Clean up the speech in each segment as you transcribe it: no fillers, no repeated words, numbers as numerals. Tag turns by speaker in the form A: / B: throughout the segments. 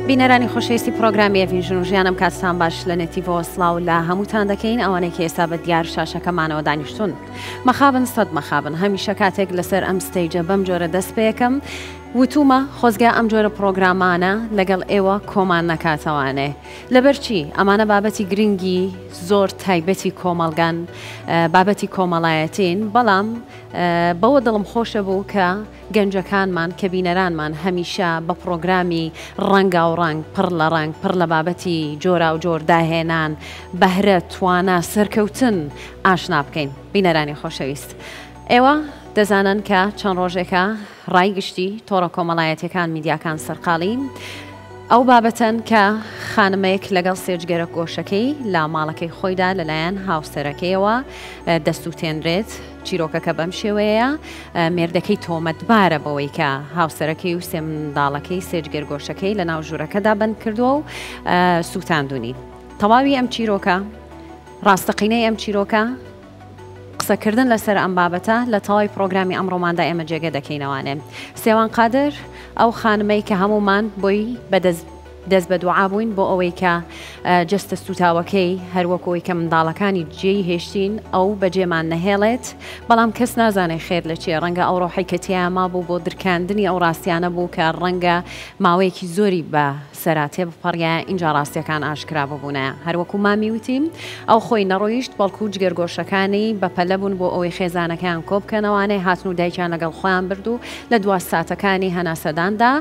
A: بینەرانی خۆشەویستی پرۆگرامی ئەڤین ژن و ژیانم کاتتان باش لە نێتیڤەوە سڵاو لە هەمووتان دەکەین ئەوانەی کە ئێستا بە دیار شاشەکەمانەوە دانیشتون مەخابن سەد مەخابن هەمیشە کاتێک لەسەر ئەم ستەیجە بەم جۆرە دەست پێ یەکەم وتومە خۆزگا ئەم جۆرە پرۆگرامانە لەگەڵ ئێوە کۆمان نەکاتەوانێ لەبەرچی ئەمانە بابەتی گرنگی زۆر تایبەتی کۆمەڵگان بابەتی کۆمەڵایەتین بەڵام بەوە دڵم خۆشە بوو کە گەنجەکانمان کە بینەرانمان هەمیشە بە پرۆگرامی ڕەنگا و ڕنگ پڕ لە ڕنگ پڕ لە بابەتی جۆرا و جۆر داهێنان بەهرە توانە سەرکەوتن ئاشنا بکەین بینەرانی خۆشەویست ئێوە دەزانن کە چەند ڕۆژێکە ڕایگشتی تۆڕە کۆمەڵایەتیەکان میدیاکان سەرقاڵی ئەو بابەتەن کە خانمەیەک لەگەڵ سێجگەرە گۆشەکەی لە ماڵەکەی خۆیدا لەلایەن هاوسەرەکەیەوە دەستوتێنرێت چیرۆکەکە بەم شێوەیە مێردەکەی تۆمەتبارە بەوەی کە هاوسەرەکەی و سێ منداڵەکەی سێجگەر گۆشەکەی لە ناو ژوورەکەدا بند کردووە و سووتاندونی تەواوی ئەم چیرۆکە ڕاستەقینەی ئەم چیرۆکە قسەکردن لەسەر ئەم بابەتە لە تەواوی پرۆگرامی ئەمڕۆماندا ئێمە جێگە دەکەینەوانێ سێوان قادر ئەو خانمەی کە هەمومان بۆی دەست بە دوعا بووین بۆ ئەوەی کە جەستە سوتاوەکەی هەروەکەوەی کە منداڵەکانی جێی هێشتین ئەو بەجێمان نەهێڵێت بەڵام کەس نازانێت خێر لە چێ ڕەنگە ئەو ڕۆحی کە تیاما بوو بۆ درکاندنی ئەو ڕاستیانە بوو کە ڕەنگە ماوەیەکی زۆری بە سەراتێ بپەڕیە اینجا ڕاستیەکان ئاشکرا ببوونە هەروەکو مامی وتیم ئەو خۆی نەڕۆیشت بەڵکو جگەرگۆشەکانی بەپەلە بوون بۆ ئەوەی خێزانەکان کۆ بکەنەوانێ هاتن و دایکیان لەگەڵ خۆیان بردو لە دوا ساتەکانی هەناسەداندا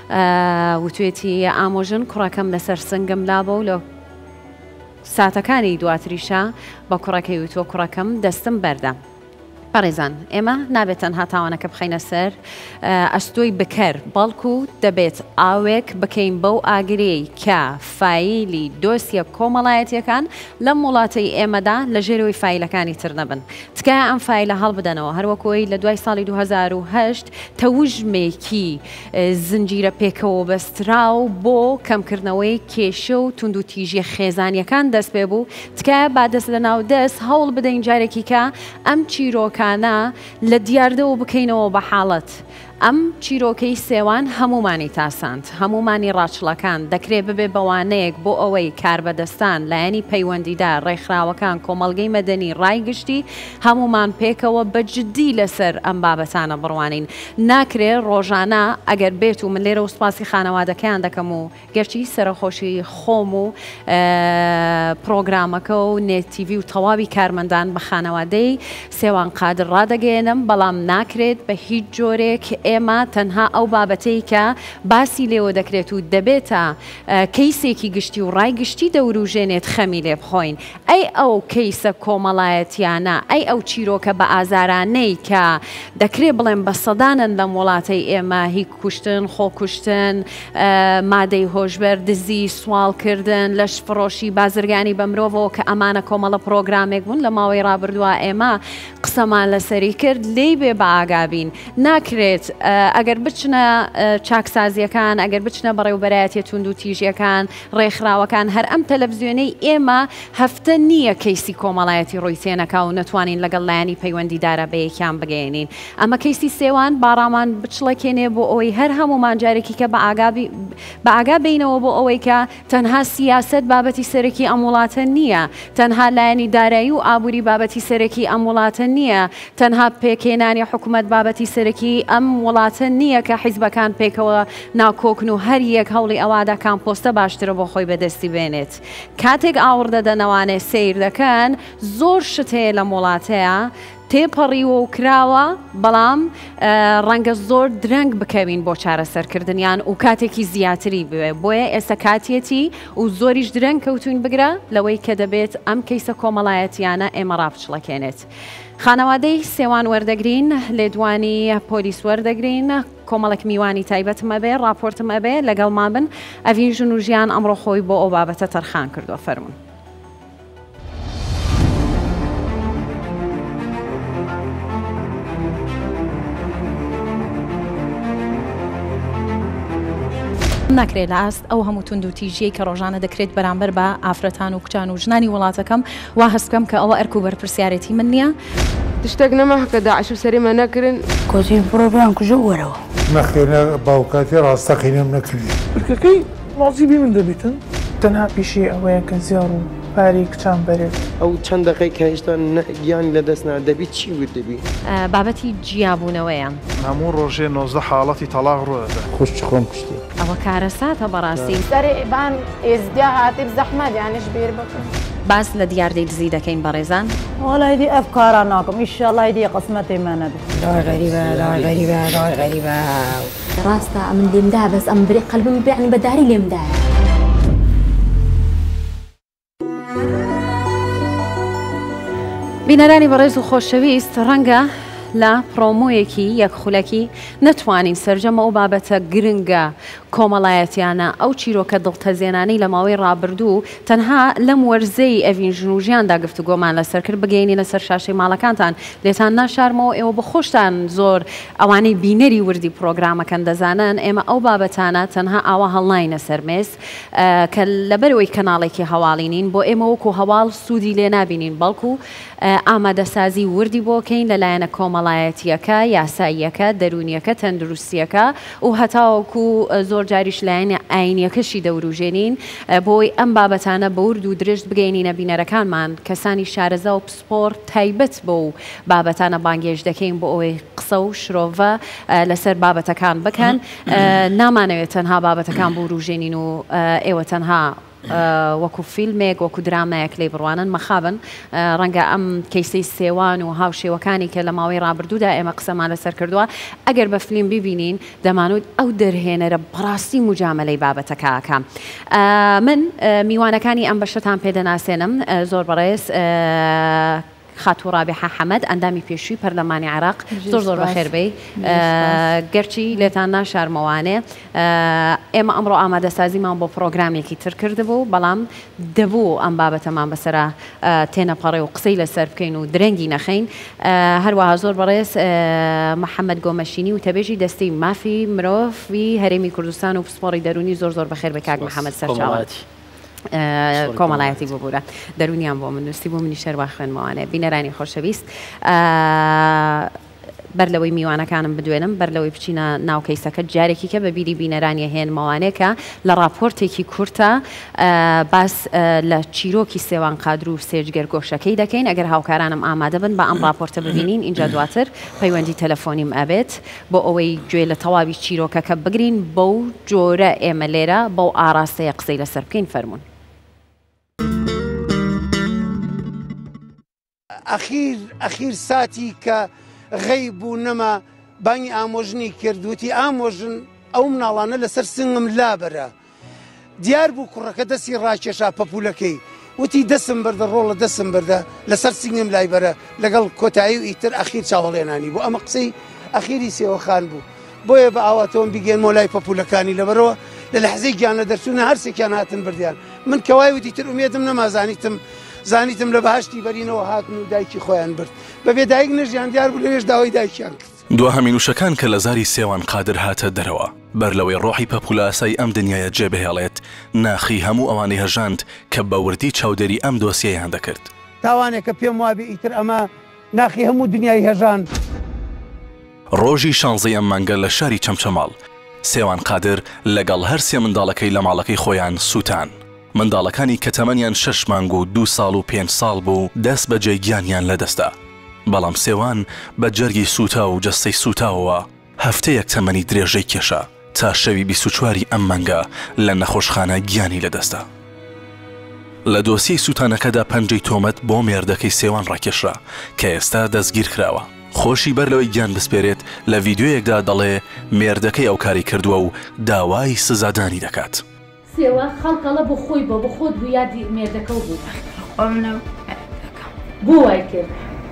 A: وتوێتی ئامۆژن کوڕەکەم لەسەر سنگم لابە و لە ساتەکانی دواتریشە بە کوڕەکەی وتوە کوڕەکەم دەستم بەردە پەڕێزان ئێمە نابێت تەنها تاوانەکە بخەینە سەر ئەستۆی بکەر بەڵکو دەبێت ئاوێک بکەین بەو ئاگرەی کە فایلی دۆسیە کۆمەڵایەتیەکان لەم وڵاتەی ئێمەدا لە ژێرەوەی فایلەکانی تر نەبن تکایە ئەم فایلە هەڵبدەنەوە هەروەکۆی لە دوای ساڵی 2008 تەوژمێکی زنجیرە پێکەوە بەستراو بۆ کەمکردنەوەی کێشە و تونند و تیژی خێزانیەکان دەست پێ بوو تکایە با دەست لە ناو دەست هەوڵ بدەین جارێکی کە ئەم چیرۆکە لە دیاردەوە بکەینەوە بە حاڵەت ئەم چیرۆکەی سێوان هەمومانی تاساند هەمومانی ڕاچڵەکان دەکرێت ببێ بەوانەیەک بۆ ئەوەی کاربەدەستان لایەنی پەیوەندیدا ڕێکخراوەکان کۆمەڵگەی مەدەنی ڕایگشتی هەمومان پێکەوە بەجددی لەسەر ئەم بابەتانە بڕوانین ناکرێت ڕۆژانە ئەگەر بێت و من لێرە و سپاسی خانەوادەکەیان دەکەم و گەرچی سەرخۆشی خۆم و پرۆگرامەکە و نێتیڤی و تەواوی کارمەندان بە خانەوادەی سێوان قادر ڕدەگەێنم بەڵام ناکرێت بە هیچ جۆرێک ئێمە تەنها ئەو بابەتەی کە باسی لێوە دەکرێت و دەبێتە کەیسێکی گشتی و ڕایگشتی دەوروژێنێت خەمی لێ بخۆین ئەی ئەو کەیسە کۆمەڵایەتیانە ئەی ئەو چیرۆکە بە ئازارانەی کە دەکرێت بڵێن بە سەدانن لەم وڵاتەی ئێمە هی کوشتن خۆکوشتن مادەی هۆشبەر دزی سوالکردن لەش فڕۆشی بازرگانی بە مرۆڤەوە کە ئەمانە کۆمەڵە پرۆگرامێک بوون لە ماوەی ڕابردووە ئێمە قسەمان لەسەری کرد لێی بێ بە ئاگابین ناکرێت ئەگەر بچنە چاکسازیەکان ئەگەر بچنە بەڕێوبەرایەتی تونند و تیژیەکان ڕێکخراوەکان هەر ئەم تەلەڤیزیۆنەی ئێمە هەفتە نییە کەیسی کۆمەڵایەتی ڕووی تێنەکە و نەتوانین لەگەڵ لایەنی پەیوەندیدارە بە یەکیان بگەێنین ئەمە کەیسی سێوان باڕامان بچڵەکێنێ بۆ ئەوەی هەر هەمومان جارێکی کە بە ئاگا بینەوە بۆ ئەوەی کە تەنها سیاست بابەتی سەرەکی ئەم وڵاتە نییە تەنها لایەنی دارایی و ئابووری بابەتی سەرەکی ئەم وڵاتە نییە تەنها پێکێنانی حکوومەت بابەتی سەرەکی ئەم وڵاتە نییە کە حیزبەکان پێکەوە ناکۆکن و هەر یەک هەوڵی ئەوادا کامپۆستە باشترە بۆ خۆی بەدەستی بێنێت کاتێک ئاوردە دەنەوانێ سیر دەکەن زۆر شت هەیە لە وڵاتەیە تێپەڕیوە و کراوە بەڵام ڕەنگە زۆر درەنگ بکەوین بۆ چارەسەرکردنیان و کاتێکی زیاتری بوێ بۆیە ئێستا کاتێتی و زۆریش درەنگ کەوتوین بگرە لەوەی کە دەبێت ئەم کەیسە کۆمەڵایەتیانە ئێمە ڕابچڵەکێنێت خانەوادەی سێوان وەردەگرین لێدوانی پۆلیس وەردەگرین کۆمەڵک میوانی تایبەتمە بێ راپۆرتمە بێ لەگەڵ ما بن ئەڤین ژن و ژیان ئەمڕۆ خۆی بۆ ئەو بابەتە تەرخان کردووە فەرمون ناکرێت لە ئاست ئەو هەموو تونند و تیژەی کە ڕۆژانە دەکرێت بەرامبەر بە ئافرەتان و کچان و ژنانی وڵاتەکەم وا هەست بکەم کە ئەوە ئەرک و بەرپرسیارەتی من نییە
B: تشتێک نەما کە داعش و سەریمە نەکردن
C: کۆچین پرۆگرام کوژە وەرەوە
D: نەخێنە باوکاتی ڕاستەقینەم نەکردی
B: برکەکەی
C: راضی بی من دەبیتن تەنها پیشی ئەوەیە کە زیار و پاری کچان بەرێت
D: ئەو چەند دقەی کە هێشتا گیانی لە دەستنا دەبیت چی وت دەبی
A: بابەتی جیابوونەوەیان
C: هەموو ڕۆژێ 19 حاڵەتی تەلاق ڕۆدەدا
D: خوش خۆم کوشتی
A: ئەوە کارەساتە بەڕاستی
B: سەرێبان ئێزدیا هاتیب زەحمەت یانش بێر بکەن
A: باس لە دیاردەی دزی دەکەین بەڕێزان
E: والله دي أفكار ناكم إن شاء الله دي قسمتي ما ندري
F: لا غريبة راستا من اليمدا بس أم بريق قلبي يعني بداري اليمدا
A: بینەرانی بەڕێز و خۆشەویست ڕەنگە لە پرۆمۆیەکی یەکخولەکی نەتوانین سەرجەمە ئەو بابەتە گرنگە کۆمەڵایەتیانە ئەو چیرۆکە دڵتەزێنانەی لە ماوەی ڕابردوو تەنها لەم وەرزەی ئەڤین ژن و ژیاندا گفتوگۆمان لەسەر کرد بگەینی لەسەر شاشەی ماڵەکانتان لێتان ناشارمەوە ئێوە بە خۆشتان زۆر ئەوانەی بینەری وردی پرۆگرامەکەن دەزانن ئێمە ئەو بابەتانە تەنها ئاوا هەڵناینە سەرمێز کە لەبەرەوەی کەناڵێکی هەواڵینین بۆ ئێمە وەکو هەواڵ سوودی لێ نابینین بەڵکو ئامادەسازی وردی بۆکەین لەلایەنە کۆمەڵایەتیەکە یاساییەکە دەرونیەکە تەندروستیەکە و هەتاوەکو زۆر جاریش لایەنە ئاینیەکەشی دەوروژێنین بۆی ئەم بابەتانە بە ورد و درێژت بگەینینە بینەرەکانمان کەسانی شارەزا و پسپۆر تایبەت بۆ و بابەتانە بانگێژ دەکەین بۆ ئەوەی قسە و شرۆڤە لەسەر بابەتەکان بکەن نامانەوێت تەنها بابەتەکان بۆ ڕوژێنین و ئێوە تەنها وەکو فیلمێک وەکو درامایەک لێ بڕوانن مەخابن ڕەنگە ئەم کەیسەی سێوان و هاوشێوەکانی کە لە ماوەی ڕابردوودا ئێمە قسەمان لەسەر کردووە ئەگەر بە فیلم ببینین دەمانوت ئەو دەرهێنەرە بەڕاستی مجاملەی بابەتەکەکە من میوانەکانی ئەم بەشتان پێدەناسێنم زۆر بەڕێز خاتو رابحة حمد ئەندامی پێشووی پەرلەمانی عێراق زۆر بەخێربەی گەرچی لێتان ناشارمەوانێ ئێمە ئەمڕۆ ئامادەسازیمان بۆ پرۆگرامێکی تر کردبوو بەڵام دەبوو ئەم بابەتەمان بەسەرا تێنەپەڕێ و قسەی لەسەر بکەین و درەنگی نەخەین هەروەها زۆر بەڕێز محەممەد گۆمەشینی و تەبێژی دەستەی مافی مرۆڤی هەرێمی کوردستان و پسپۆڕی دەرونی زۆر بەخێر بە کاک محەممەد سەرچاوات کۆمەڵایەتی ببوورە دەرونیان بۆ من نووسی بۆ منی شەر باخوێنمەوانێ بینەرانی خۆشەویست بەر لەوەی میوانەکانم بدوێنم بەر لەوەی بچینە ناوکەیسەکە جارێکی کە بە بیری بینەرانی هێنمەوانێکە لە راپۆرتێکی کورتە باس لە چیرۆکی سێوان قادر و سێجگەر گۆشەکەی دەکەین ئەگەر هاوکارانم ئامادە بن بە ئەم راپۆرتە ببینین اینجا دواتر پەیوەندی تەلەفۆنیم ئەبێت بۆ ئەوەی گوێ لە تەواوی چیرۆکەکە بگرین بەو جۆرە ئێمە لێرە بەو ئاراستەیە قسەی لەسەر بکەین فەرمون
G: ئەخیر ساتی کە غەیب بوو نەما بانگی ئامۆژنی کردوتی ئامۆژن ئەو مناڵانە لەسەر سنگم لابەرە دیار بوو کوڕەکە دەستی ڕاکێشا پەپولەکەی وتی دەسم بەردە ڕۆڵە دەسم بەردە لەسەر سنگم لای بەرە لەگەڵ کۆتایی و ئیتر ئەخیر چاوەڵێنانی بوو ئەمە قسەی ئەخیری سێوەخان بوو بۆیە بە ئاواتەوەم بگەێنمە لای پەپولەکانی لەبەرەوە لە لەحزەی گیانە دەرچوونە هەرسێکیان هاتن بردیان من کەوای وتی تر ئومێدم زانیتم لە بەهشتی بەرینەوە هاتن و دایکی خۆیان برد بەبێ دایک نەژیان دیار بوو لەوێش داوای دایکیان کرد
H: دووهەمین وشەکان کە لە زاری سێوان قادر هاتە دەرەوە بەر لەوەی ڕۆحی پەپولاسای ئەم دنیاە جێبهێڵێت ناخی هەموو ئەوانەی هەژاند کە بە وردی چاودێری ئەم دۆسیەیان دەکرد
G: تاوانێکە پێم وابێ ئیتر ئەمە ناخی هەموو دنیای هەژاند
H: ڕۆژی 16 مانگە لە شاری چەمچەماڵ سێوان قادر لەگەڵ هەر سێ منداڵەکەی لە ماڵەکەی خۆیان سووتان منداڵەکانی کە تەمەنیان 6 مانگ و 2 ساڵ و 5 ساڵ بوو دەست بە جێگیانیان لەدەستا بەڵام سێوان بە جەرگی سووتا و جەستەی سووتاوەوە هەفتەیەک تەمەنی درێژەی کێشا تا شەوی 24 ئەم مانگە لە نەخۆشخانە گیانی لەدەستا لە دۆسی سووتانەکەدا پەنجەی تۆمەت بۆ مێردەکەی سێوان ڕاکێشرا کە ئێستا دەستگیر کراوە خۆشی بەر لەوەی گیان بسپێرێت لە ڤیدیۆیەکدا دەڵێ مێردەکەی ئەو کاری کردووە و داوای سزادانی دەکات
I: سێوە خەڵکەڵە بۆ خۆی بۆ خۆت بوو یادی مێردەکە بوو
E: قمنا
I: بۆ وای کرد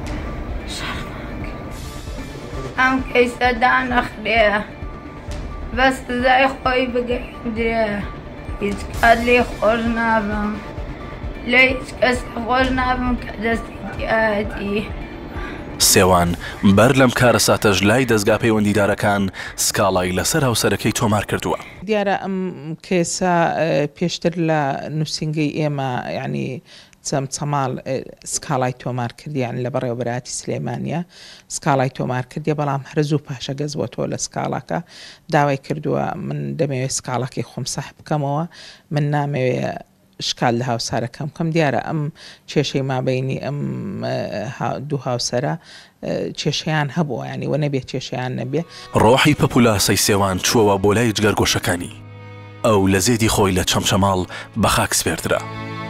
E: ئەم کەیسەدا نەخرێ بەس سزای خۆی بگەیاندرێ هیچ کات لێ خۆش نابم لە هیچ کەس خۆش نابم کە دەستی تیاەتی
H: سێوان بەر لەم کارە ساتەژ لای دەستگا پەیوەندیدارەکان سکاڵای لەسەر هاوسەرەکەی تۆمار کردووە
J: دیارە ئەم کێسە پێشتر لە نووسینگەی ئێمە یعنی چەمچەماڵ سکاڵای تۆمار کردیان لە بەڕێوەبەراتی سلێمانیە سکاڵای تۆمار کردی بەڵام هەرزوو پاشە گەز بۆ تۆ لە سکاڵەکە داوای کردووە من دەمەوێت سکاڵەکەی خۆم سەح بکەمەوە من نامەوێت شکال لە هاوسارەکەم کەم دیارە ئەم کێشەی مابینی ئەم دوو هاوسەرە کێشەیان هەبووە ینی وە نەبێت کێشەیان نەبێ
H: ڕۆحی پەپولاسەی سێوان چووەوە بۆ لای جگەرگۆشەکانی ئەو لە زێدی خۆی لە چەمچەماڵ بە خاک سپێردرا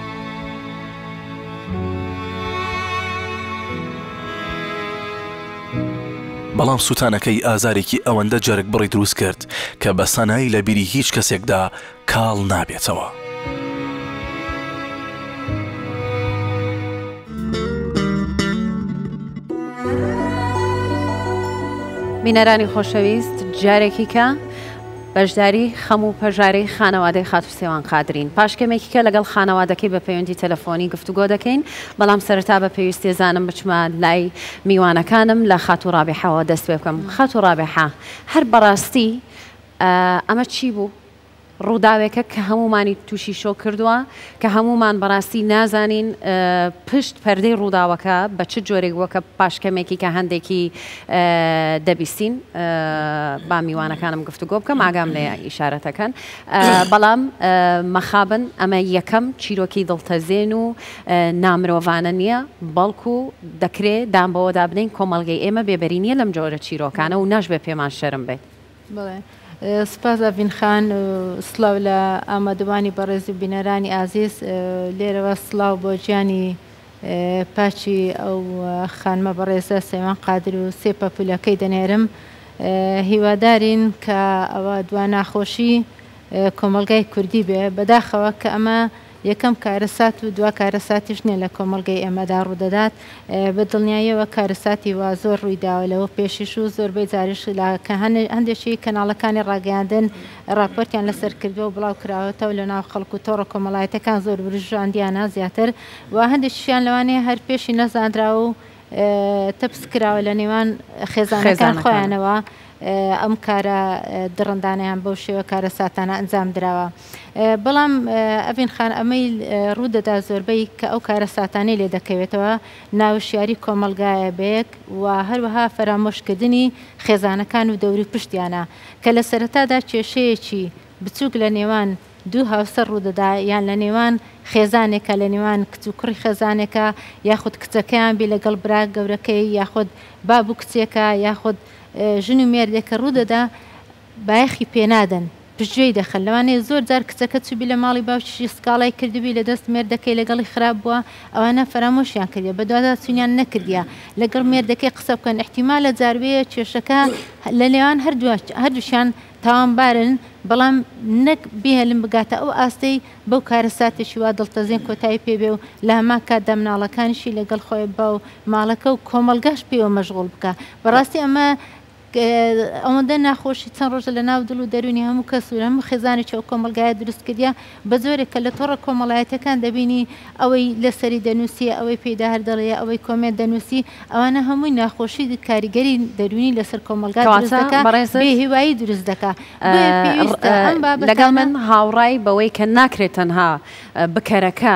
H: بەڵام سوتانەکەی ئازارێکی ئەوەندە جەرگ بڕی دروست کرد کە بە سەنایی لە بیری هیچ کەسێکدا کاڵ نابێتەوە
A: بینەرانی خۆشەویست جارێکی کە بەشداری خەم و پەژارەی خانەوادەی خاتوو سێوان قادرین پاشکەمێکی کە لەگەڵ خانەوادەکەی بە پەیوەندی تەلەفۆنی گفتوگۆ دەکەین بەڵام سەرەتا بە پێویستی زانم بچمە لای میوانەکانم لە خاتوو ڕابیحەوە دەست پێ بکەم خاتوو ڕابیحە هەر بەڕاستی ئەمە چی بوو؟ ڕووداوێکە کە هەمومانی تووشی شۆ کردووە کە هەمومان بەڕاستی نازانین پشت پەردەی ڕووداوەکە بە چ جۆرێک وەکە پاشکەمێکی کە هەندێکی دەبیستین با میوانەکانم گفتوگۆ بکەم ئاگام لێ ئیشارەتەکەن بەڵام مەخابن ئەمە یەکەم چیرۆکی دڵتەزێن و نامرۆڤانە نییە بەڵکو دەکرێت دام بەوە دابنین کۆمەڵگەی ئێمە بێبەری نییە لەم جۆرە چیرۆکانە و نەش بێ پێمان شەرم بێت.
B: سپاس ئەڤین خان سڵاو لە ئامادەوانی بەڕێزی بینەرانی ئازیز لێرەوە سڵاو بۆ گیانی پاچی ئەو خانمە بەڕێزە سێوان قادر و سێ پەپولەکەی دەنێرم هیوادارین کە ئەوە دوا ناخۆشی کۆمەلگای کوردی بێ بەداخەوە کە ئەمە یەکەم کارەسات و دوا کارەساتیش نیە لە کۆمەلگەی ئێمەدا ڕوودەدات بە دڵنیاییەوە کارەساتی وا زۆر ڕوویداوە لەوە پێشیش و زۆربەی جاریش کە هەندێکی کەناڵەکانی ڕاگەیاندن راپۆرتیان لەسەر کردووە و بڵاو کراوەتەوە لە ناو خەڵک و تۆڕە کۆمەڵایەتەکان زۆر برژاندیانە زیاتر و هەندێکیان لەوانەیە هەر پێشی نەزانراوە و تەپس کراوە لە نێوان خێزانەکان خۆیانەوە ئەم کارە دڕندانیان بەو شێوە کارە ساتانە ئەنجام درراوە. بەڵام ئەڤین خان ئەمەی ڕوودەدا زۆربەی کە ئەو کارە ساتانی لێ دەکەوێتەوە ناوشیاری کۆمەلگایە بێک و هەروەها فەرامۆشکردنی خێزانەکان و دەوری پشتیانە کە لە سەرەتادا کێشەیەکی بچووک لە نێوان دوو هاوسەر ڕوودەدا یان لە نێوان خێزانێکە لە نێوان کچ و کوڕی خێزانێکە یاخود کچەکەیان بی لەگەڵ برا گەورەکەی یاخود باب و کچێکە یاخود ژن و مێردێکە ڕوودەدا بایەخی پێنادەن پشتگوێی دەخەن لەوانەیە زۆر جار کچەکە چوبی لە ماڵی باوشی سکاڵای کردبی لە دەست مێردەکەی لەگەڵی خراپ بووە ئەوانە فەرامۆشیان کردێ بە دووادە چونیان نەکردیە لەگەڵ مێردەکەی قسە بکەن احتیمالە جاروەیە کێشەکە لە نێوان هەردووشیان تاوانبارن بەڵام نەک بێهێلم بگاتە ئەو ئاستەی بەو کارە ساتێکی وا دڵتەزێن کۆتایی پێبێ و لە هەمان کاتدا مناڵەکانیشی لەگەڵ خۆی بە و ماڵەکە و کۆمەلگاش پێوە مەشغوڵ بکە بەڕاستی ئەمە ئەوەندە ناخۆشی چەند ڕۆژە لە ناو دڵ و دەرونی هەموو کەس و هەموو خێزانێکی ئەو کۆمەلگایە دروست کردیا بە زۆرێک کە لە تۆڕە کۆمەڵایەتەکان دەبینی ئەوەی لەسەری دەنووسی ئەوەی پێدا هەردەڵەیە ئەوەی کۆمێت دەنووسی ئەوانە هەمووی ناخۆشی کاریگەری دەرونی لەسەر کۆمەلگا بێ هیوایی دروست دەکات
A: لەگەڵ من هاوڕای بەوەی کە ناکرێت تەنها بکەرەکە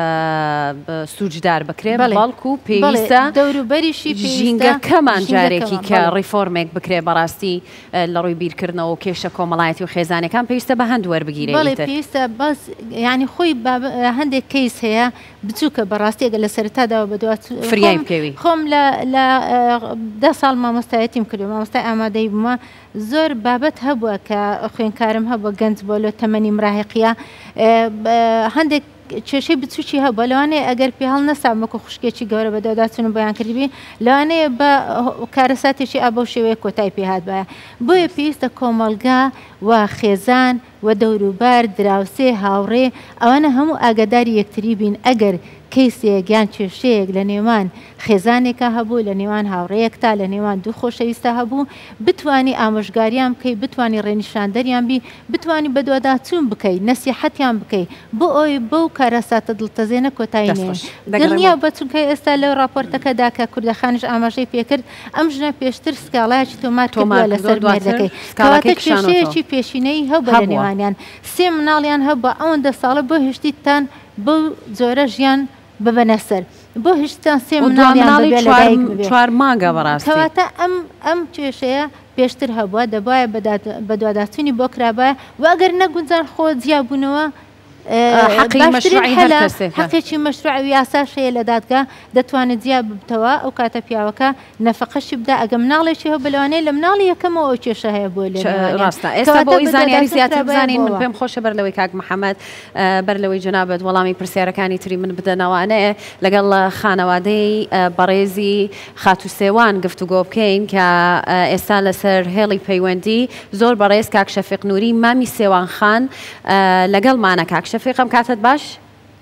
A: سوجدار بکرێت بەڵکو و پێویستە
B: دەوروبەریشی
A: ژینگەکەمان جارێکی کە ڕیفۆرمێک بکرێ بەڕاستی لە ڕووی بیرکردنەوە و کێشە کۆمەڵایەتی و خێزانەکان پێویستە بە هەند وەربگیرێت
B: پێویستە بەس ینی خۆی هەندێک کەیس هەیە بچووکە بەڕاستیەگە لە سەرتاداوە بە
A: فریای بکەوی
B: خۆم لە 10 ساڵ مامۆستایەتیم کردو مامۆستای ئامادەی بوومە زۆر بابەت هەبووە کە خوێنکارم هەبووە گەنج بۆ لە تەمەنی مراهقیە هەندێک کێشەی بچوکی هەبووە لەوانەیە ئەگەر پێ هەڵ نەسامەکە خوشکێکی گەورە بە دەداچون بۆیان کردبی لەوانەیە بە کارەساتێکی ئابە شێوەیە کۆتای پێهات بە بۆیە پێویستە کۆمەلگا و خێزان و دەوروبار دراوسێ هاوڕێ ئەوانە هەموو ئاگاداری یەکتری بین ئەگەر کەیسێک یان کێشەیەک لە نێوان خێزانێکە هەبوو لە نێوان هاوڕەیەکتا لە نێوان دوو خۆشەویستە هەبوو بتانی ئامۆژگاریان بکەیت بتانی ڕێنیشاندەریان بی بتانی بە دوواداچوون بکەیت نەسیحەتیان بکەیت بۆ ئەوی بەو کارەساتە دڵتەزێنە کۆتایی دڵنیا بەچونکە ئێستا لەو راپۆرتەکەدا کە کوردەخانیش ئاماژەی پێکرد ئەم ژنە پێشتر سکاڵایکی تۆمار کردووە لەسەر مێردەکەی کەواتە کێشەیەکی پێشینەی هەبوو لە نێوانیان سێ مناڵیان هەبووە ئەوەندە ساڵە بۆ هێشتیتان بەو جۆرە ژیان ببەنە سەر بۆ هشتان سێ مناڵیان
A: 4 مانگە بەڕاستی
B: کەواتە ئەم کێشەیە پێشتر هەبووە دەبایە بە دوواداچوونی بۆ کرابایە و ئەگەر نەگونجار خۆ جیابوونەوە حەقێکی مەشروع و یاساشەیە لە دادگا دەتوانێت جیاب ببتەوە ئەو کاتە پیاوەکە نەفەقەشی بدا ئەگە مناڵێکی هەیە بەلەوانەیە لە مناڵی یەکەمەوە ئەو کێشە هەیە بۆ لێ
A: ڕاستە ئێستا بۆی زانیاری زیاتر بزانین من پێم خۆشە بەر لەوەی کاک محەممەد بەر لەوەی جنابەت وەڵامی پرسیارەکانی تری من بدەنەوانەیە لەگەڵ خانەوادەی بەڕێزی خاتوسێوان گفتوگۆ بکەین کە ئێستا لەسەر هێڵی پەیوەندی زۆر بەڕێز کاک شەفیق نووری مامی سێوان خان لەگەڵمانە کاک شەفیقم کاتت باش؟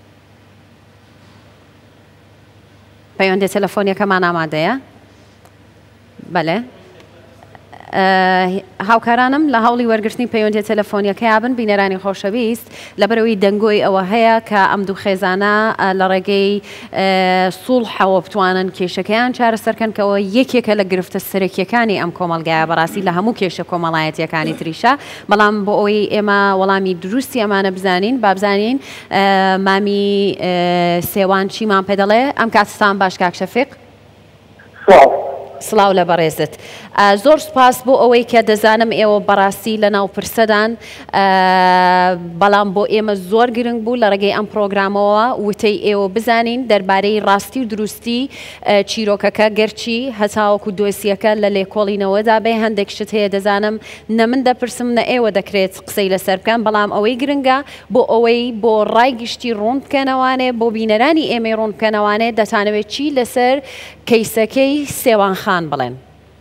A: پەیوەندی تەلەفۆنیەکەمان ئامادەیە؟ بەڵێ. هاوکارانم لە هەوڵی وەرگرتنی پەیوەندی تەلەفۆنیەکە یابن بینەرانی خۆشەویست لەبەرەوەی دەنگۆی ئەوە هەیە کە ئەم دوو خێزانە لە ڕێگەی سوڵحەوە بتوانن کێشەکەیان چارەسەرکەنکەوە یەکێکە لە گرفتە سەرەکیەکانی ئەم کۆمەلگایە بەڕاستی لە هەموو کێشە کۆمەڵایەتیەکانی تریشە بەڵام بۆ ئەوەی ئێمە وەڵامی دروستی ئەمانە بزانین بابزانین مامی سێوان چیمان پێ دەڵێ ئەم کاتستان باش کاک شەفیق سڵاو لە بەڕێزت زۆر سپاس بۆ ئەوەی کە دەزانم ئێوە بەڕاستی لە ناو پرسەدان بەڵام بۆ ئێمە زۆر گرنگ بوو لە ڕێگەی ئەم پرۆگرامەوە وتەی ئێوە بزانین دەربارەی ڕاستی و دروستی چیرۆکەکە گەرچی هەتاوەکو دۆسیەکە لە لێکۆڵینەوەدا بێ هەندێک شت هەیە دەزانم نە من دەپرسم نە ئێوە دەکرێت قسەی لەسەر بکەن بەڵام ئەوەی گرنگە بۆ ئەوەی بۆ ڕای گشتی ڕوون بکەنەوانێ بۆ بینەرانی ئێمەی ڕوون بکەنەوانێ دەتانەوێت چی لەسەر کەیسەکەی سێوان خان بڵێن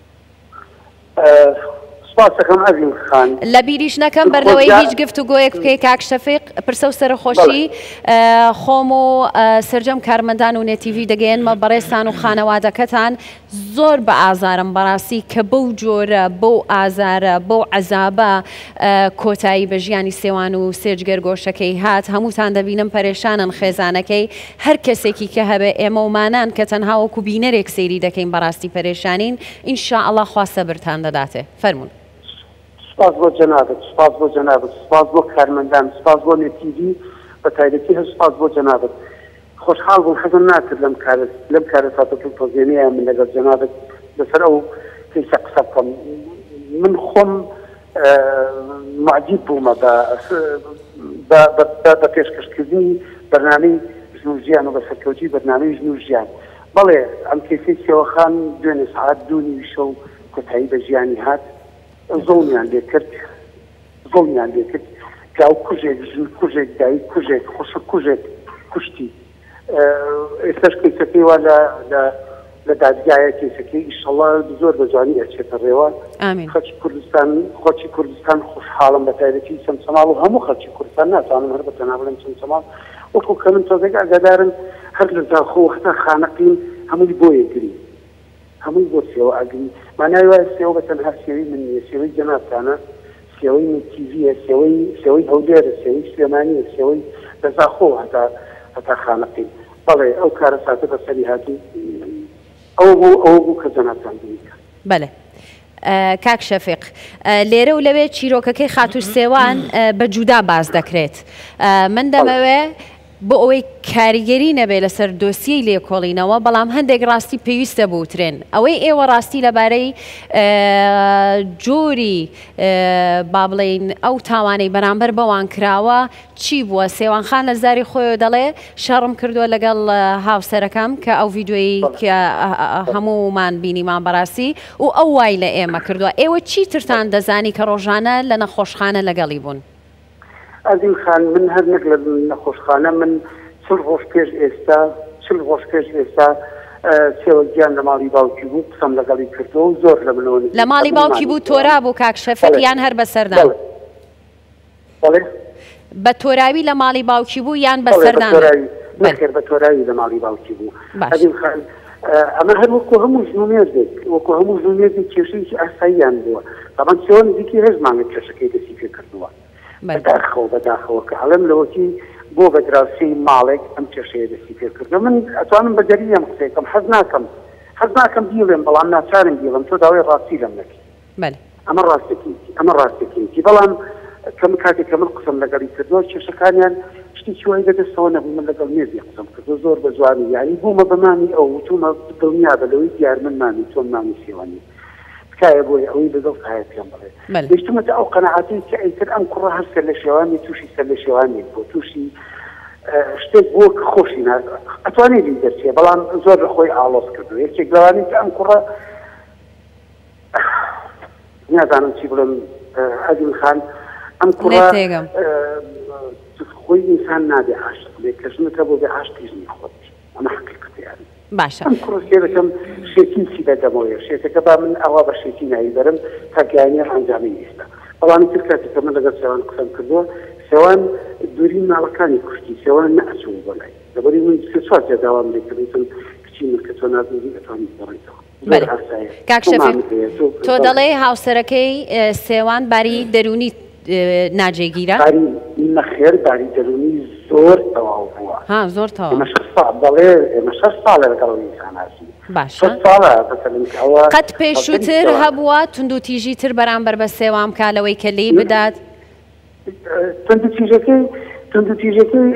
A: لە بیریش نەکەم بەر لەوەی هیچ گفتوگۆیەک بکەی کاک شەفیق پرسە و سەرخۆشی خۆم و سرجەم کارمەندان و نێتیڤی دەگەێنمە بەڕێستان و خانەوادەکەتان زۆر بە ئازارم بەڕاستی کە بەو جۆرە بەو ئازارە بەو عەزابە کۆتایی بە ژیانی سێوان و سێجگەرگۆشەکەی هات هەمووتان دەبینم پەرێشانن خێزانەکەی هەر کەسێکی کە هەبێ ئێمە ومانان کە تەنها وەکو بینەرێک سەیری دەکەین بەڕاستی پەرێشانین ئینشاءڵڵا خوا سەبرتان دەداتێ فەرموون
K: سپاس بۆ جەنابەت سپاس بۆ جەنابەت سپاس بۆ کارمەندان سپاس بۆ نێتیڤی بە تایبەتی هەر سپاس بۆ جەنابەت خۆشحاڵ بووم حەزم ناکرد لەم کارە ساتەپۆزیێنەیە من لەگەڵ جەنابەت لەسەر ئەو کەیسە قسە بکەم من خۆم معجب بوومە بە پێشکەشکردنی بەرنامەی ژنوژیان و بە سەرکەوتی بەرنامەی ژنوژیان بەڵێ ئەم کەیسەی سێوەخان دوێنێ سەعات دوونی ویشە و کۆتایی بە ژیانی هات زۆڵیان لێ کرد پیاو کوژێک ژن کوژێک دایک کوژێک خوشە کوژێک کوشتی ئێستاش کەیسەکەی وا لە دادگایە کەیسەکەی ئیشەڵڵا زۆر بەجوانی ئەچێتە ڕێوە خەڵکی کوردستان خۆشحاڵم بە تایبەتی چەمچەماڵ و هەموو خەڵکی کوردستان ناتوانم هەر بەتەنها بڵێم چەمچەماڵ وەکو کە من تۆزێک ئاگادارم هەر لە زاخۆ وەختە خانەقین هەمووی بۆ یەکگری هەمووی بۆ سێوە ئاگری مانای وایە سێوە بە تەنها سێوەی من نییە سێوەی جەنابتانە سێوەی نێتیڤیە سێوەی هەولێرە سێوەی سلێمانیە سێوەی لەزاخۆ هەتا خانەقین بەڵێ ئەو کارە ساتە بەسەری هاتی ئەو بوو کە جەنابتان بینیکە
A: بەڵێ کاک شەفیق لێرە و لەوێ چیرۆکەکەی خاتوش سێوان بە جودا باز دەکرێت من دەمەوێ بۆ ئەوەی کاریگەری نەبێ لەسەر دۆسیەی لێکۆڵینەوە بەڵام هەندێک ڕاستی پێویستە بوترێن ئەوەی ئێوە ڕاستی لەبارەی جۆری با بڵێین ئەو تاوانەی بەرامبەر بەوان کراوە چی بووە سێوانخان لە زاری خۆیەوە دەڵێ شەڕم کردووە لەگەڵ هاوسەرەکەم کە ئەو ڤیددیۆی کە هەموومان بینیمان بەڕاستی و ئەو وای لە ئێمە کردووە ئێوە چی ترتان دەزانی کە ڕۆژانە لە نەخۆشخانە لەگەڵی بوون
K: ئەزیم خان من هەر نەک لە نەخۆشخانە من چل ڕۆژ پێش ئێستا سێوەگیان لە ماڵی باوکی بوو قسەم لەگەڵی کردەوە و زۆر لە منەوە
A: لە ماڵی باوکی بوو تۆرا بوو کاک شەفیق یان هەر بەسەردان بە تۆراوی لە ماڵی باوکی بوو یان بەسەردان
K: نەکرد بە تۆراوی لە ماڵی باوکی بوو ئەزیم خان ئەمە هەر وەکو هەموو ژنومێردێک وەکو هەموو ژنومێردێک کێشەیەکی ئاساییان بووە بەڵام سێوە نزیکی هەژ مانگە کێشەکەی دەستی پێ کردووە بەداخەوە کە ئەڵێم لەوەکی بۆ بەدراوسی ماڵێک ئەم کێشەیە دەستی پێ کردو من ئەتوانم بە دەریەم قسەیەکەم حەز ناکەم بیڵێم بەڵام ناچارم بیڵم تۆ داوای ڕاستی لەم نەکەی ئەمە ڕاستێکی بەڵام کەم کاتێک کە من قسەم لەگەڵی کردووە کێشەکانیان شتێکی وای بەدەستەوە نەبوو من لەگەڵ مێردی قسەم کردو زۆر بە جوانی یعنی بوومە بە مامی ئەو وتومە دڵنیا بە لەوەی دیار من مامی تۆم مامی سێوانی تکایە بۆی ئەوەی لەگەڵ تایە پێم بڵێ گەشتمەتە ئەو قەنەعەتی کە ئەیتر ئەم کوڕە هەر سەر لە شێوانی تووشی سەر لە شێوانی بۆ تووشی شتێک بۆ کە خۆشی ئەتوانێت لی دەرچێ بەڵام زۆر لە خۆی ئاڵۆز کردو یەکێک لەوانی کە ئەم کوڕە نازانم چی بڵێم عەزیز خان ئەم کوڕە خۆی ئینسان نابێ عاشق بێ کەژنەکە بۆ بێ عاشقیش نیخۆت ئەمە حەقیقەتیانە
A: باشە
K: ئەم کوڕە سێ دەکەم شێتی چی دەدەمەوە شێتەکە با من ئەوا بە شێتی نایی بەرم تا گیانی ئەنجامی ویستە بەڵامی تر کاتێککە من لەگەڵ سێوان قسەم کردووە سێوان دووری ماڵەکانی کوشتی سێوان نەئەچوو بۆ لای لەبەری من سێ چوار جار داوام لێ کردوتم کچی من کە تۆ نازانیی ئەتوانیت بڕیتەوە
A: کاک شەفیق تۆ دەڵێ هاوسەرەکەی سێوان باری دەرونی ناجێگیرە
K: نەخێر باری دەرونی زۆر تەواو بووە
A: زۆر تەواو
K: دەڵێ ئێمە 6 ساڵە لەگەڵ ئینساناسی
A: باشە قەت پێشووتر هەبووە تونند و تیژی تر بەرامبەر بە سێوان بکا لەوەی کە لێی بدات
K: تونند و تیژەکەی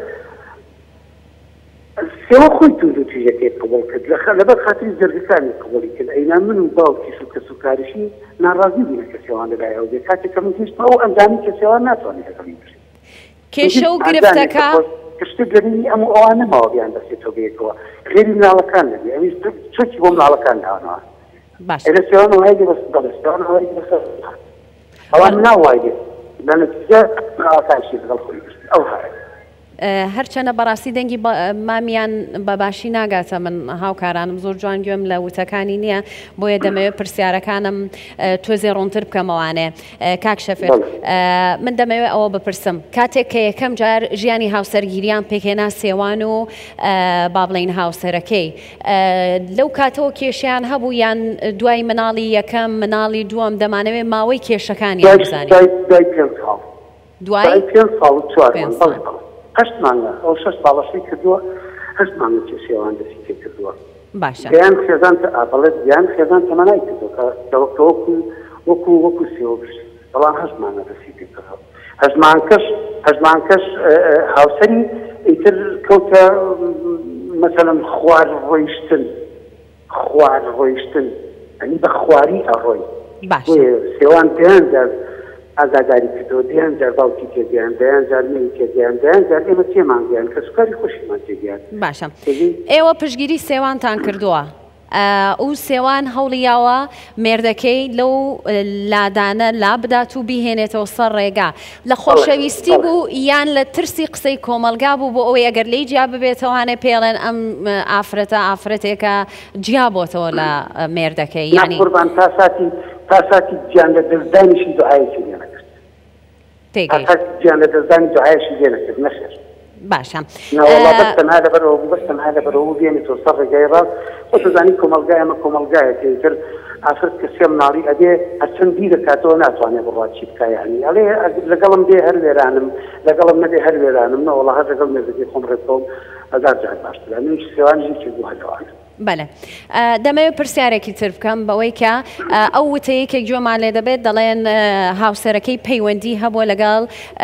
K: سێوە خۆی تونند و تیژەکەی قبول کرد لەبەر خاتری زەرگەکانی قبولی کرد ئەینا من و باوکی کە سوکاریشی ناڕازی بووینە کە سێوان لەلایەوە بێ کاتێککە من هیچ ئەو ئەنجامی کە سێوان ناتوانێت لەگەڵی بژێت
A: کێشە و گرفتەکە
K: کەشتە گەرینی ئەم ئەوانە ماوە بیان دەستێتەوە بێتەوە غێری مناڵەکان نەبێ ئەویش چۆکی بۆ مناڵەکان داوانەوە ئێرە سێوان وای دێ بەس دەڵێ سێوان وای دێ بەسەر ئەوان ناوای دێ لە نەتیجە مناڵەکانشی لەگەڵ خۆی گشت ئەو هەیە
A: هەرچەنە بەڕاستی دەنگی مامیان بەباشی ناگاتە من هاوکارانم زۆر جوان گوێم لە وتەکانی نییە بۆیە دەمەوێت پرسیارەکانم تۆزێ ڕوونتر بکەمەوانێ کاک شەفیق من دەمەوێت ئەوە بپرسم کاتێک کە یەکەم جار ژیانی هاوسەرگیریان پێکێنا سێوان و با بڵێن هاوسەرەکەی لەو کاتەوە کێشیان هەبوو یان دوای مناڵی یەکەم مناڵی دووەم دەمانەوێت ماوەی کێشەکانیان بزانین دوای 5 ساڵ
K: 8 مانگە ئەو 6 ساڵەشەی کردووە 8 مانگە کە سێوان دەستی پێ کردووە
A: باشە
K: یان خێزان بەڵێت یان خێزان تەمەنای کردووە کە وەکو سێوە بشت بەڵام 8 مانگە دەستی پێ کردەوە 8 مانگەش هاوسەری ئیتر کەوتە مەسەلەن خوار ڕۆیشتن ئەنی بە خواری ئەڕۆی سێوان پێیان ئازاداری کردەوە دەیان جار باوکی تێگەیان دەیان جار منی تێگەیان دەیان جار ئێمە تێمانگەیان کە سوکاری خۆشیمان تێگەیان
A: باشە ئێوە پشگیری سێوانتان کردووە ئەو سێوان هەوڵیاوە مێردەکەی لەو لادانە لا بدات و بیهێنێتەوە سەر ڕێگا لە خۆشەویستی بوو یان لە ترسی قسەی کۆمەلگا بوو بۆ ئەوەی ئەگەر لی جیا ببێتەوەوانێ پێڵێن ئەم ئافرەتێکە جیا بۆتەوە لە مێردەکەی یانی
K: قوربان تا ساتی گیان لە دەستدانیشی دوعایەکی لێ نەکرد گیان لە دەستدانی دوعایەشی لێ نەکرد نەخێر
A: باشە
K: بەستەنها لەبەرەوە بێنێتەوە سەر ڕێگای ڕاست خۆ دەزانی کۆمەلگای ئەمە کۆمەلگایەکە تر ئافرەت کە سێ مناڵی ئەدێ هەرچەند بیر دەکاتەوە ناتوانێت بڕات چی بکایانی ئەڵێ لەگەڵم دێ هەر لێرانم لەگەڵم نەدێ هەر لێرانم نەوەڵا هەر لەگەڵ مێردەکەی خۆم ڕێتەوە هەزار جار باشترە منیش سێوانژی کردووە هەلەوانە
A: بەڵێ دەمەوێت پرسیارێکی تر بکەم بەوەی کە ئەو وتەیەکێک گوێمان لێ دەبێت دەڵێن هاوسەرەکەی پەیوەندی هەبووە لەگەڵ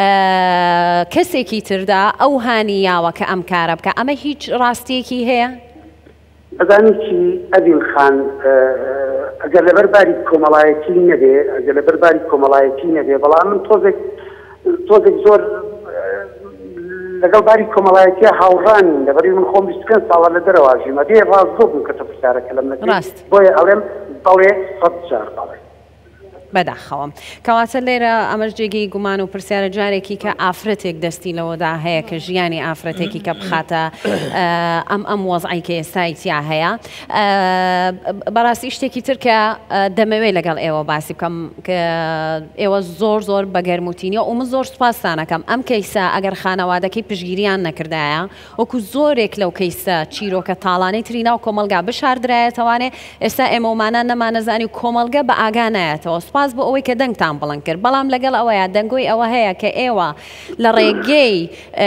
A: کەسێکی تردا ئەو هانیاوە کە ئەم کارە بکە ئەمە هیچ ڕاستیەکی هەیە؟
K: ئەزانی چی ئەدین خان ئەگەر لەبەر باری کۆمەڵایەتی نەبێ ئەگەر لەبەر باری کۆمەڵایەتی نەبێ بەڵام من تۆزێک زۆر لەگەڵ باری کۆمەڵایەتیە هاوڕانین لەبەری من خۆم 25 ساڵە لە دەرەواژیمە دێ ڕاستگۆ بووم کە تە پرسیارەکە لەم نەکرد بۆیە ئەڵێم بەڵێ 100 جار بەڵێ
A: بەداخەوە کەواتە لێرە ئەمەش جێگەی گومان و پرسیارە جارێکی کە ئافرەتێک دەستی لەوەدا هەیە کە ژیانی ئافرەتێکی کە بخاتە ئەم وەزعی کە ئێستای تیا هەیە بەڕاستی شتێکی تر کە دەمەوێت لەگەڵ ئێوە باسی بکەم کە ئێوە زۆر بەگەرموتینیە و من زۆر سوپاسانەکەم ئەم کەیسە ئەگەر خانەوادەکەی پشگیریان نەکردایە وەکو زۆرێک لەو کەیسە چیرۆکە تاڵانەی ترینا و کۆمەلگا بشاردرایەتەوانێ ئێستا ئێمەمانە نەمانەزانی و کۆمەلگە بە ئاگانایەتەوە بۆ ئەوەی کە دەنگتان بڵند کرد بەڵام لەگەڵ ئەوەیە دەنگۆی ئەوە هەیە کە ئێوە لە ڕێگەی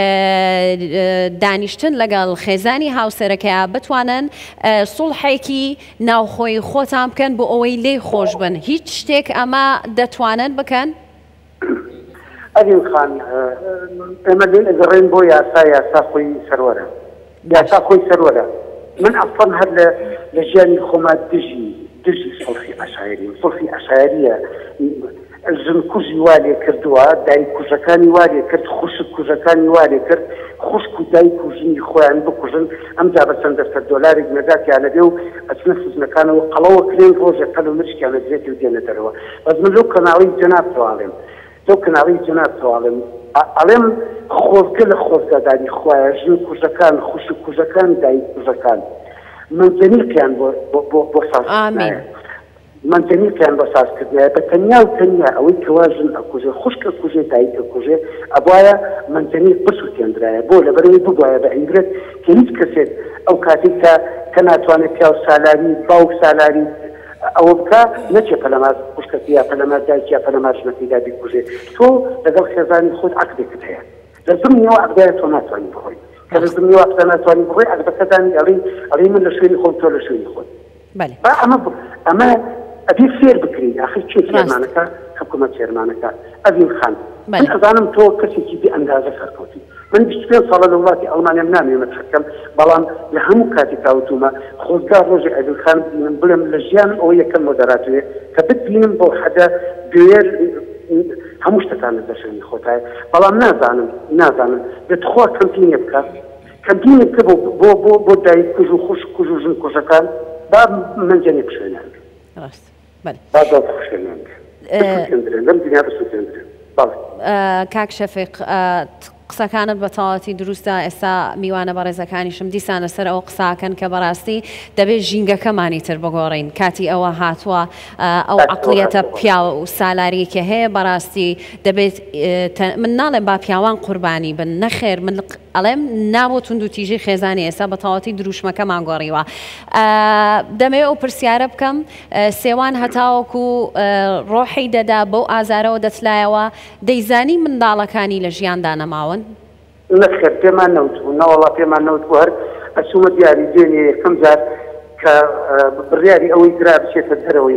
A: دانیشتن لەگەڵ خێزانی هاوسەرەکەیە بتوانن سوڵحێکی ناوخۆی خۆتان بکەن بۆ ئەوەی لێی خۆش بن هیچ شتێک ئەمە دەتوانن بکەن؟
K: ئەوین خان ئێمە دەڕێن بۆ یاسا خۆی سەرۆرە یاسا خۆی سەرۆرە من ئەفەن هەر لە ژیانی خۆما دژی سڵفی عەشایریە ژن کوژی وا لێ کردووە دایک کوژەکانی وا لێ کرد خوشک کوژەکانی وا لێ کرد خوشک و دایک و ژنی خۆیان بکوژن ئەمجا بە چەندە سەر دۆلارێک نەداتیانە بێ و ئەچنە سزنەکانەوە قەڵەوە کرێن ڕۆژێک قەل و مشکیانە درێتی و دێنە دەرەوە بەس من لەو کەناڵی جەناب تەواڵێم ئەڵێم خۆزگە لە خۆزگاداری خوایە ژن کوژەکان خوشک کوژەکان دایک کوژەکان منجەنیقیان بۆ سازکردنایە منجەنیقیان بۆ سازکردنایە بە تەنیا و تەنیا ئەوەی کەوا ژن ئەکوژێ خوشکە کوژێ دایکە کوژێ ئەبوایە منجەنیق بسووتێنرایە بۆ لەبەرەوەی ببوایە بە عیبرەت کە هیچ کەسێک ئەو کاتێک کە ناتوانێت پیا و سالاری باوک سالاری ئەوە بکە نەچێ پەلەماز خوشکەکە یا پەلەماز دایک یا پەلەماز ژنەکەیدا بیکوژێ تۆ لەگەڵ خێزانی خۆت عەقدێکت هەیە لە زمینەوە عەقدایە تۆ ناتوانانی بخۆی کە لە زمینەوە عەقدە ناتوانانی بخۆی عەقدەکەدانی ئەڵێی من لە شوێنی خۆم تۆ لە شوێنی خۆت ئەمە ئەبێ فێر بکرین ئاخر چێ فێرمانەکە حکوومەت فێرمانەکە ئەڤین خان من ئەزانم تۆ کەسێکی بێ ئەندازە سەرکەوتی من 25 ساڵە لە وڵاتی ئەڵمانیام نامێ مەترەکەم بەڵام لە هەموو کاتێک ئاوتومە خۆزگا ڕۆژی ئەڤین خان بینم بڵێم لە ژیان ئەوە یەکەم مۆدەراتوێ کە بتبینم بۆ حەدە دوێر هەموو شتەکانت دەشێنی خۆتایە بەڵام نازانم دەتخوا کەمپینێ بکە کەمپینێ بکە بۆ دایک کوژ و خوشک کوژ و ژن کوژەکان با منجەنێ بشوێنان
A: کاک شەفیق قسەکانت بە تەواوەتی دروستە ئێستا میوانە بەڕێزەکانیشم دیسانە سەر ئەو قساکەن کە بەڕاستی دەبێت ژینگەکەمانی تر بگۆڕین کاتی ئەوە هاتووە ئەو عەقڵیەتە پیاوە و سالارێکە هەیە بەڕاستی دەبێت من ناڵێم با پیاوان قوربانی بن نەخێر من ئەڵێم نابۆ تونند و تیژی خێزانی ئێستا بە تەواوەتی دروشمەکەمان گۆڕیوە دەمەوێت ئەو پرسیارە بکەم سێوان هەتاوەکو ڕۆحی دەدا بەو ئازارەوە دەتلایەوە دەیزانی منداڵەکانی لە ژیاندا نەماون
K: نەخێر پێمان نەوتبوو نەوەڵا پێمان نەوتبوو هەر ئەچوومە دیاری دێنێ یەکەم جار کە بڕیاری ئەوەی درا بچێتە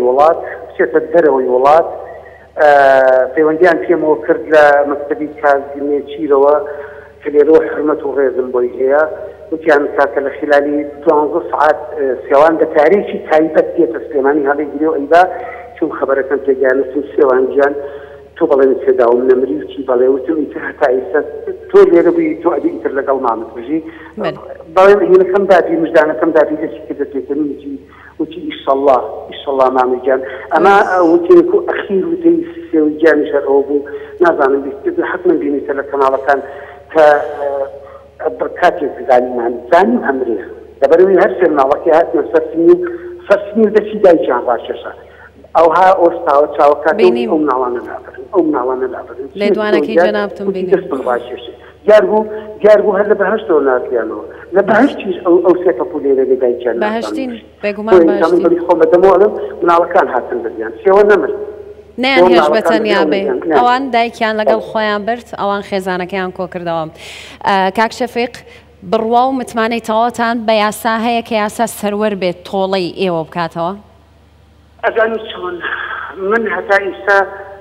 K: دەرەوەی وڵات پەیوەندیان پێمەوە کرد لە مەکتەبی کازینێ چیرەوە کە لێرەوە حرمەت و ڕێزم بۆی هەیە وتیان کاکە لە خلالی 12 سعات سێوان بە تاریخی تایبەت دێتە سلێمانی هەڵێگیری و ئەیدا چون خەبەرەکەم پێگەیانستم سێوان گیان تۆ بەڵێن سێداوم نەمری وچی بەڵێ وتم ئیتر هەتا ئێستا تۆ لێرە بووی تۆ ئەدی ئیتر لەگەڵ مامت بژی بەڵێن هێنەکەم دادی مژدانەکەم دادی دەستی کردە پێکەنی وتی ئیشەڵڵا مامی گیان ئەمە وتێک و ئەخیر وتەی سێوی گیانی شەرەوە بوو نازانم حتمما بینیتە لە کەناڵەکان کە کاتێک زانیم ئەمرێ لەبەرەوەی هەر سێ مناڵەکەی هاتنە سەرسنی دەچی دایکیان ڕاشێشە ئەوها ئۆستاوە چاوەکات ئەو مناڵانە لابرن
A: لێدوانەکەی جەنابتم بینی
K: دەست بڕاشێشێ دیار بوو هەر لە بەهەشتەوە ناتیانەوە لە بەهەشتیش ئەو سێ پولێرە لێ دایکیان
A: بەهەشتین بێگومان بەهەشتین
K: خۆمە دەمەوەڵم مناڵەکان هاتن بەدیان سێوە نەمرد
A: نیان هێش بەتەنیا بێ ئەوان دایکیان لەگەڵ خۆیان برد ئەوان خێزانەکەیان کۆ کردەوە کاک شەفیق بڕوا و متمانەی تەواوتان بە یاسا هەیە کە یاسا سەروەر بێت تۆڵەی ئێوە بکاتەوە
K: ئەزانی چۆن من هەتا ئێستا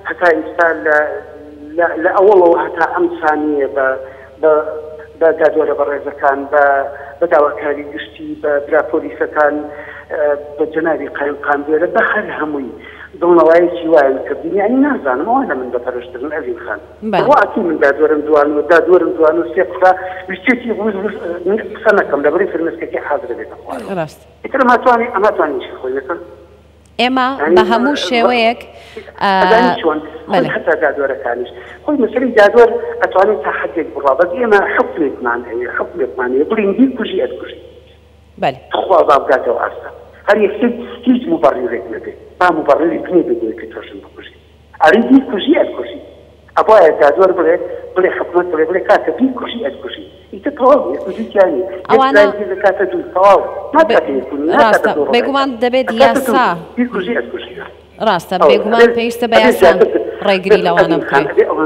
K: لە ئەوڵەوە هەتا ئەم سانیە بە دادوەرە بەڕێزەکان بە داواکاری گشتی بە براپۆلیسەکان بە جەنابی قایم قاندێرە بە هەر هەمووی دڵنەوایەکی وایە کردنی یعنی نازانم ئەوە لە من بەپەرشتن ئەڤین خان واکی من دادوەرم دوان و سێ قسە وشتێکی قسە نەکەم لەبەری فرمێسکەکەی حاضرە بێتە خوارد ئیتر ئەماتوانیشی خۆی نەکەم
A: ئێمە بە هەموو شێوەیەک
K: چۆن هەتا دادوەرەکانیش خۆی مەسەلەی دادوەر ئەتوانێت تا حەدێک بڕا بەس ئێمە حکمێکمان هەیە بڵین دی کوژی ئەتکوژی خوا بابگاتەوە ئاستا هەر یەکسێک هیچ مبەڕیرێک نەبێت با مبەڕیری پێ بگوێت کە تۆشم بکوژی ئەری دی کوژی ئەتکوژی ئەبایە دادوەر بڵێ حکومەت بڵێ کاتە دی کوژی ئەتکوژی ئیتر تەواو کوژیتیانی
A: ئەوانە
K: کاتە دوو تەواو
A: ڕاستە بێگومان دەبێت یاسا ڕاستە بێگومان پێویستە بە یاسا ڕێگری لەوانە بکرێت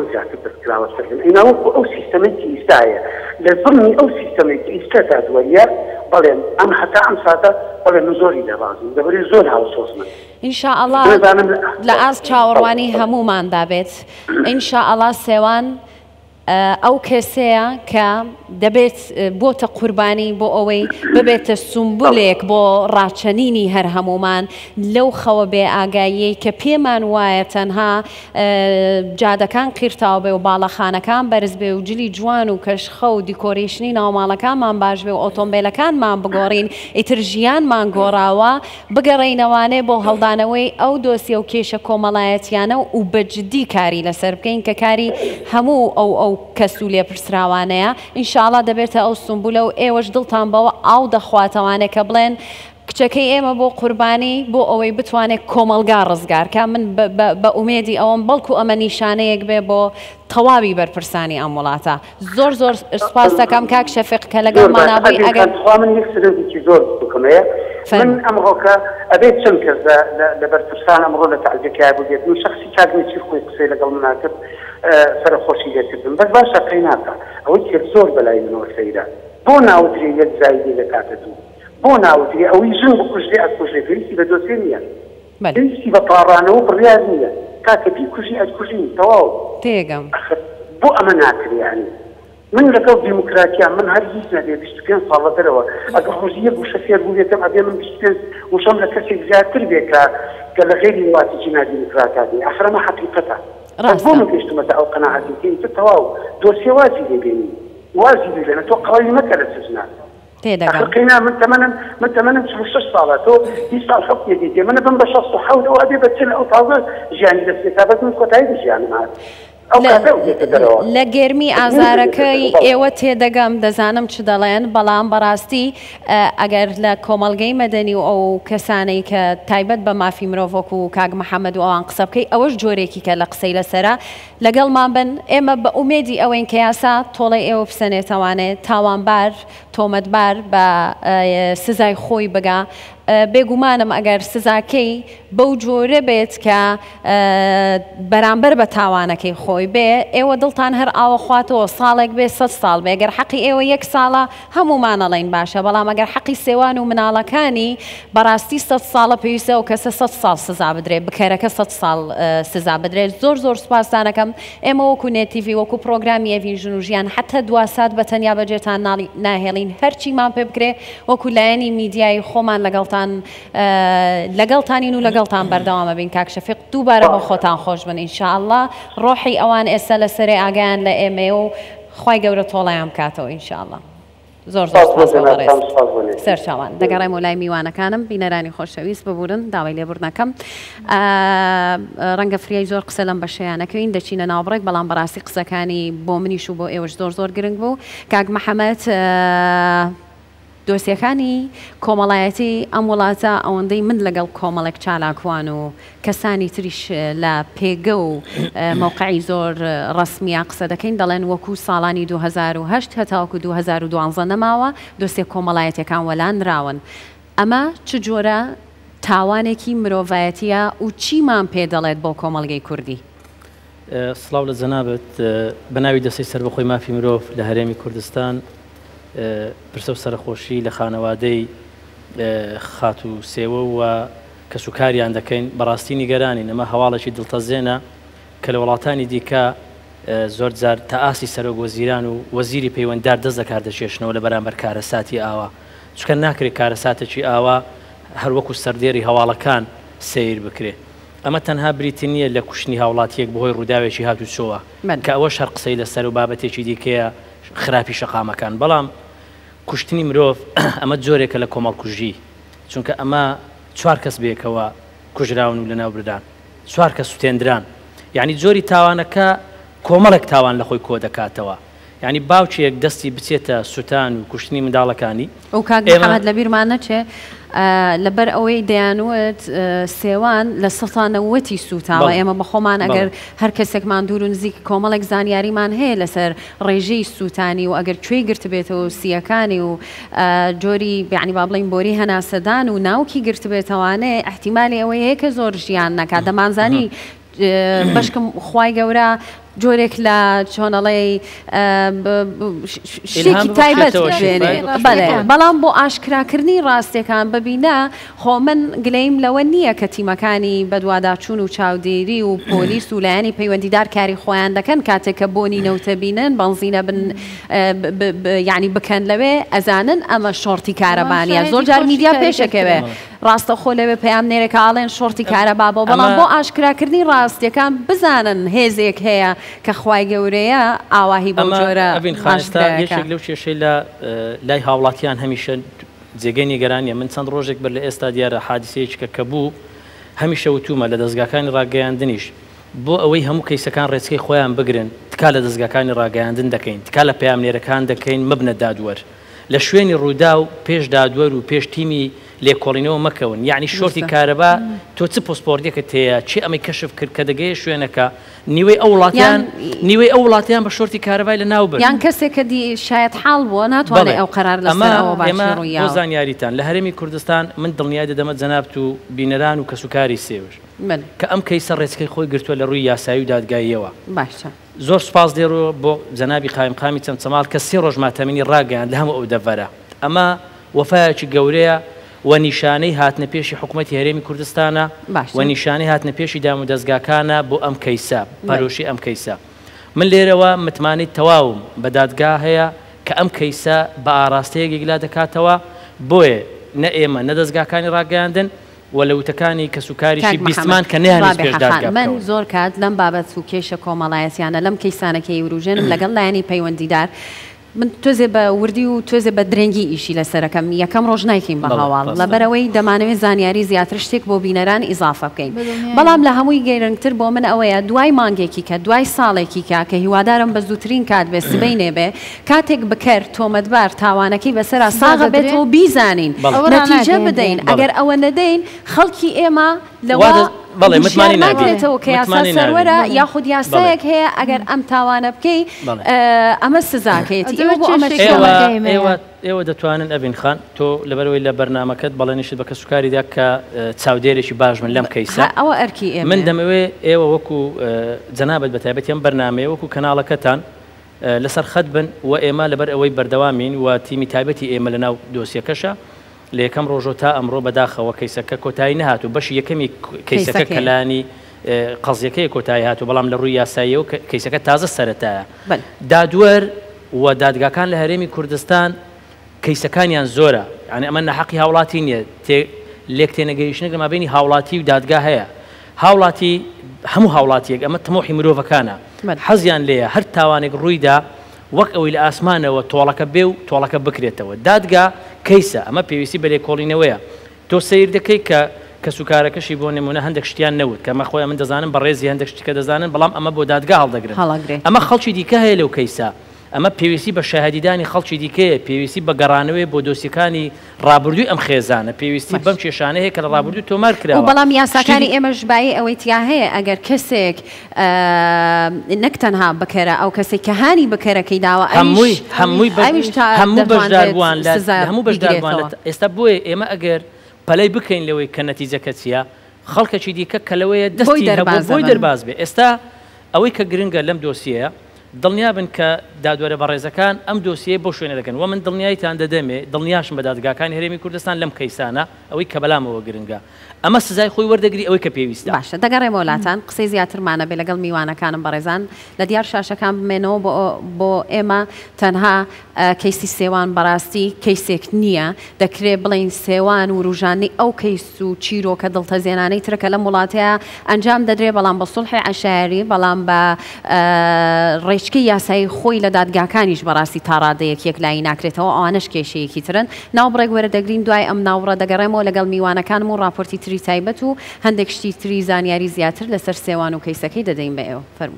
K: ئەو سیستەمێکی ئیستایە لە ضمنی ئەو سیستەمێکی ئیستادا دووەریە بەڵێن ئەم هەتا ئەم ساتە بەڵێن زۆری دەبازم دەبەری زۆر هاوسۆزمن
A: ئینشاءڵڵا لە ئاست چاوەڕوانی هەمومان دابێت ئینشاءڵڵا سێوان ئەو کەسەیە کە دەبێت بۆتە قوربانی بۆ ئەوەی ببێتە سومبولێک بۆ ڕاچەنینی هەر هەمومان لەو خەوە بێ ئاگاییەی کە پێمان وایە تەنها جادەکان قیرتاو بێ و باڵەخانەکان بەرز بێ و جلی جوان و کەشخە و دیکۆریشنی ناوماڵەکانمان باش بێ و ئۆتۆمبیلەکانمان بگۆڕین ئیتر ژیانمان گۆڕاوە بگەڕێینەوانێ بۆ هەڵدانەوەی ئەو دۆسیە و کێشە کۆمەڵایەتیانە و بەجددی کاری لەسەر بکەین کە کاری هەموو ئەو کەس و لێپرسراوانەیە ئینشاءڵڵا دەبێتە ئەو سمبولە و ئێوەش دڵتان بەوە ئاو دەخواتەوانێ کە بڵێن کچەکەی ئێمە بۆ قوربانی بۆ ئەوەی بتوانێت کۆمەلگا ڕزگارکە من بە ئومێدی ئەوەم بەڵکو ئەمە نیشانەیەک بێ بۆ تەواوی بەرپرسانی ئەم وڵاتە زۆر زۆر سپاس دەکەم کاک شەفیق کە لەگەڵمانابووی ئەگەر
K: من یەک سەرۆکی زۆر بکەمەیە من ئەمڕۆکە ئەبێت چەند کەس لە بەرپرسان ئەمڕۆ لە تعزیەکە بووێت و شخصی کاگنێکی خۆی قسەی لەگەڵ منا کرد سەرخۆشی لێکردم بەس باشە قەی ناکە ئەوەی کرد زۆر بەلای منەوە سەیرە بۆ ناوتری یەک زایدی لە کاتە دوو بۆ ناوتری ئەوەی ژن بکوژێ ئەکوژێ پێویستی بە دۆسێ نییە پێویستی بە پاڕانەوە بڕیار نییە کاکە بیکوژی ئەکوژین تەواو
A: تێگەم
K: بۆ ئەمە ناکریانی من لەگەڵ دیموکراتیا من هەرگیز نەبێ 25 ساڵە دەرەوە ئەگەر ڕۆژیە بوو شەفێر بووێتم ئەبێ من 25 وشەم لە کەسێک زیاتر بێ کە لە غێری وڵاتێکی نادیموکراتاتی ئەخرەمە حەقیقەتە بۆ من گەشتمەتە ئەو قەناعەتی تر تەواو دۆسیە وازی لێبێنی وازی لێبێنە تۆ قەڵی مەکە لە سزنان قینا من تمنم 6 ساڵە تۆ 20 ساڵ حکم دیتێ منە بم بە 67 ئەو ئەبێ بەچن ئەو تازە ژیانی دەستێکابەت من کۆتایی ژیانم هات
A: لە گێرمی ئازارەکەی ئێوە تێدەگەم دەزانم چ دەڵێن بەڵام بەڕاستی ئەگەر لە کۆمەڵگەی مەدەنی و ئەو کەسانەی کە تایبەت بە مافی مرۆڤۆک و کاک محەممەد و ئەوان قسە بکەی ئەوەش جۆرێکی کە لە قسەی لەسرە لەگەڵمان بن ئێمە بە ئومێدی ئەوەین کە یاسا تۆڵی ئێوە بسەنێتەوانێت تاوانبار تۆمەتبار بە سزای خۆی بگا بێگومانم ئەگەر سزاکەی بەو جۆرە بێت کە بەرامبەر بە تاوانەکەی خۆی بێ ئێوە دڵتان هەر ئاوەخواتەوە ساڵێک بێ 100 ساڵ بێ ئەگەر حەقی ئێوە 1 ساڵە هەمومانەڵین باشە بەڵام ئەگەر حەقی سێوان و مناڵەکانی بەڕاستی 100 ساڵە پێویستە و کەسە 100 ساڵ سزا بدرێت بکەرەکە 100 ساڵ سزا بدرێت زۆر زۆر سوپاسانەکەم ئێمە وەکو نێتیڤی وەکو پرۆگرامی ئەڤین ژن و ژیان حتا دواسات بە تەنیا بەجێتان ناهێڵین هەرچیمان پێ بکرێ وەکو لایەنی میدیای خۆمان لەگەڵتانین و لەگەڵتان بەردەوامە بین کاک شەفیق دووبارە بۆ خۆتان خۆش بن ئینشاءڵڵا ڕۆحی ئەوان ئێستا لەسەرێ ئاگیان لە ئێمە و خوای گەورە تۆڵەیان بکاتەوە ئینشاءڵڵا زۆر سەرچاوان دەگەڕێم و لای میوانەکانم بینەرانی خۆشەویست ببورن داوای لێبوردنەکەم ڕەنگە فریای زۆر قسە لەم بەشەیانەکەین دەچینە ناوبڕێک بەڵام بەڕاستی قسەکانی بۆ منیش و بۆ ئێوەش زۆر گرنگ بوو کاک محەممەد دۆسیەکانی کۆمەڵایەتی ئەم وڵاتە ئەوەندەی من لەگەڵ کۆمەڵێک چالاکوان و کەسانی تریش لە پێگە و مەوقعی زۆر ڕسمیە قسە دەکەین دەڵێن وەکو ساڵانی 2008 هەتاوەکو 2012 نەماوە دۆسیە کۆمەڵایەتەکان وەلانراون ئەمە چ جۆرە تاوانێکی مرۆڤایەتیە و چیمان پێ دەڵێت بۆ کۆمەڵگەی کوردی
L: سڵاو لە جەنابەت بەناوی دەستەی سەربەخۆی مافی مرۆڤ لە هەرێمی کوردستان پرسە و سەرخۆشی لە خانەوادەی خات و سێوە و کەسوکاریان دەکەین بەڕاستی نیگەرانی ئەمە هەواڵێکی دڵتەزێنە کە لە وڵاتانی دیکە زۆر جار تا ئاسی سەرۆک وەزیران و وەزیری پەیوەنددار دەست دەکار دەچێشنەوە لە بەرامبەر کارەساتی ئاوا چکە ناکرێت کارەساتێکی ئاوا هەروەکو سەردێری هەواڵەکان سیر بکرێت ئەمە تەنها بریتی نییە لە کوشتنی هاوڵاتیەک بەهۆی ڕووداوێکی هاتوچۆوە کە ئەوەش هەر قسەی لەسەر و بابەتێکی دیکەیە خراپی شەقامەکان بەڵام کوشتنی مرۆڤ ئەمە جۆرێکە لە کۆمەڵکوژی چونکە ئەمە 4 کەس بێکەوە کوژراون و لەناو بردان 4 کەس سوتێندران یعنی جۆری تاوانەکە کۆمەڵێک تاوان لە خۆی کۆ دەکاتەوە یعنی باوچێک دەستی بچێتە سوتان و کوشتنی منداڵەکانی
A: ئەو کاک محەممەد لە بیرمان نەچێ لەبەر ئەوەی دەیانوت سێوان لە سەتانەوەتی سوتاوە ئێمە بەخۆمان ئەگەر هەر کەسێکمان دوور و نزیک کۆمەڵێک زانیاریمان هەیە لەسەر ڕێژەی سوتانی و ئەگەر کوێی گرت بێتەوە سیەکانی و جۆری بیانی با بڵین بۆری هەناسەدان و ناوکی گرت بێتەوانێ احتیمالی ئەوەی هەیە کە زۆر ژیان نەکات دەمانزانی بەشکم خوای گەورە جۆرێک لە چۆنەڵێ شتێکی تایبەت بێنێ بەڵێ بەڵام بۆ ئاشکراکردنی ڕاستیەکان ببینە خۆ من گلەیم لەوە نییە کە تیمەکانی بەدواداچوون و چاودێری و پۆلیس و لایەنی پەیوەندیدار کاری خۆیان دەکەن کاتێک کە بۆنی نەوتە بینن بەنزینە یعنی بکەن لەوێ ئەزانن ئەمە شۆڕتی کارەبانیە زۆر جار میدیا پێشەکەوێ ڕاستە خۆ لەوێ پەیام نێرێکە ئاڵێن شۆڕتی کارەبا بۆ بەڵام بۆ ئاشکراکردنی ڕاستیەکان بزانن هێزێک هەیە کە خوای گەورەیە ئاواهی بەم جۆرە
L: یەکێک لەو کێشەی لە لای هاوڵاتیان هەمیشە جێگەی نیگەرانیە من چەند ڕۆژێک بەر لە ئێستا دیارە حادیسەیەکە کە بوو هەمیشە وتومە لە دەستگاکانی ڕاگەیاندنیش بۆ ئەوەی هەموو کەیسەکان ڕێچکەی خۆیان بگرن تکا لە دەستگاکانی ڕاگەیاندن دەکەین تکا لە پەیامنێرەکان دەکەین مبنە دادوەر لە شوێنی ڕوودا و پێش دادوەر و پێش تیمی لێکۆڵینەوە مەکەون یعنی شۆرتی کارەبا تۆ چ پۆسپۆرتێکت هەیە چی ئەمەی کەشف کرد کە دەگەیە شوێنەکە نیوەی ئەو وڵاتیان بە شۆرتی کارەبای لە ناو بن
A: یان کەسێک کە شاید حاڵ بووە ناتوانێت ئەو قەرار لەسەرەوە باشڕوویە
L: بۆ زانیاریتان لە هەرێمی کوردستان من دڵنیای دەدەمە جەنابەت و بینەران و کەسوکاری سێوش کە ئەم کەیسە ڕێچکەی خۆی گرتووە لە ڕووی یاسایی و دادگاییەوە
A: باشە
L: زۆر سوپاس دێڕەوە بۆ جەنابی قایمقامی چەمچەماڵ کە 3 ڕۆژ ماتەمینی ڕاگەیاند لە هەموو ئەو دەڤەرە ئەمە وەفایەکی گەورەیە و نیشانەی هاتنە پێشی حکوومەتی هەرێمی کوردستانە و نیشانەی هاتنە پێشی دام و دەستگاکانە بۆ ئەم کەیسە پەرۆشی ئەم کەیسە من لێرەوە متمانەی تەواوم بە دادگا هەیە کە ئەم کەیسە بە ئاراستەیەکی گلا دەکاتەوە بۆیە نە ئێمە نە دەستگاکانی ڕاگەیاندن و لە وتەکانی کەسوکاریشی بیستمان کە نەیانویست پێش دادگا
A: من زۆر کات لەم بابەت و کێشە کۆمەڵایەتیانە لەم کەیسانەکەی وروژێنم لەگەڵ لایەنی پەیوەندیدار من توێزێ بە وردی و توێزێ بە درێنگی ئیشی لەسەرەکەم یەکەم ڕۆژ نایکەین بە هەواڵ لەبەرەوەی دەمانەوێت زانیاری زیاتر شتێک بۆ بینەران ئیزافە بکەین بەڵام لە هەمووی گەیرنگتر بۆ من ئەوەیە دوای مانگێکی کە دوای ساڵێکی کە هیوادارم بە زووترین کات بێ سبەی نێبێ کاتێک بکەر تۆمەتبار تاوانەکەی بەسەرا ساغە بێتەوە بیزانین نەتیجە بدەین ئەگەر ئەوە نەدەین خەڵکی ئێمە لەوە
L: بەڵێ متمانی
A: ناگرێتەوە کە یاسا سەروەرە یاخود یاسایەک هەیە ئەگەر ئەم تاوانە بکەی ئەمە سزاکەیتی
L: ئێوە دەتوانن ئەڤین خان تۆ لەبەرەوەی لە بەرنامەکەت بەڵێنیشت بە کەسوکاریدا کە چاودێرێکی باش من لەم کەیسە
A: ئەوە ئەرکی ئێمە
L: من دەمەوێت ئێوە وەکو جەنابەت بەتایبەتی ئەم بەرنامەیە وەکو کەناڵەکەتان لەسەر خەت بن و ئێمە لەبەر ئەوەی بەردەوامین و تیمی تایبەتی ئێمە لە ناو دۆسیەکەشە لە یەکەم ڕۆژۆ تا ئەمڕۆ بەداخەوە کەیسەکە کۆتایی نەهاتوو بەشی یەکەمی کەیسەکە کەلانی قەزیەکەی کۆتایی هاتوو بەڵام لە ڕووی یاساییەوە کەیسەکە تازە سەرەتایە دادوەر و دادگاکان لە هەرێمی کوردستان کەیسەکانیان زۆرە یعنی ئەمە نەحەقی هاوڵاتی نییە لێک تێنەگەیشتنێک لە مابینی هاوڵاتی و دادگا هەیە هاوڵاتی هەموو هاوڵاتیەک ئەمە تەمۆحی مرۆڤەکانە حەزیان لێیە هەر تاوانێک ڕوویدا وەک ئەوەی لە ئاسمانەوە تۆڵەکە بێ و تۆڵەکە بکرێتەوە دادگا کەیسە ئەمە پێویستی بە لێکۆڵینەوەیە تۆ سیر دەکەی کە کەسوکارەکەشی بۆ نمونە هەندێک شتیان نەوت کە ئەمە خۆیان من دەزانم بە ڕێزی هەندێک شتێکە دەزانن بەڵام ئەمە بۆ دادگا هەڵدەگرن ئەمە خەڵکی دیکە هەیە لەو کەیسە ئەمە پێویستی بە شاهدیدانی خەڵکی دیکەیە پێویستی بە گەڕانەوەی بۆ دۆسیەکانی ڕابردووی ئەم خێزانە پێویستی بەم کێشانەیە کە لە ڕابردوو تۆمار کراوە
A: بەڵام یاساکانی ئێمەش بای ئەوەی تیا هەیە ئەگەر کەسێک نەک تەنها بکەرە ئەو کەسێک کە هانی بکەرەکەی داوە
L: هەموو بەشداروان هەموو بەشداروان ئێستا بۆیە ئێمە ئەگەر پەلەی بکەین لەوەی کە نەتیجەکە چییە خەڵکەکی دیکە کە لەوەیە دەستی هەبوو بۆی دەرباز بێ ئێستا ئەوەی کە گرنگە لەم دۆسیەیە دڵنیا بن کە دادوەرە بەڕێزەکان ئەم دۆسیە بۆ شوێنە دەکەن و من دڵنیایتان دەدەمێ دڵنیاشم بە دادگاکانی هەرێمی کوردستان لەم کەیسانە ئەوەی کە بەلامەوە گرنگە ئەمە سزای خۆی وەردەگری ئەوەی کە پێویستە
A: باشە دەگەڕێمە وڵاتان قسەی زیاترمانە بێ لەگەڵ میوانەکانم بەڕێزان لە دیار شاشەکان بمێنەوە بۆ ئێمە تەنها کەیسی سێوان بەڕاستی کەیسێک نییە دەکرێت بڵین سێوان و ڕوژانی ئەو کەیس و چیرۆکە دڵتەزێنانەی ترکە لەم وڵاتەیە ئەنجام دەدرێت بەڵام بە سوڵحی عەشایری بەڵام بە ڕێچکەی یاسایی خۆی لە دادگاکانیش بەڕاستی تا ڕادەیەک لای ناکرێتەوە ئەوانش کێشەیەکی ترن ناوبڕێک وەرەدەگرین دوای ئەم ناوڕە دەگەڕێمەوە لەگەڵ میوانەکانم و راپۆرتی تری تایبەت و هەندێک شتی تری زانیاری زیاتر لەسەر سێوان و کەیسەکەی دەدەین بە ئێوە فەرمون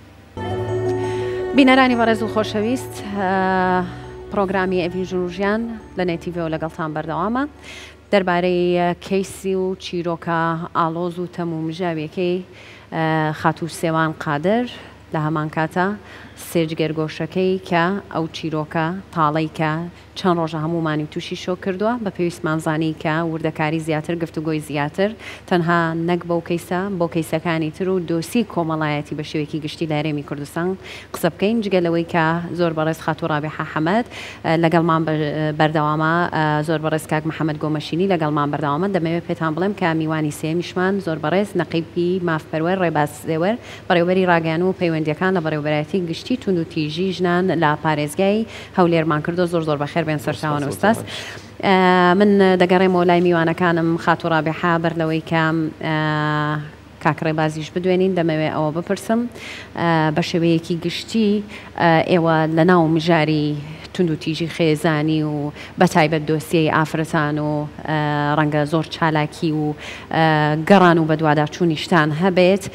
A: بینەرانی بەڕێز و خۆشەویست پرۆگرامی ئەڤین ژوورژیان لە نێتیڤەوە لەگەڵتان بەردەوامە دەربارەی کەیسی و چیرۆکە ئاڵۆز و تەمومژاویەکەی خاتوو سێوان قادر لە هەمان کاتە سێرجگەرگۆشەکەی کە ئەو چیرۆکە تاڵەی کە چەند ڕۆژە هەمومانی و تووشی شۆ کردووە بە پێویستمانزانی کە وردەکاری زیاتر گفتوگۆی زیاتر تەنها نەک بەو کەیسە بۆ کەیسەکانی تر و دۆسی کۆمەڵایەتی بە شێوەیەکی گشتی لە هەرێمی کوردستان قسە بکەین جگەلەوەی کە زۆر بەڕێز خاتوو ڕابیحە حەمەد لەگەڵمان بەردەوامە زۆر بەڕێز کاک محەممەد گۆمەشینی لەگەڵمان بەردەوامە دەمەوێت پێتان بڵێم کە میوانی سێمیشمان زۆر بەڕێز نەقیبی مافپەروەر ڕێبازێوەر بەڕێوەری ڕاگەیان و پەیوەندیەکان لە بەڕێوەبەرەتی گشتی تونند و تیژی ژنان لە پارێزگای هەولێرمان کردو زۆر بەخێر بێن سەرچاوان ئوستاس من دەگەڕێمەوە لای میوانەکانم خاتوو ڕابیحە بەر لەوەی کە کاکڕێبازیش بدوێنین دەمەوێت ئەوە بپرسم بە شێوەیەکی گشتی ئێوە لە ناو مژاری تونند و تیژی خێزانی و بەتایبەت دۆسیەی ئافرەتان و ڕەنگە زۆر چالاکی و گەڕان و بەدواداچوونیشتان هەبێت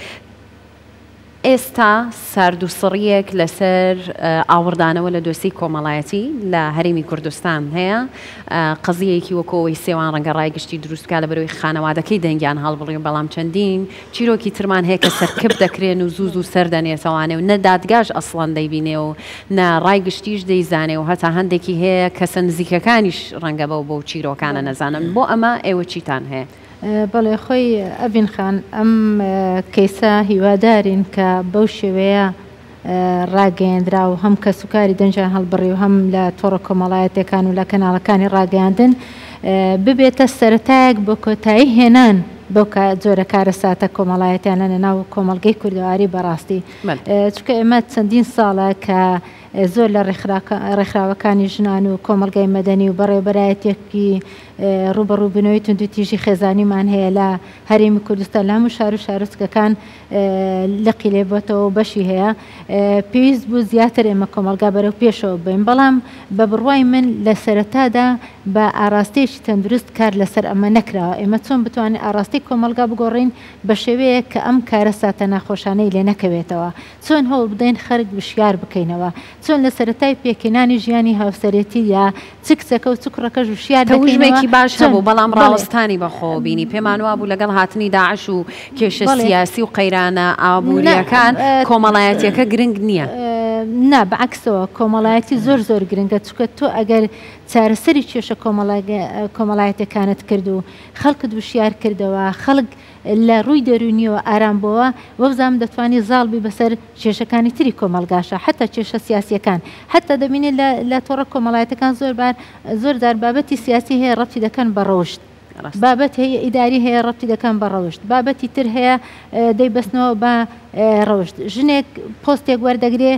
A: ئێستا سارد و سڕیەک لەسەر ئاوردانەوە لە دۆسی کۆمەڵایەتی لە هەرێمی کوردستان هەیە قەزیەکی وەکەوەی سێوان ڕەنگە ڕایگشتی دروستکە لە بەرەوەی خانەوادەکەی دەنگیان هەڵبڕی بەڵام چەندین چیرۆکی ترمان هەیە کە سەرکەب دەکرێن و زوو و سەردەنێتەوانێ و نەدادگاش ئەسڵان دەیبینێ و نە ڕایگشتیش دەیزانێ و هەتا هەندێکی هەیە کە نزیکەکانیش ڕەنگە بەو چیرۆکانە نەزانن بۆ ئەمە ئێوە چیتان هەیە؟
B: بەڵێ خۆی ئەڤین خان ئەم کەیسە هیوادارین کە بەو شێوەیە ڕاگەیاندرا و هەم کە سوکاری دەنجیان هەڵبڕی و هەم لە تۆڕە کۆمەڵایەتەکان و لە کەناڵەکانی ڕاگەیاندن ببێتە سەرەتایەک بۆ کۆتایی هێنان بەو جۆرە کارە ساتە کۆمەڵایەتیانە لە ناو کۆمەڵگەی کوردەواری بەڕاستی چونکە ئێمە چەندین ساڵە کە زۆر لە ڕێکخراوەکانی ژنان و کۆمەڵگەی مەدەنی و بەڕێوەبەرایەتێکی ڕوبەڕووبنەوەی تونند و تیژی خێزانیمان هەیە لە هەرێمی کوردستان لە هەموو شار و شارۆچکەکان لەقی لێبووەتەوە بەشی هەیە پێویست بوو زیاتر ئێمە کۆمەلگا بەرەو پێشەوە بین بەڵام بە بڕوای من لە سەرەتادا بە ئاراستەیەکی تەندروست کار لەسەر ئەمە نەکراوە ئێمە چۆن بتوانین ئاراستی کۆمەلگا بگۆڕین بە شێوەیە کە ئەم کارە ساتە ناخۆشانەی لێ نەکەوێتەوە چۆن هەوڵ بدەین خەرک وشیار بکەینەوە چۆن لە سەرەتای پێکێنانی ژیانی هاوسەرێتی یا چ کچەکە و چکڕەکەش وشیار دەکەینەوە
A: باش هەبوو بەڵام ڕاوەستانی بەخۆ بینی پێمان وا بوو لەگەڵ هاتنی داعش و کێشە سیاسی و قەیرانە ئابوووریەکان کۆمەڵایەتیەکە گرنگ نییە
B: نا بەعکسەوە کۆمەڵایەتی زۆر گرنگە چکە تۆ ئەگەر چارەسەری کێشە کۆمەڵایەتەکانت کرد و خەڵکت وشیار کردەوە خەڵک لە ڕووی دەرونیەوە ئارام بووە وەبزانام دەتوانانی زاڵبی بەسەر کێشەکانی تری کۆمەلگاشە حتا کێشە سیاسیەکان حتا دەبینێت لە تۆڕە کۆمەڵایەتەکان زۆردار بابەتی سیاسی هەیە ڕەتی دەکەن بە ڕەوشت بابەت هەیە ئیداری هەیە ڕەتی دەکەن بە ڕەوشت بابەتی تر هەیە دەیبەستنەوە بە ڕەوشت ژنێک پۆستێک وەردەگرێ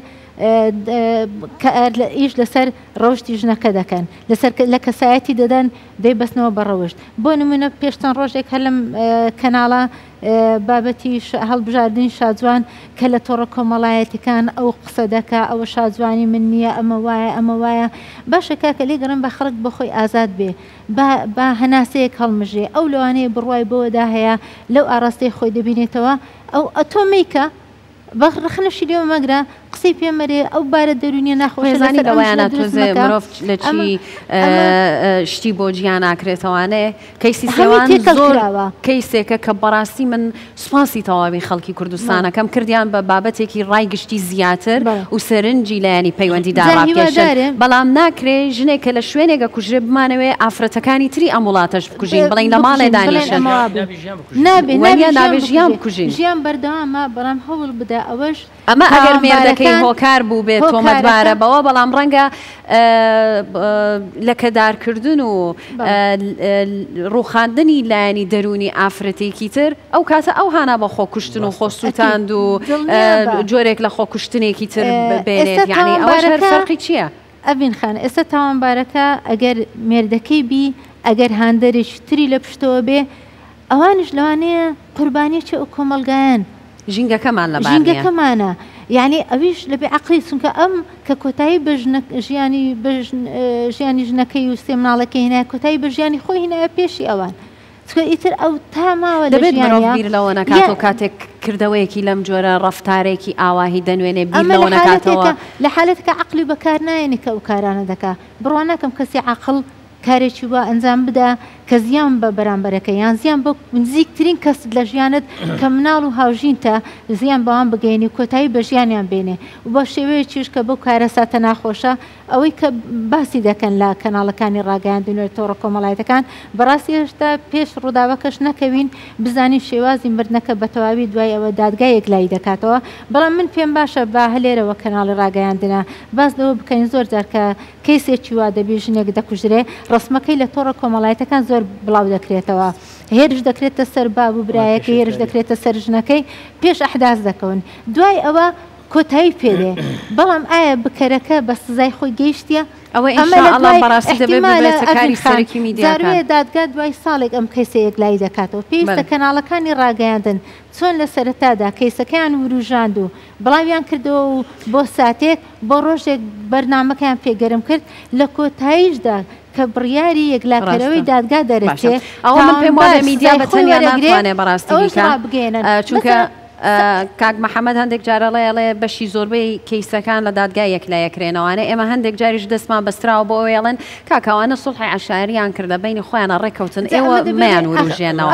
B: ئیش لەسەر ڕەوشتی ژنەکە دەکەن لە کەسایەتی دەدەن دەیبەستنەوە بە ڕەوشت بۆ نمونە پێشتان ڕۆژێک هەر لەم کەناڵە بابەتی هەڵبژاردننی شاجوان کە لە تۆڕە کۆمەڵایەتەکان ئەو قسە دەکا ئەوە شاجوانی من نییە ئەمە وایە باشە کاکە لێ گەڕن بە خەڵک بەخۆی ئازاد بێ با هەناسەیەک هەڵمژێ ئەو لەوانەیە بڕوای بەوەدا هەیە لەو ئاراستەی خۆی دەبینێتەوە ئەو ئەتۆمیکە بەڕخنەشی لێوە مەگرە قسەی پێمەرێ ئەو بارە دەرونیە ناخۆشێزانی
A: لەوایانە تۆزێ مرۆڤ لە چی شتی بۆ گیان ناکرێتەوانێ کەیسی سێوان زۆر کەیسێکە کە بەڕاستی من سوپاسی تەواوی خەڵکی کوردستانەکەم کردیان بە بابەتێکی ڕایگشتی زیاتر و سەرنجی لایەنی پەیوەندی داڕاکێشن بەڵام ناکرێ ژنێک کە لە شوێنێکە کوژرێ بمانەوێ ئافرەتەکانی تری ئەم وڵاتەش بکوژین بڵین لە ماڵێ دانیشن نابێ ژیان بکوژین
B: ژیان بەردەوامە بەڵام هەوڵ بدە ئەوەش
A: ئەمە ئەگەر مێردەکەی هۆکار بوو بێت تۆمەتبارە بەوە بەڵام ڕەنگە لە کەدارکردن و ڕووخاندنی لایەنی دەرونی ئافرەتێکی تر ئەو کاتە ئەو هانا بە خۆ کوشتن و خۆ سووتاند و جۆرێک لە خۆ کوشتنێکی تر بێنێت یعنی ئەوەش هەر فەرقی چییە؟
B: ئەڤین خان ئێستا تاوانبارەکە ئەگەر مێردەکەی بی ئەگەر هاندەرێکی تری لە پشتەوە بێ ئەوانش لەوانەیە قوربانیەکی ئەو کۆمەلگایان
A: ژینگەکەمان لە
B: ژینگەکەمانە یعنی ئەویش لە بێ عەقلی چونکە ئەم کە کۆتایی بە ژیانی ژنەکەی و سێ مناڵەکەی هێنایە کۆتایی بە ژیانی خۆی هێنایە پێشی ئەوان چکە ئیتر ئەو تاماوە
A: دەبێت بیر لەوە نەکاتەوە کاتێک کردەوەیەکی لەم جۆرە ڕەفتارێکی ئاواهی دەنوێنێ بیر لەوە نەکاتەوە
B: لە حالەتەکە عەقلی بەکار نایەنی کە ئەو کارانە دەکا بڕوا ناکەم کەسی عەقڵ کارێکی وە ئەنجام بدە کە زیان بە بەرامبەرەکە یان زیان بە نزیکترین کەس لە ژیانت کە مناڵ و هاوژینتە زیان بەوان بگەینی کۆتایی بە ژیانیان بێنێ و بە شێوەیەکیش کە بەو کارەساتە ناخۆشە ئەوەی کە باسی دەکەن لە کەناڵەکانی ڕاگەیاندنەوەی تۆڕە کۆمەڵایەتەکان بەڕاستی هێشتا پێش ڕووداوەکەش نەکەوین بزانین شێوازی مردنەکە بە تەواوی دوای ئەوە دادگای یەکلایی دەکاتەوە بەڵام من پێم باشە با هەلێرەوە کەناڵی ڕاگەیاندنە باس لەوە بکەین زۆر جار کە کەیسێکی وا دەبێ ژنێک دەکوژرێ ڕسمەکەی لە تۆڕە کۆمەڵایەتەکان زۆر بڵاو دەکرێتەوە هێرش دەکرێتە سەر باب و برایەکە هێرش دەکرێتە سەر ژنەکەی پێش ئەحداث دەکەون دوای ئەوە کۆتایی پێدێ بەڵام ئایا بکەرەکە بە سزای خۆی گەیشتە
A: ئەوە ئینشاءالله بەڕاستی دەبێت ببێتە کاری سەرەکی میدیاکان
B: زاروێ دادگا دوای ساڵێک ئەم کەیسە یەکلایی دەکاتەوە پێویستە کەناڵەکانی ڕاگەیاندن چۆن لە سەرەتادا کەیسەکەیان وروژاند و بڵاویان کردەوە و بۆ ساتێک بۆ ڕۆژێک بەرنامەکەیان پێگەرم کرد لە کۆتاییشدا کە بڕیاری یەکلاکەرەوەی دادگا دەرەچێ
A: ئەوە من پێم وایە میدیا بەتەنیا ناتوانێت بەڕاستی بیکات چونکە کاک محەممەد هەندێک جارەڵێڵێ بەشی زۆربەی کەیسەکان لە دادگای یەکلایەکرێنەوەوانە ئێمە هەندێک جاریش دەستمان بەستراوە بۆ ئێڵێن کاکەوانە سوڵحی عشایریان کردە بینی خۆیانە ڕێکەوتن ئێوە مەیان وروژێنەوە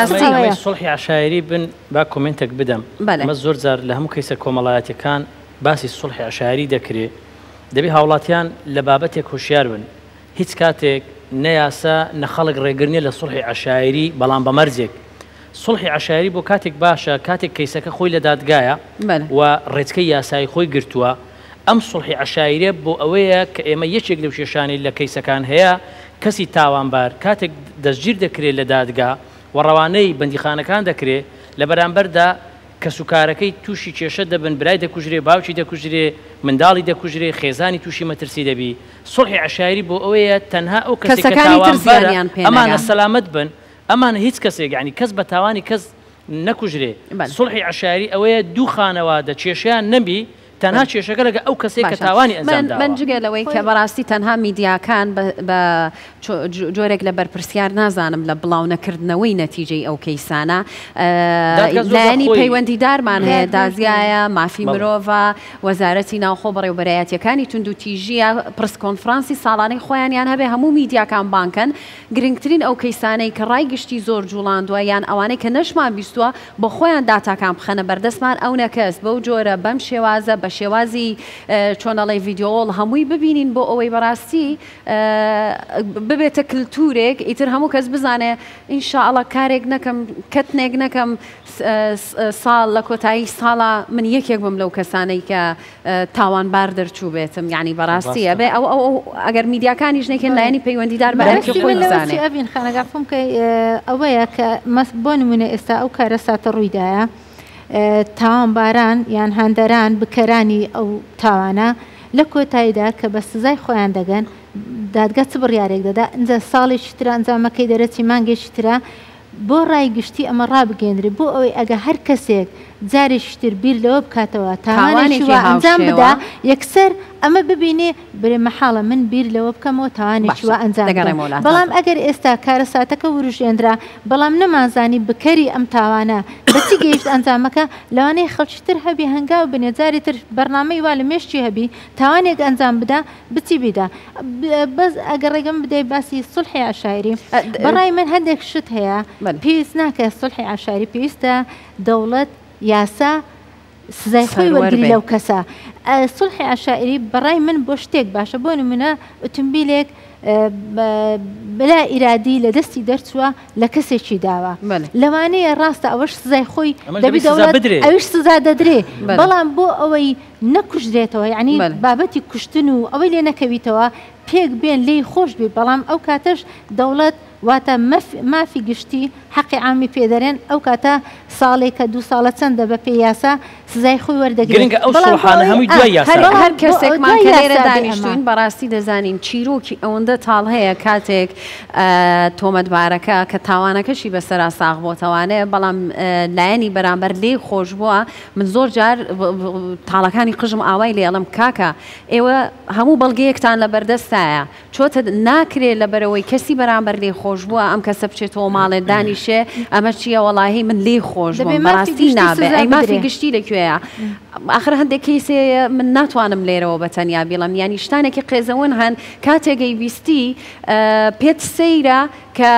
L: سوڵحی عشایری بن با کۆمنتێک بدەم ئەمە زۆر جار لە هەموو کەیسە کۆمەڵایەتەکان باسی سوڵحی عشایری دەکرێت دەبێ هاوڵاتیان لە بابەتێک هوشیار بن هیچ کاتێک نەیاسا نەخەڵک ڕێگرنیە لە سوڵحی عشایری بەڵام بە مەرجێک سوڵحی عشایری بۆ کاتێک باشە کاتێک کەیسەکە خۆی لە دادگایە و ڕێچکەی یاسایی خۆی گرتووە ئەم سوڵحی عشایرێ بۆ ئەوەیە کە ئێمە یەکێک لەو شێشانی لە کەیسەکان هەیە کەسی تاوانبار کاتێک دەستگیر دەکرێت لە دادگا و ڕەوانەی بەندیخانەکان دەکرێت لە بەرامبەردا کەسوکارەکەی تووشی کێشە دەبن برای دەکوژرێ باوکی دەکوژرێ منداڵی دەکوژرێ خێزانی تووشی مەترسی دەبی سوڵحی عشایری بۆ ئەوەیە تەنها ئەو کەسێک کە تاوانبارە ئەمانە سەلامەت بن ئەمان هیچ کەسێک یعنی کەس بە تاوانی کەس نەکوژرێ سوڵحی عشایری ئەوەیە دوو خانەوادە کێشیان نەبی تەنها کێشەکە لەگە ئەو کەسێک کە تاوانی ئەنجامداوە
A: من جگە لەوەی کە بەڕاستی تەنها میدیاکان بە جۆرێک لە بەرپرسیار نازانم لە بڵاو نەکردنەوەی نەتیجەی ئەو کەیسانە لایەنی پەیوەندیدارمان هەیە دازیایە مافی مرۆڤە وەزارەتی ناوخۆ بەڕێوەبەرایەتیەکانی تونند و تیژیە پرس کۆنفرانسی ساڵانەی خۆیانیان هەبێ هەموو میدیاکان بانکەن گرنگترین ئەو کەیسانەی کە ڕای گشتی زۆر جوڵاندووە یان ئەوانەی کە نەشمان بیستووە بە خۆیان داتاکان بخەنە بەردەستمان ئەو نەکەس بەو جۆرە بەم شێوازە بە شێوازی چۆنەڵی ڤیددیۆڵ هەمووی ببینین بۆ ئەوەی بەڕاستی ببێتە کللتورێک ئیتر هەموو کەس بزانێ ئینشاءڵە کارێک نەکەم کەتنێک نەکەم ساڵ لە کۆتایی ساڵە من یەکێک بم لەو کەسانەی کە تاوانبار دەرچوو بێتم یعنی بەڕاستیە بێ ئەو ئەگەر میدیاکانی ژنێکن لایەنی پەیوەندیدار بەرەکی خۆی بزانێ
B: ئەبین خانەگافم کە ئەوەیە کە بۆ نمونە ئێستا ئەو کارە ساتە ڕوویدایە تاوانباران یان هەندەران بکەرانی ئەو تاوانە لە کۆتاییدا کە بە سزای خۆیان دەگەن دادگا چ بڕیارێک دەدا ئەنجە ساڵێکی ترە ئەنجامەکەی دەرەچی مانگێکی ترە بۆ ڕای گشتی ئەمە ڕابگەێنرێت بۆ ئەوەی ئەگە هەر کەسێک جارێکتر بیر لەوە بکاتەوە تاوانێکی ئەنجام بدا یەکسەر ئەمە ببینێ برێ مەحاڵە من بیر لەوە بکەمەوە تاوانێکی وە ئەنجام بەڵام ئەگەر ئێستا کارە ساتەکە وروژێنرا بەڵام نەمانزانی بکەری ئەم تاوانە بەچی گەیشت ئەنجامەکە لەوانەیە خەڵکیتر هەبی هەنگاو بنێ جارێ تر بەرنامەی وا لە مێشتی هەبی تاوانێک ئەنجام بدا بچی بیدا بەس ئەگەر ڕێگەم بدەی باسی سوڵحی عشایری بەڕای من هەندێک شت هەیە پێویست ناکە سوڵحی عشایری پێویستە دەوڵەت یاسا سزای خۆی وەرگری لەو کەسە سوڵحی عشایری بەڕای من بۆ شتێک باشە بۆ نمونە ئۆتۆمبیلێک بلا ئیرادی لە دەستی دەرچووە لە کەسێکی داوە لەوانەیە ڕاستە ئەوەش سزای خۆی دەبی دەوڵەت ئەوش سزا دەدرێ بەڵام بۆ ئەوەی نەکوژرێتەوە یعنی بابەتی کوشتن و ئەوەی لێ نەکەویتەوە پێک بێن لێی خۆش بێ بەڵام ئەو کاتەش دەوڵەت واتە مافی گشتی حەقی عامی پێدەرێن ئەو کاتە ساڵێکە دوو ساڵە چەندە بە پێ یاسا سزای خۆی وەردەگرێت
A: هەر کەسێکمان کە لێرە دانیشتوین بەڕاستی دەزانین چیرۆکی ئەوەندە تاڵ هەیە کاتێک تۆمەتبارەکە کە تاوانەکەشی بەسەرا ساغ بۆتەوانەیە بەڵام لایەنی بەرامبەر لێ خۆش بووە من زۆر جار تاڵەکانی قژم ئاوای لێڵم کاکە ئێوە هەموو بەڵگەیەکتان لە بەردەستایە چۆتە ناکرێت لەبەرەوەی کەسی بەرامبەر لێ خۆش بووە ئەم کەسە بچێتەوە ماڵێ دانیش عیشێ ئەمە چییە وەڵاهی من لێ خۆش بووم بەڕاستی نابێ ئەی مافی گشتی لەکوێیە آخر هەندێک کەیسێ من ناتوانم لێرەوە بە تەنیا بیڵم ینی شتانێکی قێزەون هەن کاتێگەی بیستی پێت سەیرە کە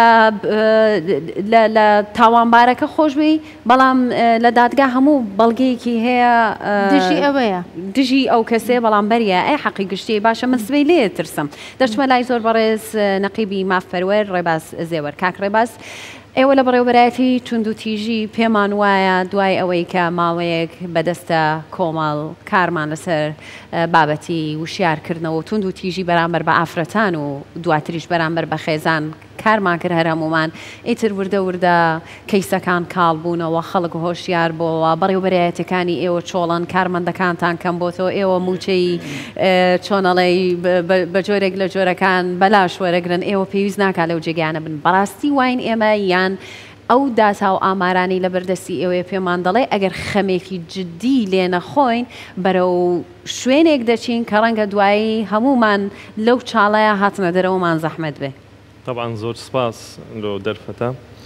A: لە تاوانبارەکە خۆشبی بەڵام لە دادگا هەموو بەڵگەیەکی هەیە
B: دژی ئەوەیە
A: دژی ئەو کەسێ بەڵام بەریە ئەی حەقی گشتی باشە من سبەی لێ ترسم دەچمە لای زۆر بەڕێز نەقیبی مافپەروەر ڕێباز زێوەر کاک ڕێباز ئێوە لە بەڕێوەبەرایەتی تونند و تیژی پێمان وایە دوای ئەوەی کە ماوەیەک بەدەستە کۆمەڵ کارمان لەسەر بابەتی وشیارکردنەوە تونند و تیژی بەرامبەر بە ئافرەتان و دواتریش بەرامبەر بە خێزان کارمان کرد هەر هەمومان ئیتر وردە وردە کەیسەکان کاڵبوونەوە خەڵک هۆشیار بۆەوە بەڕێوەبەرایەتەکانی ئێوە چۆڵن کارمەندەکانتان کەم بۆتەوە ئێوە موچەی چۆنەڵی بە جۆرێک لە جۆرەکان بەلاش وەرەگرن ئێوە پێویست ناکات لەو جێگانە بن بەڕاستی واین ئێمە یان ئەو داتا و ئامارانی لە بەردەستی ئێوەیە پێمان دەڵێ ئەگەر خەمێکی جددی لێ نەخۆین بەرەو شوێنێک دەچین کە ڕەنگە دوایی هەمومان لەو چاڵەیە هاتنە دەرەوەمان زەحمەت بێ
M: طبعا زۆر سپاس لۆ دەرفەتە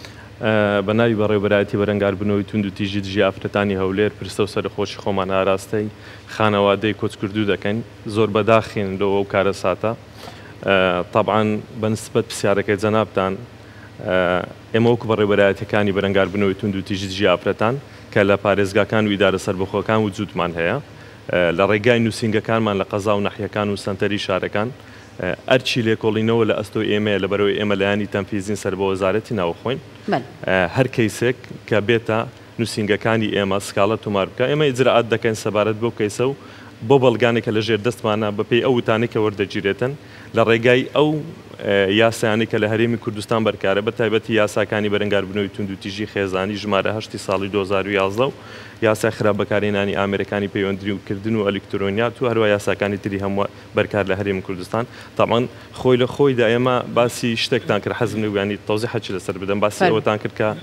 M: بە ناوی بەڕێوەبەرایەتی بەرەنگاربوونەوەی تونند و تیژی دژی ئافرەتانی هەولێر پرسە و سەرخۆشی خۆمان ئاراستەی خانەوادەی کۆچکردوو دەکەن زۆر بەداخین لەوە و کارە ساتە طبعا بەنسبەت پرسیارەکەی جەنابتان ئێمە وەکو بەڕێوەبەرایەتەکانی بەرەنگاربوونەوەی تونند و تیژی دژی ئافرەتان کە لە پارێزگاکان و ئیدارە سەربەخۆکان وجودمان هەیە لە ڕێگای نووسینگەکانمان لە قەزا و ناحیەکان و سەنتەری شارەکان ئەرچی لێکۆڵینەوە لە ئەستۆی ئێمە لە بەرەوەی ئێمە لایانی تەنفیزین سەر بە وەزارەتی ناوخۆین هەر کەیسێک کە بێتە نووسینگەکانی ئێمە سکاڵە تۆمار بکە ئێمە ئیجرعات دەکەین سەبارەت بۆ کەیسە و بۆ بەڵگانێکە لە ژێر دەستمانە بەپێی ئەو وتانێکە وەردەگیرێتن لە ڕێگای ئەو یاسایانی کە لە هەرێمی کوردستان بەرکارە بە تایبەتی یاساکانی بەرەنگاربوونەوەی تونند و تیژی خێزانی ژمارە 8 ساڵی 2011 و یاسای خراپبەکارهێنانی ئامریکانی پەیوەندیکردن و ئەلکترۆنیات و هەروە یاساکانی تری هەموو بەرکار لە هەرێمی کوردستان تامان خۆی لە خۆیدا ئێمە باسی شتێکتان کرد حەزم نویانی تەوزی حەچی لەسەر بدەم باسی ئەوەتان کرد کە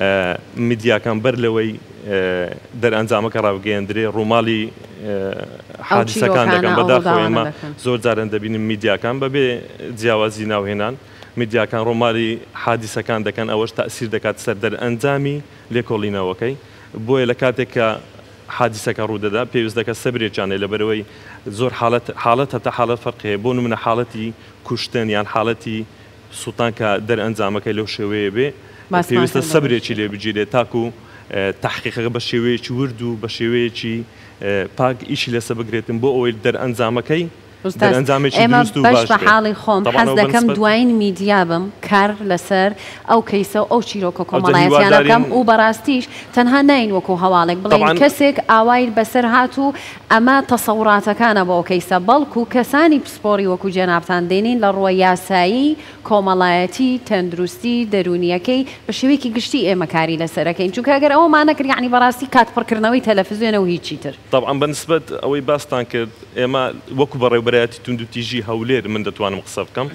M: میدیاکان بەر لەوەی دەرئەنجامەکە ڕاوگەیەندرێ ڕووماڵی حادیسەکان دەکەن بەداخۆ ئێمە زۆر جارن دەبینیم میدیاکان بەبێ جیاوازی ناوهێنان میدیاکان ڕۆماری حادیسەکان دەکەن ئەوەش تەئسیر دەکات سەر دەرئەنجامی لێکۆڵینەوەکەی بۆیە لە کاتێک کە حادیسەکە ڕوودەدا پێویست دەکات سەبرێکیانێ لەبەرەوەی زۆر حاڵەت هەتا حاڵەت فەرقەیە بۆ نمونە حاڵەتی کوشتن یان حاڵەتی سوڵتان کە دەرئەنجامەکەی لەو شێوەیە بێ پێویستە سەبرێکی لێ بگیرێت تاکو تحقیقەکە بە شێوەیەکی ورد و بە شێوەیەکی پاک ئیشی لەسەر بگرێتن بۆ ئەوەی دەرئەنجامەکەی
A: ئێمە بەش بە حاڵی خۆم حەز دەکەم دوایین میدیا بم کار لەسەر ئەو کەیسە و ئەو چیرۆکە کۆمەڵایەتیانەکەم و بەڕاستیش تەنها نین وەکو هەواڵێک بڵێن کەسێک ئاوای بەسەر هات و ئەمە تەسەوراتەکانە بۆ کەیسە بەڵکو کەسانی پسپۆری وەکو جەنابتان دێنین لە ڕووە یاسایی کۆمەڵایەتی تەندروستی دەرونیەکەی بە شێوەیەکی گشتی ئێمە کاری لەسەرەکەین چونکە ئەگەر ئەومان نەکرد یعنی بەڕاستی کاتپڕکردنەوەی تەلەڤیزیۆنە و هیچی تر
M: طبعا بەنسبەت ئەوەی باستان کرد ئێمە وەکو بەڕێوەبەرایەتی تونند و تیژی هەولێر من دەتوانم قسە بکەم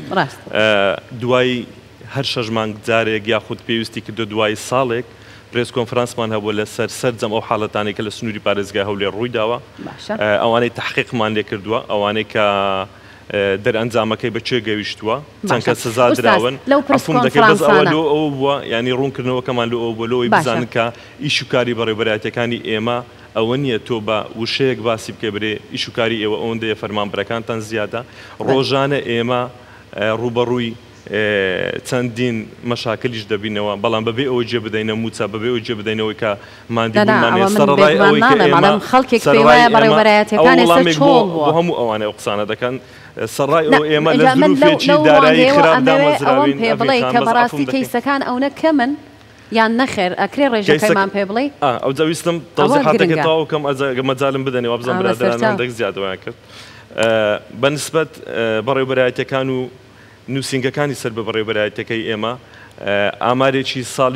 M: دوای هەر 6 مانگ جارێک یاخود پێویستی کردو دوای ساڵێک پرێس کۆنفرانسمان هەبووە لەسەر سەرجەم ئەو حاڵەتانێک کە لە سنووری پارێزگای هەولێر ڕوویداوە ئەوانەی تحقیقمان لێ کردووە ئەوانەی کە دەرئەنجامەکەی بەچێ گەویشتووە چەند کە سزا دراون ئەفۆم دەکەی بەس ئەوە لۆ ئەو بووە ینی ڕوونکردنەوەکەمان لۆ ئەو بۆ لەوەی بزانن کە ئیش و کاری بەڕێوەبەرایەتەکانی ئێمە ئەوە نییە تۆ بە وشەیەک باسی بکە برێ ئیش و کاری ئێوە ئەوەندەیە فەرمانبەرەکانتان زیادە ڕۆژانە ئێمە ڕوبەڕووی چەندین مەشاکلیش دەبینەوە بەڵام بەبێ ئەوە جێ بدەینە موچە بەبێ ئەو جێ بدەینەوەی کە مادیبوومانێ سەرڕای ئەوەی کە ئێمە
A: خەڵکێک پێوایە بەڕێوەبەرایەتەکان ئێستا چۆڵ بووە
M: هەموو ئەوانەی ئەو قسانە دەکەن سەرڕای ئەو ئێمە لە ظروفێکی دارایی خراپ دامەزراوین
A: پێ بڵێ کە بەڕاستی کەیسەکان ئەو نەکەمن یان نەخێر ئەکرێ ڕێژەکەیمان پێ بڵێ
M: ئەو جەویستم تەوزیحاتێکی تەواوکەم مەجالم بدەنەوە بزانم برادران هەندێک زیادەوەیان کرد بەنسبەت بەڕێوەبەرایەتەکان و نووسینگەکانی سەر بە بەڕێوەبەرایەتەکەی ئێمە ئامارێکی ساڵی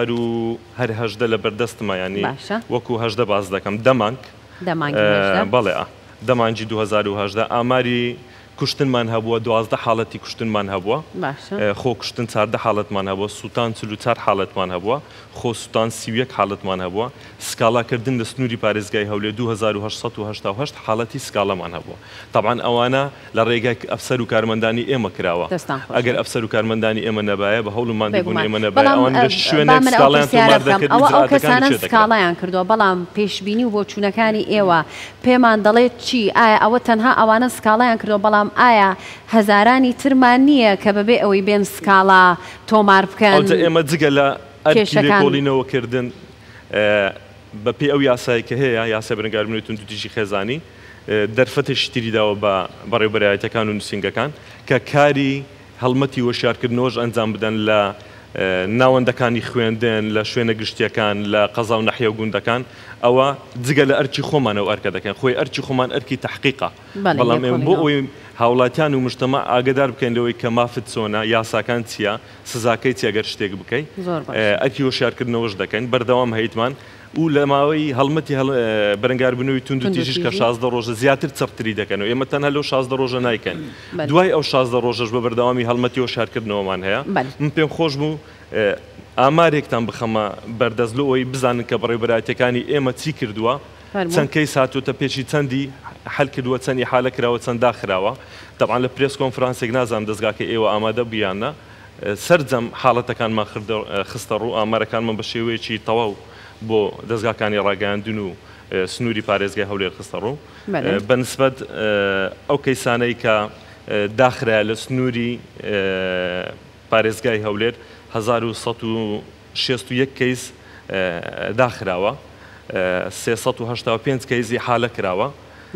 M: 2010 لە بەردەستمە ینی وەکو 18 باز دەکەم دەمانگ بەڵێ دەمانجی 2010 ئاماری کوشتنمان هەبووە 12 حاڵەتی کوشتنمان هەبووە خۆ کوشتن 14 حاڵەتمان هەبووە سووتان 44 حاڵەتمان هەبووە خۆ سووتان 31 حاڵەتمان هەبووە سکاڵاکردن لە سنووری پارێزگای هەولێر 2888 حاڵەتی سکاڵەمان هەبووە طبعاً ئەوانە لە ڕێگای ئەفسەر و کارمەندانی ئێمە کراوە ئەگەر ئەفسەر و کارمەندانی ئێمە نەبایە بە هەوڵمان بوون ئێمە نەبایە ئەوان شوێنێک سکاڵیان تۆمار دەکرد
A: ئەو کەسانە سکاڵیان کردووە بەڵام پێشبینی و بۆ چوونەکانی ئێوە پێمان دەڵێت چی ئایا ئەوە تەنها ئەوانە سکاڵیان کردووە بەڵام ئایا هەزارانی ترمان نییە کە بەبێ ئەوەی بێن سکاڵا تۆمار بکەن
M: ئێمە جگە لە ئەرکی لێکۆڵینەوەکردن بەپێی ئەو یاسایی کە هەیە یاسای بەرەنگاربوونی توندوتیژی خێزانی دەرفەتێکی تری داوە بە بەڕێوەبەرایەتەکان و نووسینگەکان کە کاری هەڵمەتی وەشارکردنەوەش ئەنجام بدەن لە ناوەندەکانی خوێندن لە شوێنە گشتیەکان لە قەزا و نەحیە و گوندەکان ئەوە جگە لە ئەرکی خۆمانەوە ئەرکە دەکەن خۆی ئەرکی خۆمان ئەرکی تحقیقا بەڵام ئێمە بۆ ئەوی هاوڵاتیان و مجتەمع ئاگدار بکەین لەوەی کە مافت چۆنە یاساکان چییە سزاکەی چی ئەگەر شتێک بکەیت ئەرکی وەشارکردنەوەش دەکەین بەردەوام هەیتمان و لە ماوەی هەڵمەتی بەرەنگاربوونەوەی توندوتیژیش کە 16 ڕۆژە زیاتر چەقتری دەکەنەوە ئێمە تەنها لەو 16 ڕۆژە نایکەن دوای ئەو 16 ڕۆژەش بە بەردەوامی هەڵمەتی وەشارکردنەوەمان هەیە من پێم خۆش بوو ئامارێکتان بخەمە بەردەستلەوەی بزانن کە بەڕێوەبەرایەتەکانی ئێمە چی کردووە چەند کەیس هاتووەتە پێشی چەندی حەل کردووە چەندی حالە کراوە چەند داخراوە طبعاً لە پرێس کۆنفرانسێک نازانم دەستگاکە ئێوە ئامادە بیانە سەرجەم حاڵەتەکانمان خستە ڕوو ئامارەکانمان بە شێوەیەکی تەواو بۆ دەستگاکانی ڕاگەاندن و سنووری پارێزگای هەولێر خستە ڕوو بەنسبەت ئەو کەیسانەی کە داخرا لە سنووری پارێزگای هەولێر 1161 کەیس داخراوە 385 کەیزی حالە کراوە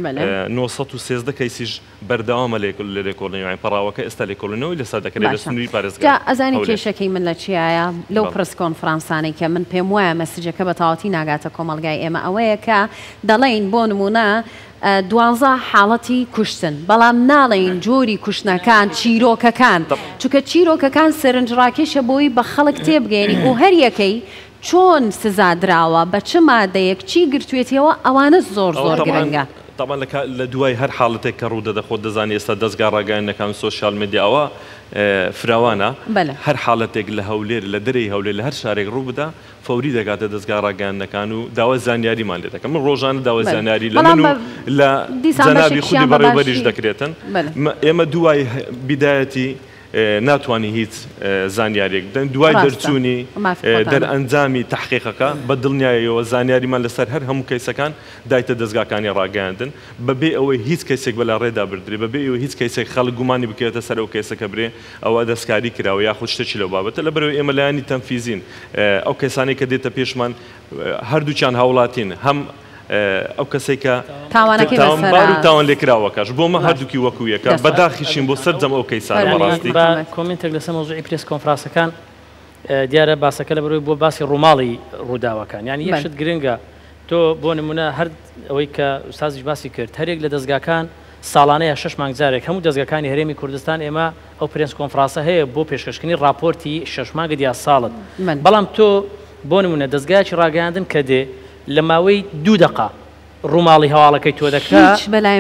M: 913 کەیسیش بەردەوامە لە لێکۆڵینەوەی پەراوەکە ئێستا لێکۆڵینەوەی لەسەر دەکرێت لە سنووری پارێزگای
A: ئەزانی کێشەکەی من لە چیایە لەو پرس کۆنفرانسانەی کە من پێم وایە مەسیجەکە بە تەواوەتی ناگاتە کۆمەڵگای ئێمە ئەوەیە کە دەڵێن بۆ نمونە 12 حاڵەتی کوشتن بەڵام ناڵێن جۆری کوشتنەکان چیرۆکەکان چونکە چیرۆکەکان سەرنجڕاکێشە بۆی بە خەڵک تێبگەێنی و هەر یەکەی چۆن سزا دراوە بە چ مادەیەک چی گرتوێتەوە ئەوانە زۆر زۆر گرنگە
M: طبعا لە دوای هەر حاڵەتێک کە ڕوو دەدە خۆت دەزانی ئێستا دەستگا ڕاگەیاندنەکان سۆشیال میدیاوە فراوانە هەر حاڵەتێک لە هەولێر لە دەرەی هەولێر لە هەر شارێک ڕوو بدە فەوری دەگاتە دەستگا ڕاگەیاندنەکان و داوا زانیاریمان لێ دەکەم من ڕۆژانە داوا زانیاری لە من و لە جەنابی خودی بەڕێوەبەریش دەکرێتن ئێمە دوای بیدایەتی ناتوانانی هیچ زانیارێک دوای دەرچوونی دەرئەنجامی تحقیقەکە بە دڵنیایەوە زانیاریمان لەسەر هەر هەموو کەیسەکان دایتە دەستگاکانی ڕاگەیاندن بەبێ ئەوەی هیچ کەسێک بەلا ڕێدا بردرێ بەبێ ئەوە هیچ کەسێک خەڵک گومانی بکرێتە سەر ئەو کەیسەکە برێ ئەوە دەستکاری کراوە یاخود شتێکی لەو بابەتە لەبەرەوەی ئێمە لایانی تەنفیزین ئەو کەسانی کە دێتە پێشمان هەردووچیان هاوڵاتین هەم ئەو کەسێک کە تاوانبار و تاوان لێکراوەکەش بۆمە هەردووکی وەکوویەکە بەداخیشین بۆ سەرجەم ئەو کەیسانە بەڕاستی
L: کۆمنتێک لەسەر مەوزوعی پرێس کۆنفرانسەکان دیارە باسەکە لە بەرەوەی بۆ باسی ڕووماڵی ڕووداوەکان یعنی یەکشت گرنگە تۆ بۆ نمونە هەر ئەوەی کە ئوستازیش باسی کرد هەرێک لە دەستگاکان ساڵانەیە 6 مانگجارێک هەموو دەستگاکانی هەرێمی کوردستان ئێمە ئەو پرێس کۆنفرانسە هەیە بۆ پێشکەشکردنی راپۆرتی 6 مانگە یا ساڵت بەڵام تۆ بۆ نمونە دەستگایکی ڕاگەیاندن کە دێ لە ماوەی 2 دقە ڕووماڵی هەواڵەکەی تۆ دەکات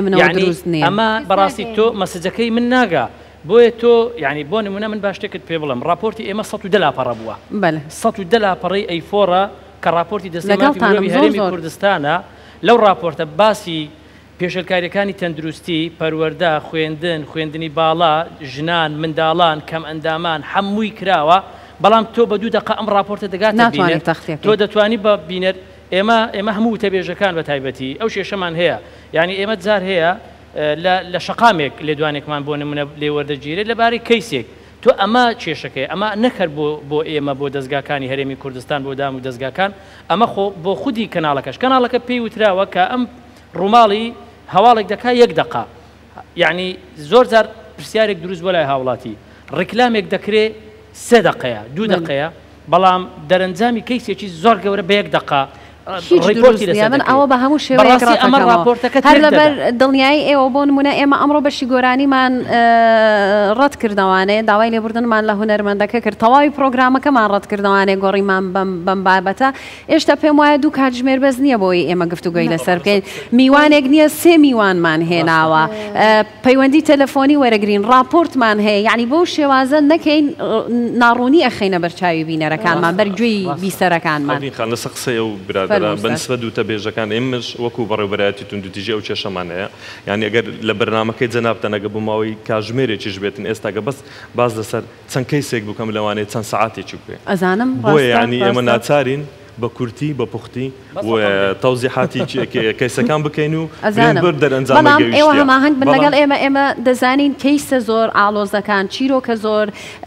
L: ئەمە بەڕاستی تۆ مەسجەکەی من ناگا بۆیە تۆ یعنی بۆ نمونە من باشتێکت پێ بڵم راپۆرتی ئێمە 110 لاپەڕە بووە 110 لاپەڕەی ئەیفۆرە کە راپۆرتی دەستێماتی هەرێمی کوردستانە لەو راپۆرتە باسی پێشەلکاریەکانی تەندروستی پەروەردە خوێندنی باڵا ژنان منداڵان کەم ئەندامان هەمووی کراوە بەڵام تۆ بە 2 دقە ئەم راپۆرتە دەگاتە بینەر تۆ دەتوانی بە بینەر ئێمە هەموو تەبێژەکان بە تایبەتی ئەو شێشەمان هەیە یعنی ئێمە جار هەیە لە شەقامێک لێدوانێکمان بۆ نمونە لێوەردەگیرێت لەبارەی کەیسێک تۆ ئەمە کێشەکەی ئەمە نەکرد بۆ ئێمە بۆ دەستگاکانی هەرێمی کوردستان بۆ دام و دەستگاکان ئەمە بۆ خودی کەناڵەکە پێی وتراوە کە ئەم ڕووماڵی هەواڵێک دەکا 1 دقە یعنی زۆر جار پرسیارێک دروست بۆ لای هاوڵاتی ڕیکلامێک دەکرێت 3 دقەیە 2 دقەیە بەڵام دەرەنجامی کەیسێکی زۆر گەورە بە 1 دقە
A: هیچ دروست نییە من ئەوە بە هەموو شێوەیەک هەر لەبەر دڵنیایی ئێوە بۆ نمونە ئێمە ئەمڕۆ بەشی گۆرانیمان ڕەت کردوانێ داوای لێبوردنمان لە هونەرمەندەکە کرد تەواوی پرۆگرامەکەمان ڕەت کردوانێ گۆڕیمان بەم بابەتە ئێشتا پێم وایە دوو کاتژمێر بەس نییە بۆی ئێمە گفتوگوی لەسەر بکەین میوانێک نییە 3 میوانمان هێناوە پەیوەندی تەلەفۆنی وەرەگرین راپۆرتمان هەیە یعنی بۆ شێوازە نەکەین ناڕوونی ئەخینە بەرچاوی بینەرەکانمان بەرگوێی بیسەرەکانمان
M: لەسە قسەی ئەو برادران بەنسبە دوو تەبێژەکان ئێمەش وەکو بەڕێوەبەرایەتی توندوتیژی ئەو کێشەمان هەیە یعنی ئەگەر لە بەرنامەکەی جەنابتەنەگە بووماوەی کاژمێرێکیش بێتن ئێستاگە بەس باز لەسەر چەند کەیسێک بکەم لەوانەیە چەند سەعاتێکی بکەین
A: ئەزانم
M: بۆیە یعنی ئێمە ناچارین بە کورتی بە پوختی و تەوزیحاتی کەیسەکان بکەین و بەر دەرەنجامەگەویشتیە
A: بەڵام ئێوە هەماهەنگ بن لەگەڵ ئێمە دەزانین کەیسە زۆر ئاڵۆزەکان چیرۆکە زۆر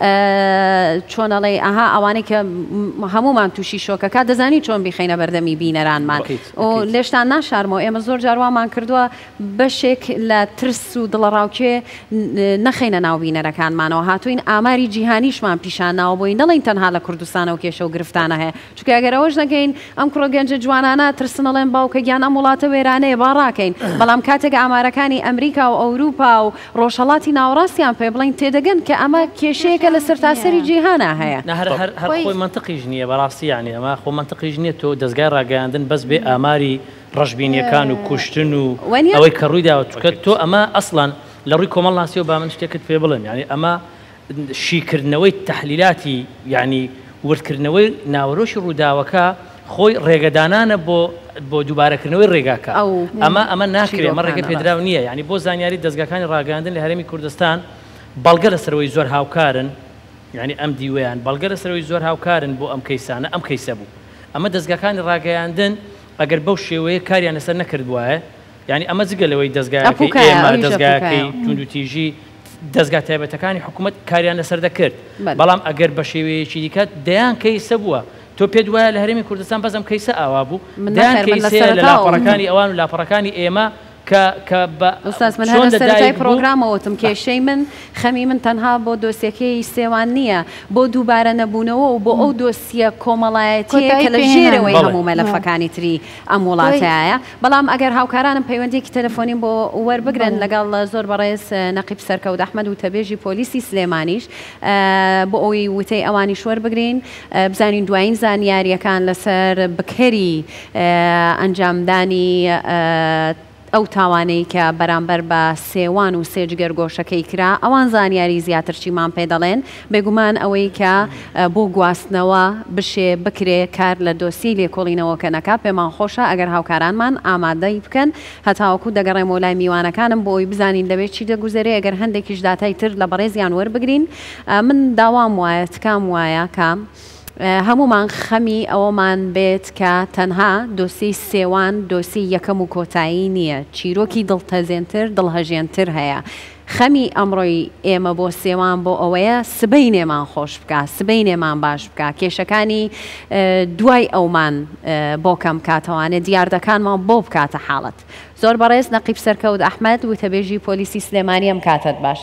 A: چۆنەڵێ ئەها ئەوانەی کە هەمومان تووشی شۆکەکە دەزانی چۆن بیخینە بەردەمی بینەرانمان و لێشتان ناشارمەوە ئێمە زۆر جاروامان کردووە بەشێک لە ترس و دڵەڕاوکێ نەخینە ناو بینەرەکانمانەوە هاتوین ئاماری جیهانیشمان پیشانناوە بۆی نەڵین تەنها لە کوردستانە و کێشە و گرفتانە هەیە چونکە ئەگەرەوەش نەکەین ئەم کوڕە گەنجە جوانانە ترسنەڵێن باوکە گیان ئەم وڵاتە وێرانەیە باڕاکەین بەڵام کاتێک ئامارەکانی ئەمریکا و ئەوروپا و ڕۆژهەڵاتی ناوەڕاستیان پێ بڵین تێدەگەن کە ئەمە کێشەیەکە لە سەرتاسەری جیهانە هەیە
L: هەر خۆی منطقیش نییە بەڕاستی یعنی ئەمە خۆ منطقیش نییە تۆ دەستگای ڕاگەیاندن بەس بێ ئاماری ڕەشبینیەکان و کوشتن و ئەوەی کە ڕوویداوە چکە تۆ ئەمە ئەسڵان لە ڕووی کۆمەڵ ناسیەوە با من شتێکت پێ بڵێم یعنی ئەمە شیکردنەوەی تەحلیلاتی یعنی وردکردنەوەی ناوەڕۆشی ڕووداوەکە خۆی ڕێگەدانانە بۆ دووبارەکردنەوەی ڕێگاکە ئەمە ناکرێت ئەمە ڕێگە پێدراو نییە یعنی بۆ زانیاری دەستگاکانی ڕاگەاندن لە هەرێمی کوردستان بەڵگە لەسەرەوەی زۆر هاوکارن یعنی ئەم دیوەیان بەڵگە لەسەرەوەی زۆر هاوکارن بۆ ئەم کەیسانە ئەم کەیسە بوو ئەمە دەستگاکانی ڕاگەیاندن ئەگەر بەو شێوەیە کاریان لەسەر نەکردووایە یعنی ئەمە جگەلەوەی دەستگایەکەی ئێمە دەستگایەکەی توندوتیژی دەستگا تایبەتەکانی حکوومەت کاریان لەسەر دەکرد بەڵام ئەگەر بە شێوەیەکی دیکات دەیان کەیسە بووە تۆ پێت وایە لە هەرێمی کوردستان بەزم کەیسە ئاوا بوو دەیان کەیسەیە لە لاپەڕەکانی ئەوان و لاپەڕەکانی ئێمە
A: ئوستاز من هەر سەرەتای پرۆگرامەوەتم کێشەی من خەمی من تەنها بۆ دۆسیەکەی سێوان نییە بۆ دووبارە نەبوونەوە و بۆ ئەو دۆسیە کۆمەڵایەتیە کە لە ژێرەوەی هەموو مەلەفەکانی تری ئەم وڵاتایە بەڵام ئەگەر هاوکارانم پەیوەندێکی تەلەفۆنیم بۆ وەربگرن لەگەڵ زۆر بەڕێز نەقیب سەرکەوت ئەحمەد و تەبێژی پۆلیسی سلێمانیش بۆ ئەوی وتەی ئەوانی وەربگرین بزانین دوایین زانیاریەکان لەسەر بکەری ئەنجامدانی ئەو تاوانەی کە بەرامبەر بە سێوان و سێجگەر گۆشەکەی کرا ئەوان زانیاری زیاتر چیمان پێ دەڵێن بێگومان ئەوەی کە بۆ گواستنەوە بشێ بکرێ کار لە دۆسی لێکۆڵینەوە کە نەکا پێمان خۆشە ئەگەر هاوکارانمان ئامادەی بکەن هەتاوەکو دەگەڕێمەوە لای میوانەکانم بۆی بزانین دەبێت چی دەگوزارێ ئەگەر هەندێکیش داتای تر لە بەڕێزیان وەربگرین من داوام وایە تکام وایە کام هەمومان خەمی ئەوەمان بێت کە تەنها دۆسی سێوان دۆسی یەکەم و کۆتایی نییە چیرۆکی دڵتەزێنتر دڵهەژێنتر هەیە خەمی ئەمڕۆی ئێمە بۆ سێوان بۆ ئەوەیە سبەی نێمان خۆش بکە سبەی نێمان باش بکە کێشەکانی دوای ئەومان بۆ کەم کاتەوانێت دیاردەکانمان بۆ بکاتە حاڵەت زۆر بەڕێز نەقیب سەرکەوت ئەحمەد وتەبێژی پۆلیسی سلێمانی ئەم کاتت باش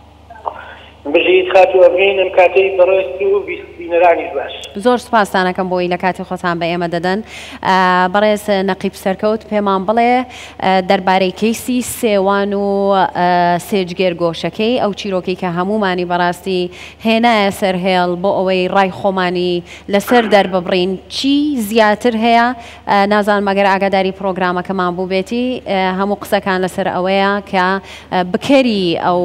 K: بژیت خاتووەبین ئەم کاتەی بەڕێست و بینەرانیش باش
A: زۆر سوپاسدانەکەم بۆی لە کاتی خۆتان بە ئێمە دەدەن بەڕێز نەقیب سەرکەوت پێمان بڵێ دەربارەی کەیسی سێوان و سێجگێر گۆشەکەی ئەو چیرۆکی کە هەمومانی بەڕاستی هێنایە سەر هێڵ بۆ ئەوەی ڕای خۆمانی لەسەر دەرببڕین چی زیاتر هەیە نازان مەگەر ئاگاداری پرۆگرامەکەمان بوو بێتی هەموو قسەکان لەسەر ئەوەیە کە بکەری ئەو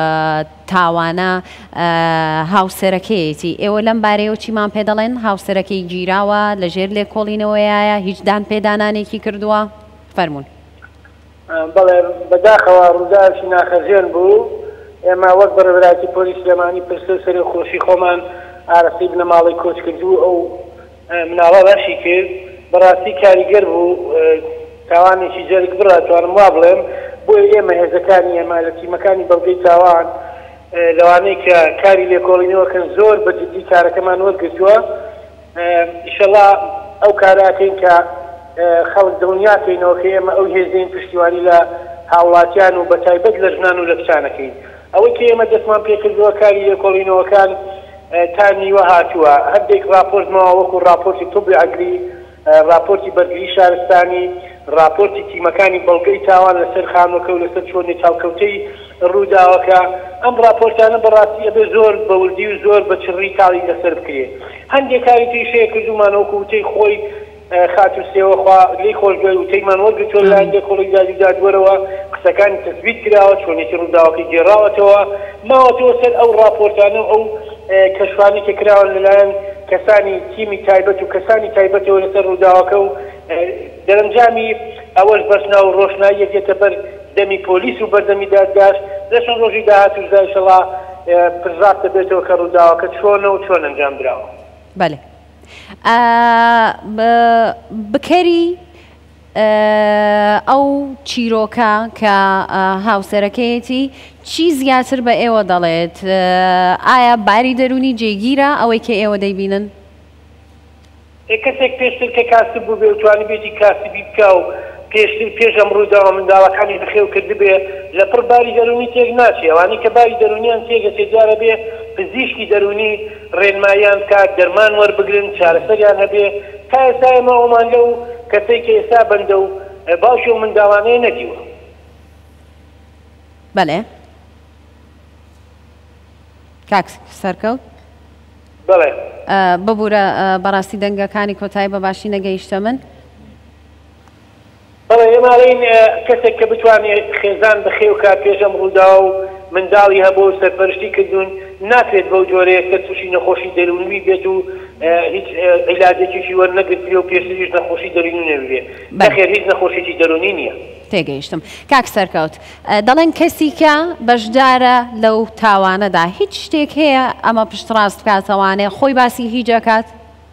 A: تاوانە هاوسەرەکەیەتی ئێوە لەم بارەیەوە چیمان پێ دەڵێن هاوسەرەکەی گیراوە لەژێر لێکۆڵینەوەیە هیچ دان پێدانانێکی کردووە فەرموون
K: بەڵێ بەداخەوە ڕووداوی ناخەزێن بوو ئێمە وەک بەڕێوەبەرایەتی پۆلیس سلێمانی پرسە سەری خۆشی خۆمان ئارەسەی بنە ماڵی کۆچ کردو ئەو مناڵە باشی کرد بەڕاستی کاریگەر بوو تاوانێکی جەرگ بڕاتوانم وا بڵێم بۆی ئێمە هێزەکانی ئێمە لە تیمەکانی بەڵگەی تاوان لەوانەیە کە کاری لێکۆڵینەوەکەن زۆر بەجددی کارەکەمان وەرگرتووە ئیشەڵا ئەو کاراکەین کە خەڵک دڵنیاکەینەوە کە ئێمە ئەو هێزەین پشتیوانی لە هاوڵاتیان و بەتایبەت لە ژنان و لە کچانەکەین ئەوەی کە ئێمە دەستمان پێکردووە کاری لێکۆڵینەوەکان تانیوە هاتووە هەردێک راپۆرتمەوە وەکو راپۆرتی تۆبی ئەگری راپۆرتی بەرگری شارستانی راپۆرتی تیمەکانی بەڵگەی تاوان لەسەر خانووەکە و لەسەر چۆنی چاوکەوتەی ڕووداوەکە ئەم راپۆرتانە بەڕاستی ئەبێ زۆر بەوردی و زۆر بە چڕی تاڵی لەسەر بکرێ هەندێک کاری تریشەیە کردومانەوەکو وتەی خۆی خات و سێوەخوا لی خۆشگوێ وتەیمان وەرگتۆ لە هەندێک خۆڵی دادوەرەوە قسەکانی تەسبیت کراوە چۆنێتی ڕووداوەکەی گێڕاوەتەوە ماوەتەوە سەر ئەو راپۆرتانە و ئەو کەشفانی کە کراوە لەلایەن کەسانی تیمی تایبەت و کەسانی تایبەتەوە لەسەر ڕووداوەکە و دەرەنجامی ئەوەش بەسنا و ڕۆشنایی یەکێتە بەر دەمی پۆلیس و بەردەمی دادگاش دەچەند ڕۆژی داهاتوو ئینشەڵا پرسات دەبێتەوە کە ڕووداوەکە چۆنە و چۆن ئەنجام درراوە.
A: بەڵێ بکەری ئەو چیرۆکە کە هاوسەرەکەیەتی چی زیاتر بە ئێوە دەڵێت؟ ئایا باری دەرونی جێگیرە ئەوەی کە ئێوە دەیبینن؟
K: کەسێک پێشتر کە کاسب بوو بێ و توانی بێتی کاسبی بکە و پێشتر پێش ئەم ڕووداوە منداڵەکانی بەخێو کرد بێ لە پڕ باری دەرونی تێک ناچێ ئەوانی کە باری دەرونیان تێگەچێ جارە بێ پزیشکی دەرونی ڕێنمایان کات دەرمان وەربگرن چارەسەریان هەبێ تا ئێستا ئێمە ئەومان لەو کەسەی کە ئێستا بەندە و باوشی و منداڵانەیە نەدیوە.
A: بەڵێ کاک سەرکەوت
K: بەڵێ
A: ببوورە بەڕاستی دەنگەکانی کۆتایی بە باشی نەگەیشتە من
K: بەڵێ ئێماڵین کەسێک کە بتوانێت خێزان بەخێو کات پێش ئەم ڕوودا و منداڵی هەبوو سەرپەرشتی کردوون ناکرێت بەو جۆرەیە کە تووشی نەخۆشی دەرونوی بێت و هیچ عیلاجێکیشی وەرنەگرت و پێشتریش نەخۆشی دەرونی نەبێ نەخێر هیچ نەخۆشیی دەرونی نییە.
A: تێگەیشتم. کاک سەرکەوت دەڵێن کەسی کە بەشدارە لەو تاوانەدا هیچ شتێک هەیە ئەمە پشتڕاست بکاتەوانێ خۆی باسی هیچ ئەکات؟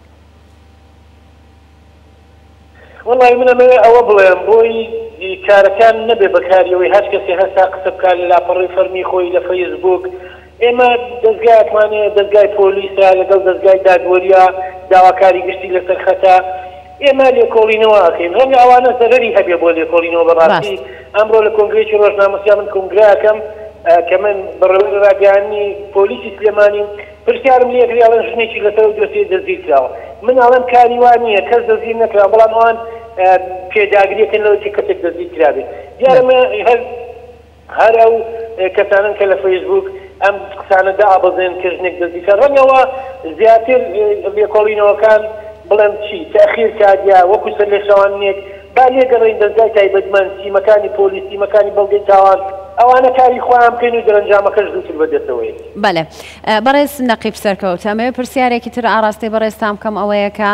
K: وڵی منەمەوێ ئەوە بڵێم بۆی کارەکان نەبێ بەکاریەوەی هەر کەسێ هەستا قسە بکات لە لاپەڕی فەرمی خۆی لە فەیسبوک ئێمە دەستگایەکمانەیە دەستگای پۆلیسە لەگەڵ دەستگای دادوەریە داواکاری گشتی لەسەر خەتا ئێمە لێکۆڵینەوە ئەکەین ڕەنگە ئەوانە زەرەری هەبێ بۆ لێکۆڵینەوە بەڕاستی ئەمڕۆ لە کۆنگرێکی ڕۆژنامەسیا من کۆنگراکەم کە من بەڕێوەی ڕاگەیاندنی پۆلیسی سلێمانی پرسیارم لێ کراوە ژنێکی لەسەر دۆسیە دەستگیر کراوە من ئەڵێم کاری وان نییە کەس دەستگیر نەکرا بەڵام ئەوان پێداگریەکەن لەوەی کەسێک دەستگیر کرابێت دیارەمە هەر ئەو کەسانن کە لە فەیسبوک ئەم قسانە دابەزێن کە ژنێک دەستگیرکە ڕەنگەوە زیاتر لێکۆڵینەوەکان بڵێم چی تەخیر کاتیا وەکو سەر لێ شەوانێک با لێگەڕین دەستگای تایبەتمەند تیمەکانی پۆلیس تیمەکانی بەڵگەی تاوان ئەوانە کاری خۆیان بکەین و دەرەنجامەکەش زووتر بەدەستەوەی.
A: بەڵێ بەڕێز نەقیب سەرکەوت ئەمەوێ پرسیارێکی تر ئاراستی بەڕێستام بکەم ئەوەیە کە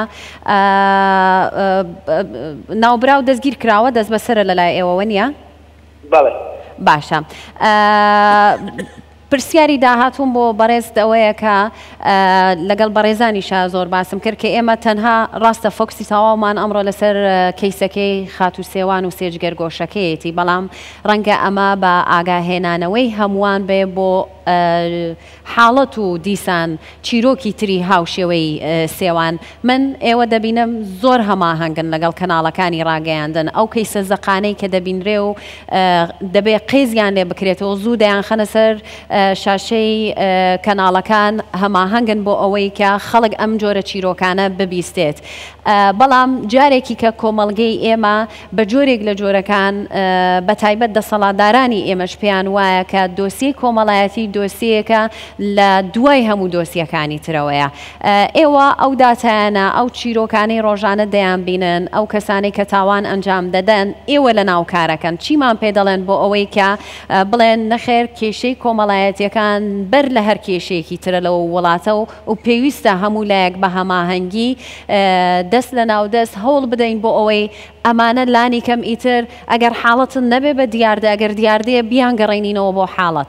A: ناوبراو دەستگیر کراوە دەست بەسرە لەلای ئێوەوە نییە؟
K: بەڵێ
A: باشە. پرسیاری داهاتوون بۆ بەڕێست ئەوەیە کە لەگەڵ بەڕێزانیشا زۆر باسم کرد کە ئێمە تەنها ڕاستە فۆکسی تەواومان ئەمڕۆ لەسەر کەیسەکەی خات و سێوان و سێجگەرگۆشەکەیەتی بەڵام ڕەنگە ئەمە بە ئاگاهێنانەوەی هەمووان بێ بۆ حاڵەت و دیسان چیرۆکی تری هاوشێوەی سێوان من ئێوە دەبینم زۆر هەماهەنگن لەگەڵ کەناڵەکانی ڕاگەیاندن ئەو کەیسە زەقانەی کە دەبینرێ و دەبێ قێزیان لێ بکرێتەوە زوو دەیان خەنە سەر شاشەی کەناڵەکان هەماهەنگن بۆ ئەوەی کە خەڵک ئەم جۆرە چیرۆکانە ببیستێت بەڵام جارێکی کە کۆمەڵگەی ئێمە بە جۆرێک لە جۆرەکان بە تایبەت دەسەڵاتدارانی ئێمەش پێیان وایە کە دۆسیەی کۆمەڵایەتی دۆسیەکە لە دوای هەموو دۆسیەکانی ترەوەیە ئێوە ئەو داتایانە ئەو چیرۆکانەی ڕۆژانە دەیان بینن ئەو کەسانی کە تاوان ئەنجام دەدەن ئێوە لە ناو کارەکەن چیمان پێ دەڵێن بۆ ئەوەی کە بڵێن نەخێر کێشەی کۆمەڵایەتیەکان بەر لە هەر کێشەیەکی ترە لەوە وڵاتە و پێویستە هەموو لایەک بە هەماهەنگی دەست لە ناو دەست هەوڵ بدەین بۆ ئەوەی ئەمانە لانی کەم ئیتر ئەگەر حاڵەتن نەبێ بە دیاردە ئەگەر دیاردەیە بیان گەڕێنینەوە بۆ حاڵەت.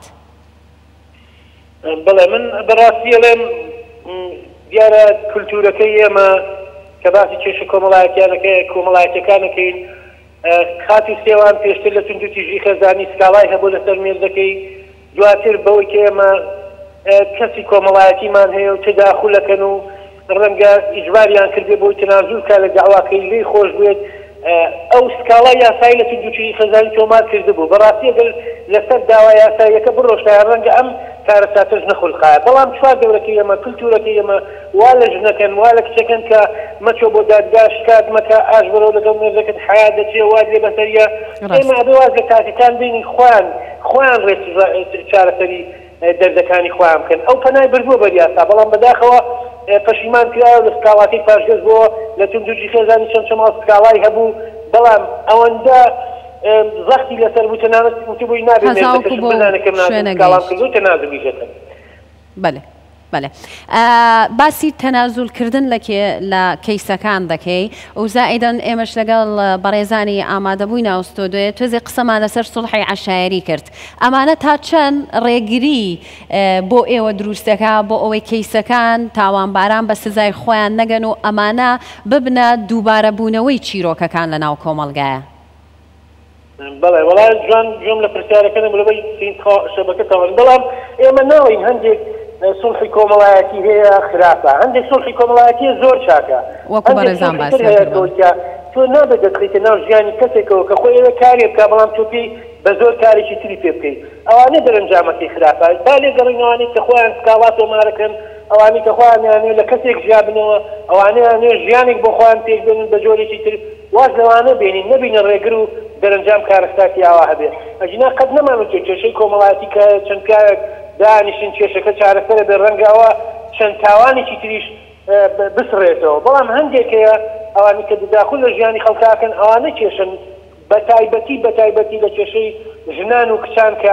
K: بڵێ من بەڕاستیڵێم دیارە کولتورەکەی ئێمە کە باسی کێشە کۆمەڵایەتەکانەکەین خات و سێوان پێشتر لە تونند و تیژی خێزانی سکاڵای هەبوو لەسەر مێردەکەی دواتر بەوەی کە ئێمە کەسی کۆمەڵایەتیمان هەیە و تداخولەکەن و ڕەنگە ئیجباریان کردێ بۆی تەنازوو کا لە داواکەی لێی خۆش بێت
N: ئەو سکاڵای یاسایی لە توندوتیژی خێزانی تۆمار کردبوو بەڕاستی ئەگەر لەسەر داوا یاساییەکە بڕۆشتایە ڕەنگە ئەم کارە ساتەش نەخولقایە بەڵام چوار گەورەکەی ئێمە کولتورەکەی ئێمە وا لە ژنەکەن وا لە کچەکەن کە مەچۆ بۆ دادگا شکات مەکە ئاش بەرەو لەگەڵ مێردەکەت حیات دەچێ وا لێ بەسەریە ئێمە ئەبێ واز لە کاتەکان بینی خۆیان ڕێز چارەسەری دەردەکانی خۆیان بکەن ئەو پەنای بردبووە بەریاسا بەڵام بەداخەوە پەشیمان کرایە لە سکاڵاتی پاشگەز بۆ لە توندوتیژی خێزانی چەمچەماڵ سکاڵای هەبوو بەڵام ئەوەندە زەختی لەسەر بوو تەنانەت وتبووی نابێت بنانەکەم نازم کردو تەنازم بیژەکەن
A: بەڵێ بەڵێ باسی تەنازولکردن لە کەیسەکان دەکەی و زائیدەن ئێمەش لەگەڵ بەڕێزانی ئامادەبووی ناوستۆدوێت تۆزی قسەمان لەسەر سوڵحی عەشایری کرد ئەمانە تا چەند ڕێگری بۆ ئێوە دروستەکە بۆ ئەوەی کەیسەکان تاوانباران بە سزای خۆیان نەگەن و ئەمانە ببنە دووبارە بوونەوەی چیرۆکەکان لە ناو کۆمەڵگایە
N: بەڵێ وەڵای جوان جۆم لە پرسیارەکەم لەبەی شەبەکە تاوان بەڵام ئێمە ناوین هەندێک سڵحی کۆمەڵایەتی هەیە خراپە هەندێک سڵحی کۆمەڵایەتی زۆر چاکە
A: وەکو بەڕێزان باسی
N: تۆ نابێت دەخیتە ناو ژیانی کەسێکەوە کە خۆی ئێوە کارێ بکە بەڵام تۆ پێی بە زۆر کارێکی تری پێ بکەیت ئەوانە دەرەنجامەکەی خراپە با لێگەڕینەوانەی کە خۆیان سکاڵات تۆمارەکەن ئەوانی کە خۆیان لە کەسێک ژیابنەوە ئەوانەیە ژیانێک بۆ خۆیان پێک بێنن بە جۆرێکی تر واز لەوانە بینین نبینە ڕێگر و دەرەنجام کارەستاتی ئاوا هەبێت ئەجنا قەت نەمانوت کێشەی کۆمەڵایەتی کە چەند پیاوێک دانیشتن کێشەکە چارەسەرە بێ ڕەنگەوە چەند تاوانێکی تریش بسڕێتەوە بەڵام هەندێکەیە ئەوانی کە داخل لە ژیانی خەڵکاکەن ئەوانە کێشن بە تایبەتی لە کێشەی ژنان و کچان کە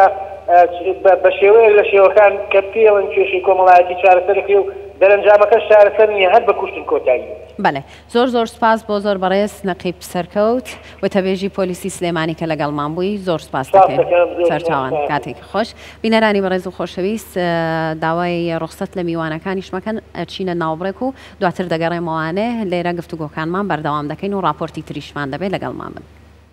N: بە شێوەیە لە شێوەکان کە پێڵن کێشەی کۆمەڵایەتی چارەسەرەکەی و دەرەنجامەکە شارەسەر نیە هەر بە کوشتن کۆتایی
A: بەڵێ زۆر سپاس بۆ زۆر بەڕێز نەقیب سەرکەوت وتەبێژی پۆلیسی سلێمانی کە لەگەڵمان بووی زۆر سپاس دەکەین سەرچاوان کاتێکی خۆش بینەرانی بەڕێز و خۆشەویست داوای ڕوخسەت لە میوانەکانیش مەکەن ئەچینە ناوبڕێک و دواتر دەگەڕێمەوانێ لێرە گفتوگۆکانمان بەردەوام دەکەین و راپۆرتی تریشمان دەبێت لەگەڵمان بن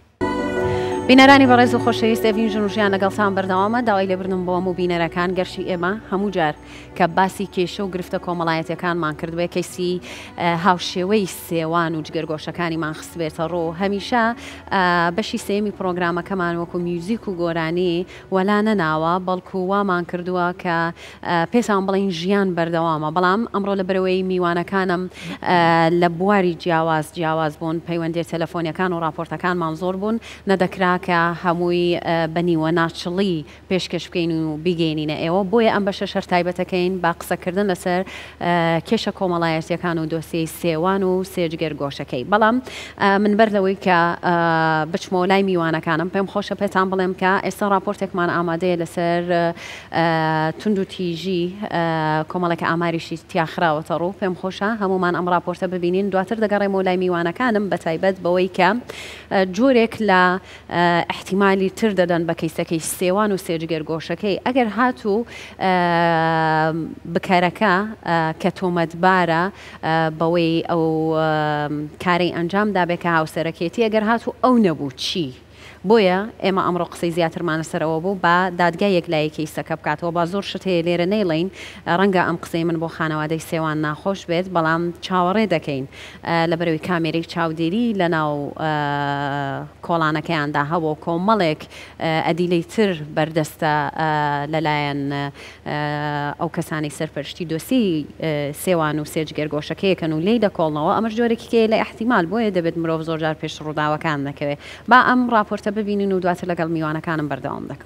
A: بینەرانی بەڕێز و خۆشەویست ئەڤین ژن و ژیان لەگەڵتان بەردەوامە داوای لێبردن بۆ هەموو بینەرەکان گەرشی ئێمە هەموو جار کە باسی کێشە و گرفتە کۆمەڵایەتەکانمان کردوێ کەیسی هاوشێوەی سێوان و جگەرگۆشەکانیمان خستبێتە ڕۆ هەمیشە بەشی سێمی پرۆگرامەکەمان وەکو میوزیک و گۆرانی وەلا نەناوە بەڵکو وامان کردووە کە پێتان بڵین ژیان بەردەوامە بەڵام ئەمڕۆ لە بەرەوەی میوانەکانم لە بواری جیاواز بوون پەیوەندی تەلەفۆنیەکان و راپۆرتەکانمان زۆر بوون نەدەکرا کە هەمووی بەنیوە ناچڵی پێشکەش بکەین و بیگەینینە ئێوە بۆیە ئەم بەشە شەر تایبەتەکەین با قسەکردن لەسەر کێشە کۆمەڵایەتیەکان و دۆسیەی سێوان و سێجگەر گۆشەکەی بەڵام من بەر لەوەی کە بچمەوە لای میوانەکانم پێم خۆشە پێتان بڵێم کە ئێستا راپۆرتێکمان ئامادەیە لەسەر توندوتیژی کۆمەڵێکە ئاماریشی تیاخراوەتە ڕوو پێم خۆشە هەمومان ئەم راپۆرتە ببینین دواتر دەگەڕێمەوە لای میوانەکانم بە تایبەت بەوەی کە جۆرێک لە احتیمالی تر دەدەن بە کەیسەکەی سێوان و سێجگەر گۆشەکەی ئەگەر هاتوو بکارەکە کە تۆمەتبارە بەوەی ئەو کارەی ئەنجامدا بێ کە هاوسەرەکێتی ئەگەر هاتوو ئەو نەبوو چی؟ بۆیە ئێمە ئەمڕۆ قسەی زیاترمانە سەرەوە بوو بە دادگای یەکلایە کەیسەکە بکاتەوە با زۆر شت هەیە لێرە نەیڵین ڕەنگە ئەم قسەی من بۆ خانەوادەی سێوان ناخۆش بێت بەڵام چاوەڕێ دەکەین لە بەرەوەی کامێرەی چاودێری لە ناو کۆڵانەکەیاندا هەبوو کۆمەڵێک ئەدیلەی تر بەردەستە لەلایەن ئەو کەسانی سەرپەرشتی دۆسی سێوان و سێجگەر گۆشەکەیەکەن و لێی دەکۆڵنەوە ئەمەش جۆرێکی لە احتیمال بۆیە دەبێت مرۆڤ زۆرجار پێش ڕووداوەکان دەکەوێت با ئەم راپۆرتە ببینین و دواتر لەگەڵ میوانەکانم بەردەوام دەکەم.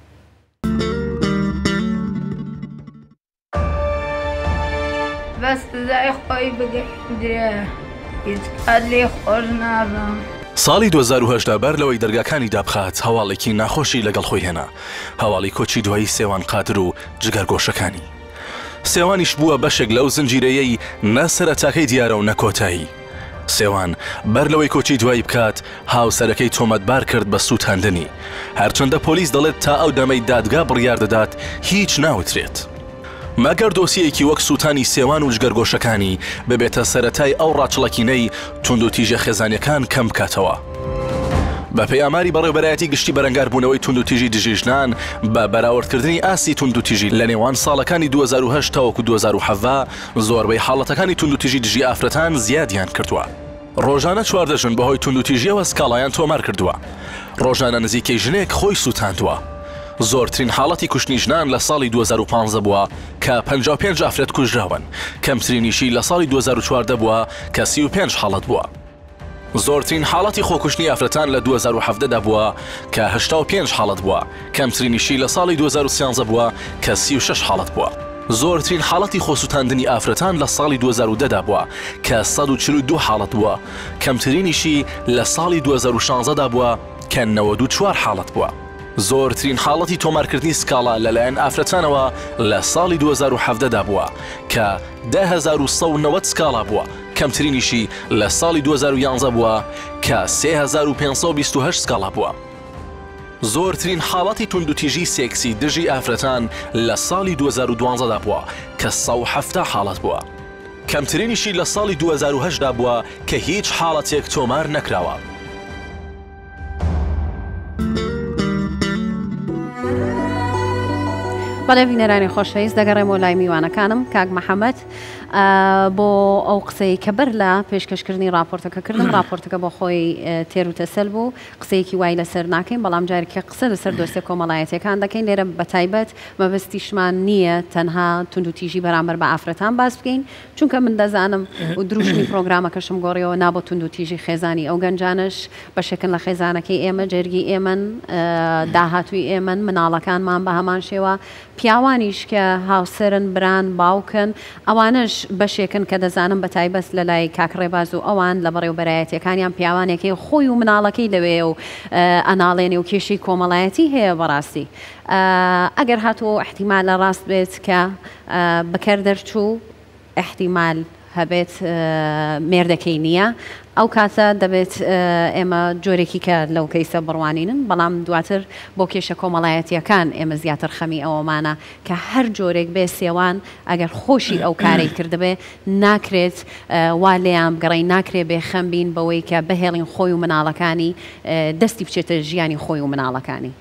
E: بەس سزای خۆی بگەیاندرێ هیچ کات لێ خۆش نابم.
H: ساڵی 2010 بەر لەوەی دەرگاکانی دابخات هەواڵێکی ناخۆشی لەگەڵ خۆی هێنا هەواڵی کۆچی دوایی سێوان قادر و جگەرگۆشەکانی سێوانیش بووە بەشێک لەو زنجیرەیەی نەسەرەتاکەی دیارە و نەکۆتایی سێوان بەر لەوەی کۆچی دوایی بکات هاوسەرەکەی تۆمەتبار کرد بە سووتاندنی هەرچەندە پۆلیس دەڵێت تا ئەو دەمەی دادگا بڕیار دەدات هیچ ناوترێت مەگەر دۆسیەکی وەک سووتانی سێوان و جگەرگۆشەکانی ببێتە سەرەتای ئەو ڕاچڵەکینەی توندوتیژە خێزانیەکان کەم بکاتەوە بە پێی ئاماری بەڕێوەبەرایەتی گشتی بەرەنگاربوونەوەی توندوتیژی دژیژنان بە بەراوردکردنی ئاسی توندوتیژی لە نێوان ساڵەکانی 2010 تاوەکو 2017 زۆربەی حاڵەتەکانی توندوتیژی دژی ئافرەتان زیادیان کردووە ڕۆژانە چواردەژن بەهۆی توندوتیژیەوە سکاڵایان تۆمار کردووە. ڕۆژانە نزیکەی ژنێک خۆی سووتاندووە. زۆرترین حاڵەتی کوشتنی ژنان لە ساڵی 2015 بووە کە 55 ئافرەت کوژراون. کەمترینیشی لە ساڵی 2014 بووە کە 35 حاڵەت بووە. زۆرترین حاڵەتی خۆکوشتنی ئافرەتان لە 2017دا بووە کە 85 حاڵەت بووە. کەمترینیشی لە ساڵی 2013 بووە کە 36 حاڵەت بووە. زۆرترین حاڵەتی خۆسووتاندنی ئافرەتان لە ساڵی 2010دا بووە کە 142 حاڵەت بووە. کەمترینیشی لە ساڵی 2016دا بووە کە 94 حاڵەت بووە. زۆرترین حاڵەتی تۆمارکردنی سکاڵا لەلایەن ئافرەتانەوە لە ساڵی 2017دا بووە کە 10190 سکاڵا بووە. کەمترینیشی لە ساڵی 2011 بووە کە 3528 سکاڵا بووە. زۆرترین حاڵەتی توندوتیژی سێکسی دژی ئافرەتان لە ساڵی 2012دا بووە کە 170 حاڵەت بووە. کەمترینیشی لە ساڵی 2010دا بووە کە هیچ حاڵەتێک تۆمار نەکراوە.
A: بەڵێ بینەرانی خۆشەویست دەگەڕێمەوە لای میوانەکانم کاک محەممەد بۆ ئەو قسەی کە بەر لە پێشکەشکردنی راپۆرتەکە کردم راپۆرتەکە بۆ خۆی تێر و تەسەل بوو قسەیەکی وای لەسەر ناکەین بەڵام جارێکە قسە لەسەر دۆستە کۆمەڵایەتەکان دەکەین لێرە بەتایبەت مەبەستیشمان نییە تەنها توندوتیژی بەرامبەر بە ئافرەتان باس بکەین چونکە من دەزانم و دروشمی پرۆگرامەکەشم گۆڕیەوە نابۆ توندوتیژی خێزانی ئەو گەنجانش بەشێکن لە خێزانەکەی ئێمە جەرگی ئێمن داهاتووی ئێمن مناڵەکانمان بە هەمان شێوە پیاوانیش کە هاوسەرن بران باوکن ئەوانش بەشێکن کە دەزانم بە تایبەت لە لای کاکڕێباز و ئەوان لە بەڕێوبەرایەتەکانیان پیاوانێکی خۆی و مناڵەکەی لەوێ و ئەناڵێنێ و کێشی کۆمەڵایەتی هەیە بەڕاستی ئەگەر هاتووە احتیمال لە ڕاست بێت کە بەکەر دەرچوو احتیمال هەبێت مێردەکەی نییە ئەو کاتە دەبێت ئێمە جۆرێکی کە لەو کەیسە بڕوانینن بەڵام دواتر بۆ کێشە کۆمەڵایەتیەکان ئێمە زیاتر خەمی ئەوەمانە کە هەر جۆرێک بێ سێوان ئەگەر خۆشی ئەو کارەی کردبێ ناکرێت وا لێیان بگەڕی ناکرێت بێ خەمبین بەوەی کە بەهێڵین خۆی و مناڵەکانی دەستی بچێتە ژیانی خۆی و مناڵەکانی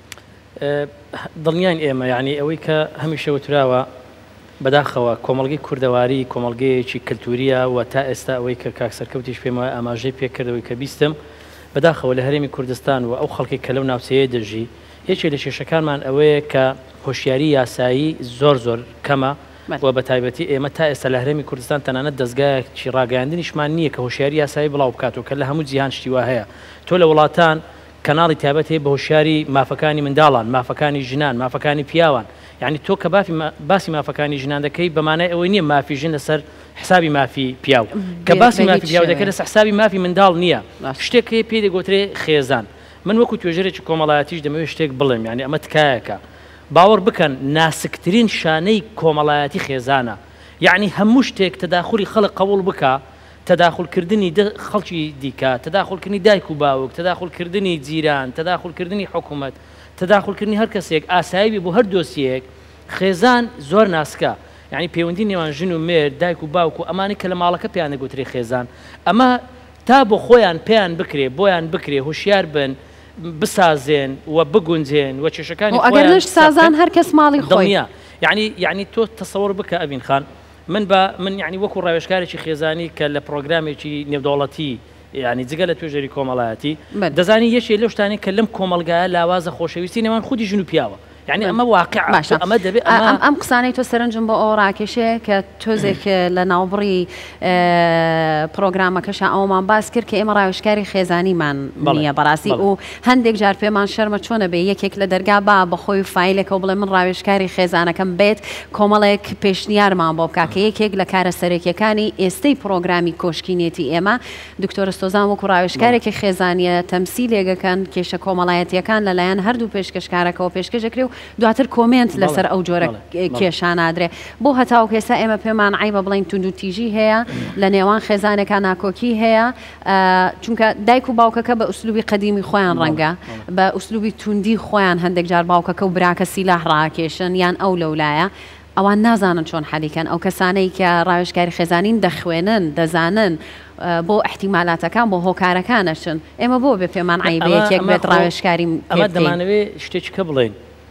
L: دڵنیان ئێمە یعنی ئەوەی کە هەمیشە وتراوە بەداخەوە کۆمەڵگەی کوردەواری کۆمەڵگەیەکی کللتوریە و تا ئێستا ئەوەی کە کاکسەرکەوتیش پێمەوە ئاماژەی پێکردەوەی کە بیستم بەداخەوە لە هەرێمی کوردستان و ئەو خەڵکی کە لەو ناوچەیە دەژی یەکێک لە کێشەکانمان ئەوەیە کە هۆشیاری یاسایی زۆر کەمە و بە تایبەتی ئێمە تا ئێستا لە هەرێمی کوردستان تەنانەت دەستگایەکی ڕاگەاندنیشمان نییە کە هۆشیاری یاسایی بڵاو بکاتەوە کە لە هەموو جیهان شتی وا هەیە تۆ لە وڵاتان کەناڵی تایبەت هەیە بە هۆشیاری مافەکانی منداڵان مافەکانی ژنان مافەکانی پیاوان یعنی تۆ کە باسی مافەکانی ژنان دەکەی بەمانای ئەوەی نییە مافی ژن لەسەر حسابی مافی پیاو کە باسی مافی پیاو دەکەی لەسەر حسابی مافی منداڵ نییە شتێکی پێ دەگوترێ خێزان من وەکو توێژەرێکی کۆمەڵایەتیش دەمەوێت شتێک بڵێم یعنی ئەمە تکایەکە باوەڕ بکەن ناسکترین شانەی کۆمەڵایەتی خێزانە یعنی هەموو شتێک تەداخولی خەڵک قبول بکە تەداخلکردنی خەڵکی دیکە تەداخلکردنی دایک و باوک تەداخلکردنی جیران تەداخلکردنی حکوومەت تەداخلکردنی هەر کەسێک ئاسایی بۆ هەر دۆسیەک خێزان زۆر ناسکە یعنی پەیوەندی نێوان ژن و مێرد دایک و باوک و ئەمانی کە لە ماڵەکە پێیان دەگوترێ خێزان ئەمە تا بۆ خۆیان پێیان بکرێ بۆیان بکرێ هوشیار بن بسازێن و بگونجێن و کێشەکانی
A: ئەگەر نش سازان هەر کەس ماڵی خۆی
L: یعنی تۆ تەسەوەڕ بکە ئەڤین خان من یعنی وەکو ڕاوێژکارێکی خێزانی کە لە پرۆگرامێکی نێودەوڵەتی یعنی جگە لە توێژەری کۆمەڵایەتی دەزانی یەکێ لەو شتانی کە لەم کۆمەلگایە لاوازە خۆشەویستی نێوان خودی ژن و پیاوە یعنی ئەمە واقع ئەمە دەبێت
A: ئەم قسانەی تۆ سەرنجم بۆ ئەو ڕاکێشەیە کە تۆزێک لە ناوبڕی پرۆگرامەکەش ئەومان باس کرد کە ئێمە ڕاوێژکاری خێزانیمان نییە بەڕاستی و هەندێک جار پێمان شەرمە چۆنە بێ یەکێک لە دەرگا با بەخۆی فیلێکە و بڵێ من ڕاوێژکاری خێزانەکەم بێت کۆمەڵێک پێشنیارمان بۆ بکە کە یەکێک لە کارە سەرەکیەکانی ئێستەی پرۆگرامی کۆشکینێتی ئێمە دکتۆرە سۆزان وەکو ڕاوێژکارێکی خێزانیە تەمسیلێگەکەن کێشە کۆمەڵایەتیەکان لەلایەن هەردوو پێشکەشکارەکەەوە پێشکەشەکرێ و دواتر کۆمنت لەسەر ئەو جۆرە کێشانادرێ بۆ هەتاو کێسا ئێمە پێمان عیبە بڵین توندوتیژی هەیە لە نێوان خێزانێکان ناکۆکی هەیە چونکە دایک و باوکەکە بە ئوسلوبی قەدیمی خۆیان ڕەنگە بە ئوسلوبی توندی خۆیان هەندێک جار باوکەکە و براکە سیلاح ڕاکێشن یان ئەو لەولایە ئەوان نازانن چۆن حەلیکەن ئەو کەسانەی کە ڕاوێژکاری خێزانین دەخوێنن دەزانن بۆ احتیمالاتەکان بۆ هۆکارەکانەشن ئێمە بۆ بێ پێمان عیبەیەکێک بێت ڕاوێژکاری
L: ئەمە دەمانەوێت شتێککە بڵێن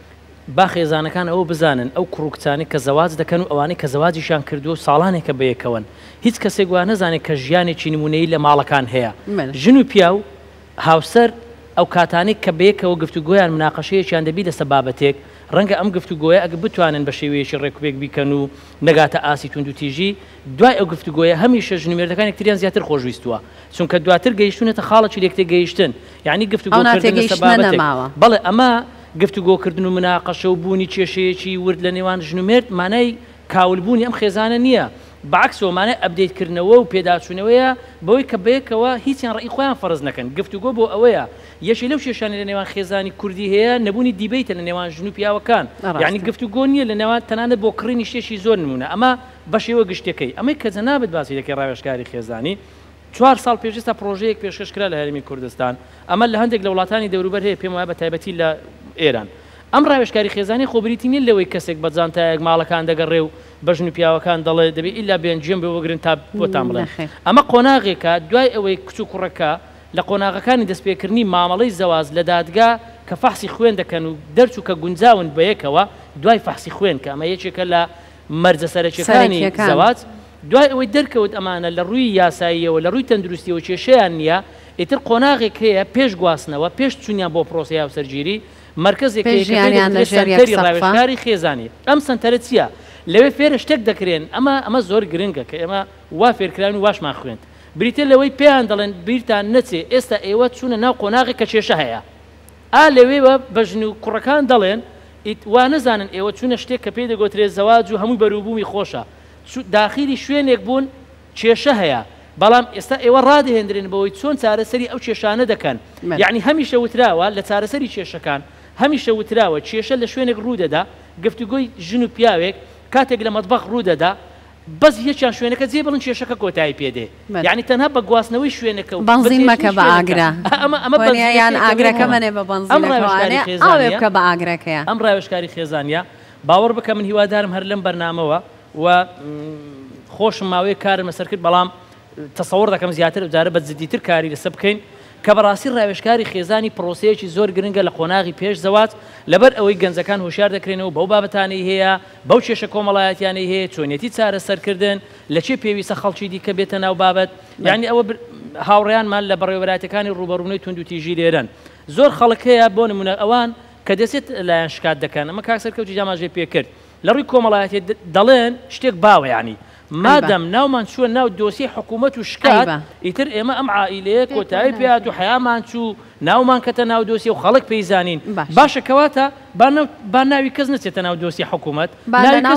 L: با خێزانەکان ئەوە بزانن ئەو کوڕکچانی کە زەواج دەکەن و ئەوانەی کە زەواجیشان کردو و ساڵانێکە بەیەکەوەن هیچ کەسێک وان نەزانێت کە ژیانێکی نمونەیی لە ماڵەکان هەیە ژن و پیا و هاوسەر ئەو کاتانی کە بەیەکەوە گفتوگۆیان مناقەشەیەکیان دەبی لەسەر بابەتێک ڕەنگە ئەم گفتوگۆیە ئەگە بتوانن بە شێوەیەکی ڕێکوپێک بیکەن و نەگاتە ئاسی تونند و تیژی دوای ئەو گفتوگۆیە هەمیشە ژنمێردەکان یەکتریان زیاتر خۆشویستووە چونکە دواتر گەیشتونێتە خاڵێکی لێک تێگەیشتن یعنی گفتوگۆکردن لەسەر بابەتێک بەڵێ ئەمە گفتوگۆکردن و مناقەشە و بوونی کێشەیەکی ورد لە نێوان ژن و مێرد مانای کاولبوونی ئەم خێزانە نییە بەعکسەوە مانای ئەپدەیتکردنەوە و پێداچوونەوەیە بەوەی کە بەیەکەوە هیچیان ڕێی خۆیان فەرز نەکەن گفتوگۆ بۆ ئەوەیە یەشی لەو کێشانە لە نێوان خێزانی کوردی هەیە نەبوونی دیبیتە لە نێوان ژن و پیاوەکان یعنی گفتوگۆ نییە لە نێوان تەنانەت بۆ کڕینی شتێکی زۆر نمونە ئەمە بەشێوە گشتەکەی ئەمەی کە جەنابەت باسی دەکەی ڕاوێژکاری خێزانی 4 ساڵ پێشستا پرۆژەیەک پێشکەشکرا لە هەرێمی کوردستان ئەمە لە هەندێک لە وڵاتانی دەوروبەر هەیە پێم وایە بە تایبەتی لە ئێران ئەم ڕاوێژکاری خێزانی خۆبریتی نیە لەوەی کەسێک بەجانتایەک ماڵەکان دەگەڕێ و بە ژن و پیاوەکان دەڵێ دەبێت ئیلا بێنجێم بێوەگرن تا بۆتان بڵێن ئەمە قۆناغێکە دوای ئەوەی کچ و کوڕەکە لە قۆناغەکانی دەستپێکردنی مامەڵەی زەواز لە دادگا کە فەحسی خوێن دەکەن و دەرچوو کە گونجاون بەیەکەوە دوای فەحسی خوێن کە ئەمە یەکێکە لە مەرجە سەرەکیەکانی زەواج دوای ئەوەی دەرکەوت ئەمانە لە ڕووی یاساییەوە لە ڕووی تەندروستیەوە کێشەیان نییە ئیتر قۆناغێک هەیە پێش گواستنەوە پێش چوونیان بۆ پرۆسی هاوسەرگیری مرکزێکی سەنتەری ڕاوێژکاری خێزانی ئەم سنتەرە چییە لەوێ فێرە شتێک دەکرێن ئەمە زۆر گرنگە کە ئێمە وا فێرکراون و واشمان خوێند بریتە لەوەی پێیان دەڵێن بیرتان نەچێ ئێستا ئێوە چوونە ناو قۆناغی کە کێشە هەیە لەوێوە بە ژن و کوڕەکان دەڵێن وا نەزانن ئێوە چوونە شتێک کە پێی دەگوترێت زەواج و هەمووی بەروبوومی خۆشە داخیری شوێنێک بوون کێشە هەیە بەڵام ئێستا ئێوە ڕادەهێنرێن بەوەی چۆن چارەسەری ئەو کێشانە دەکەن یعنی هەمیشە وتراوە لە چارەسەری کێشەکان هەمیشە وتراوە کێشە لە شوێنێک ڕوودەدا گفتوگۆی ژن و پیاوێک کاتێک لە مەطبەخ ڕوودەدا بەس یەکیان شوێنەکە جێ بڵن کێشەکە کۆتایی پێدێ یعنی تەنها بە گواستنەوەی شوێنەکە و
A: بەنزین مەکە بە ئاگرا ئەمە ئاگرەکە منێ بە بەنزین بکە بە ئاگرەکەیە
L: ئەم ڕاوێژکاری خێزانیا باوەڕ بکە من هیوادارم هەر لەم بەرنامەوە و خۆشم ماوەیە کارم لەسەر کرد بەڵام تەسەوڕ دەکەم زیاتر جارە بە جدیتر کاری لەسەر بکەین کە بەڕاستی ڕاوێژکاری خێزانی پرۆسەیەکی زۆر گرنگە لە قۆناغی پێش زەواج لەبەر ئەوەی گەنجەکان هوشیار دەکرێنەوە بەو بابەتانەی هەیە بەو کێشە کۆمەڵایەتیانەی هەیە چۆنیەتی چارەسەرکردن لە چێ پێویستە خەڵکی دیکە بێتە ناو بابەت یعنی ئەوە هاوڕێیانمان لە بەڕێوەبەراتەکانی ڕوبەڕوونەی تونند و تیژی لێرەن زۆر خەڵک هەیە بۆ نمونە ئەوان کە دەسێت لایەن شکات دەکەن ئەمە کاکسەرکەوتی جاماژێ پێکرد لە ڕووی کۆمەڵایەتی دەڵێن شتێک باوە یعنی مادەم ناومان چووە ناو دۆسی حکوومەت و شکات ئیتر ئێمە ئەم عائیلەیە کۆتایی پێات و حیامان چوو ناومان کەتە ناو دۆسی و خەڵک پێیزانین باشە کەواتە با ناوی کەس نچێتە ناو دۆسی حکوومەت
A: ناو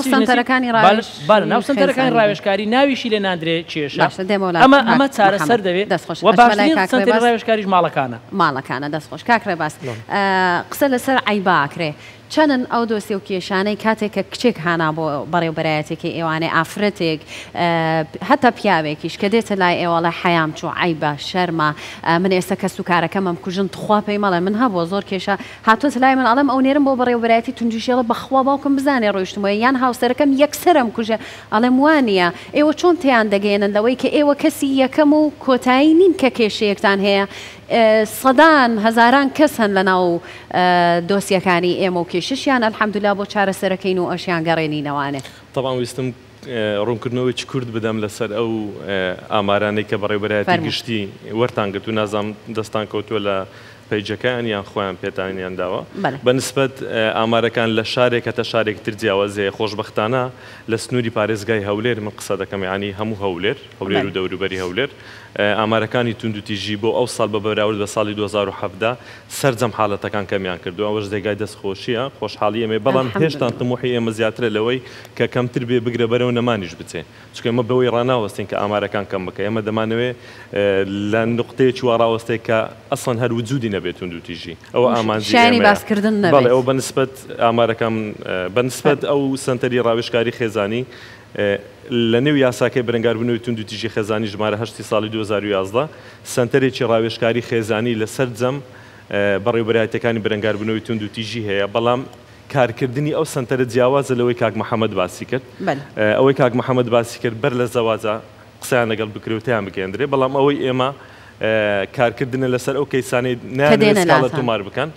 A: سنتەرەکانی
L: ڕاوێژکاری ناویشی لێ نادرێت کێشە ئەمە چارەسەر دەوێت و باشترین سنتەری ڕاوێژکاریش
A: ماڵەکانە دەستخۆش کاکڕێ باس قسە لەسەر عیباکرێ چەندن ئەو دۆسی و کێشانەی کاتێک کە کچێک هانا بۆ بەڕێوەبەرایەتێکی ئێوانێ ئافرەتێک هەتا پیاوێکیش کە دێتە لای ئێوەڵە حەیام چوو عیبە شەرمە من ئێستا کە سوکارەکەمم کوژن تخوا پێی مەڵێ من هەبووە زۆر کێشە هاتووەتە لای من ئەڵێم ئەو نێرم بۆ بەڕێوەبەرایەتی تونجیشێڵە بەخوا باوکم بزانێ ڕۆیشتمەوە یان هاوسەرەکەم یەکسەرم کوژە ئەڵێم وانە ئێوە چۆن تیان دەگەێنن لەوەی کە ئێوە کەسی یەکەم و کۆتایی نین کە کێشەیەکتان هەیە سەدان هەزاران کەس هەن لە ناو دۆسیەکانی ئێمە و کێششیان ئەلحەمدولیلا بۆ چارەسەرەکەین و ئەشیان گەڕێنینەوانێ
M: طبعا ویستم ڕوونکردنەوەی کورد بدەم لەسەر ئەو ئامارانەی کە بەڕێوەبەرایەتی گشتی وەرتانگرت و نازام دەستان کەوتووە لە پیجەکان یان خۆیان پێتانیان داوە بەنسبەت ئامارەکان لە شارێک هەتە شارێک تر جیاوازێ خۆشبەختانە لە سنووری پارێزگای هەولێر من قسە دەکەم ینی هەموو هەولێر و دەوروبەری هەولێر ئامارەکانی تونند و تیژی بۆ ئەو ساڵ بە بەراورد بە ساڵی 2017 سەرجەم حاڵەتەکان کەمیان کردو ئەوەش دەگای دەستخۆشیە خۆشحاڵی ئێمە بەڵام هێشتا تموحی ئێمە زیاترە لەوەی کە کەمتر بێ بگرە بەرەو نەمانیش بچێ چونکە ئێمە بەوەی ڕناوەستین کە ئامارەکان کەم بکە ئێمە دەمانەوێت لە نقطەیەکی وەڕاوەستێک کە ئەسڵەن هەر وجودی نەبێت تونند و تیژی ئەوە ئامانجی
A: باسکردن نەبێت
M: بەڵێ ئەو بەنسبەت ئامارەکان بەنسبەت ئەو سنتەری ڕاوێژکاری خێزانی لە نێو یاساکەی بەرەنگاربوونەوەی تونند و تیژی خێزانی ژمارە 8 ساڵی 2011 سنتەرێکی ڕاوێژکاری خێزانی لە سەرجەم بەڕێوەبەرایەتەکانی بەرەنگاربوونەوەی تونند و تیژی هەیە بەڵام کارکردنی ئەو سنتەرە جیاوازە لەوەی کاک محەممەد باسی کرد ئەوەی کاک محەممەد باسی کرد بەر لە زەواجە قسەیان لەگەڵ بکرێتیان بگەندرێ بەڵام ئەوەی ئێمە کارکردنە لەسەر ئەو کەیسانەی نانێت سکاڵە تومار بکەن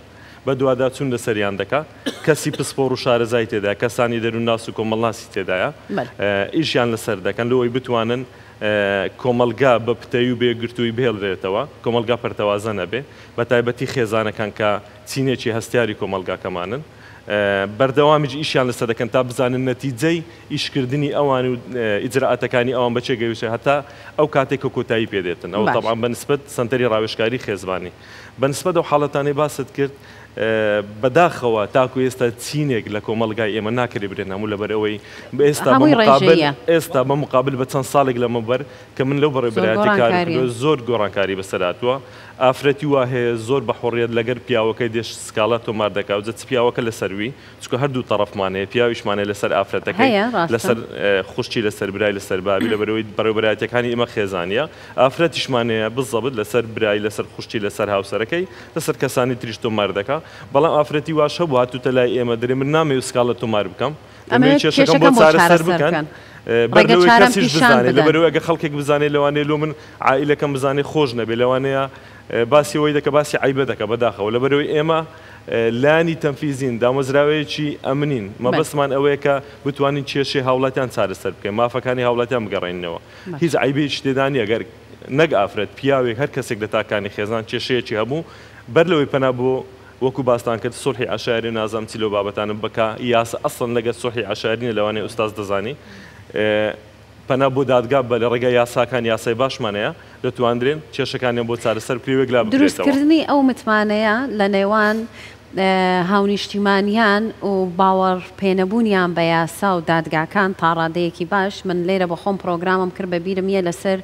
M: بە دووادا چوون لە سەریان دەکا کەسی پسپۆڕ و شارەزای تێدا کەسانی دەرون ناس و کۆمەڵناسی تێدایە ئیشیان لەسەر دەکەن لەوەی بتوانن کۆمەلگا بە پتەی و بێگرتووی بهێڵرێتەوە کۆمەلگا پەرتەوازە نەبێ بە تایبەتی خێزانەکان کە چینێکی هەستیاری کۆمەلگاکەمانن بەردەوامیش ئیشیان لەسەر دەکەن تا بزانن نەتیجەی ئیشکردنی ئەوان و ئیجرعاتەکانی ئەوان بەچێ گەویشە هەتا ئەو کاتێک کە کۆتایی پێدێتن ئەو تەبعاً بەنسبەت سەنتەری ڕاوێژکاری خێزبانی بەنسبەت ئەو حاڵەتانەی باست کرد بەداخەوە تاکو ئێستا چینێک لە کۆمەلگای ئێمە ناکرێ برێن هەموو لەبەرەوەی ئێستا بە مقابل بە چەند ساڵێک لە مەبەر کە من لەو بەڕێبەتی کار زۆر گۆڕانکاری بەسەراتوە ئافرەتی وا هەیە زۆر بە حۆڕیەت لەگەر پیاوەکەی دێش سکاڵات تۆمار دەکا و جەچ پیاوەکە لەسەروی چکە هەردوو تەڕەفمانەیە پیاویشمانەیە لەسەر ئافرەتەکەی لەسەر خوشتی لەسەر برای لەسەر بابی لەبەرەوەی بەڕێوەبەرایەتەکانی ئێمە خێزانیە ئافرەتیشمانەیە بزەبت لەسەر برای لەسەر خوشتی لەسەر هاوسەرەکەی لەسەر کەسانی تریش تۆمار دەکا بەڵام ئافرەتی واش هەبوو هاتووتە لای ئێمە دەرێ من نامەوێت سکاڵە تۆمار بکەم ئەمە کێشەکەم بۆ چارەسەر بکەن بەردەوەی کەسیش بزانێت لەبەرەوەی ئەگە خەڵکێک بزانێت لەوانەیە لۆ من عائیلەکەم بزانێت خۆش نەبێ لەوانەیە باسی ئەوەی دەکە باسی عیبە دەکە بەداخەوە لەبەرەوەی ئێمە لانی تەنفیزین دامەزراوەیەکی ئەمنین مەبەستمان ئەوەیە کە بتوانین کێشەی هاوڵاتیان چارەسەر بکەین مافەکانی هاوڵاتیان بگەڕێنەوە هیچ عیبێکی تێدا نیە ئەگەر نەک ئافرەت پیاوێک هەر کەسێک لە تاکانی خێزان کێشەیەکی هەبوو بەر لەوەی پەنا بۆ وەکو باستان کرد سڵحی عەشایری نازام چی لەو بابەتانم بکە یاسە ئەسڵن لەگەر سڵحی عەشایری لەوانەیە ئوستاز دەزانی پەنا بۆ دادگا بە لە ڕێگای یاساکان یاسای باشمانەیە دەتوانرێن کێشەکانیان بۆ چارەسەر پێوێک لا بکرێتەوە
A: دروستکردنی ئەو متمانەیە لە نێوان هاونیشتیمانیان و باوەڕ پێنەبوونیان بە یاسا و دادگاکان تا ڕادەیەکی باش من لێرە بە خۆم پرۆگرامم کرد بە بیرم یە لەسەر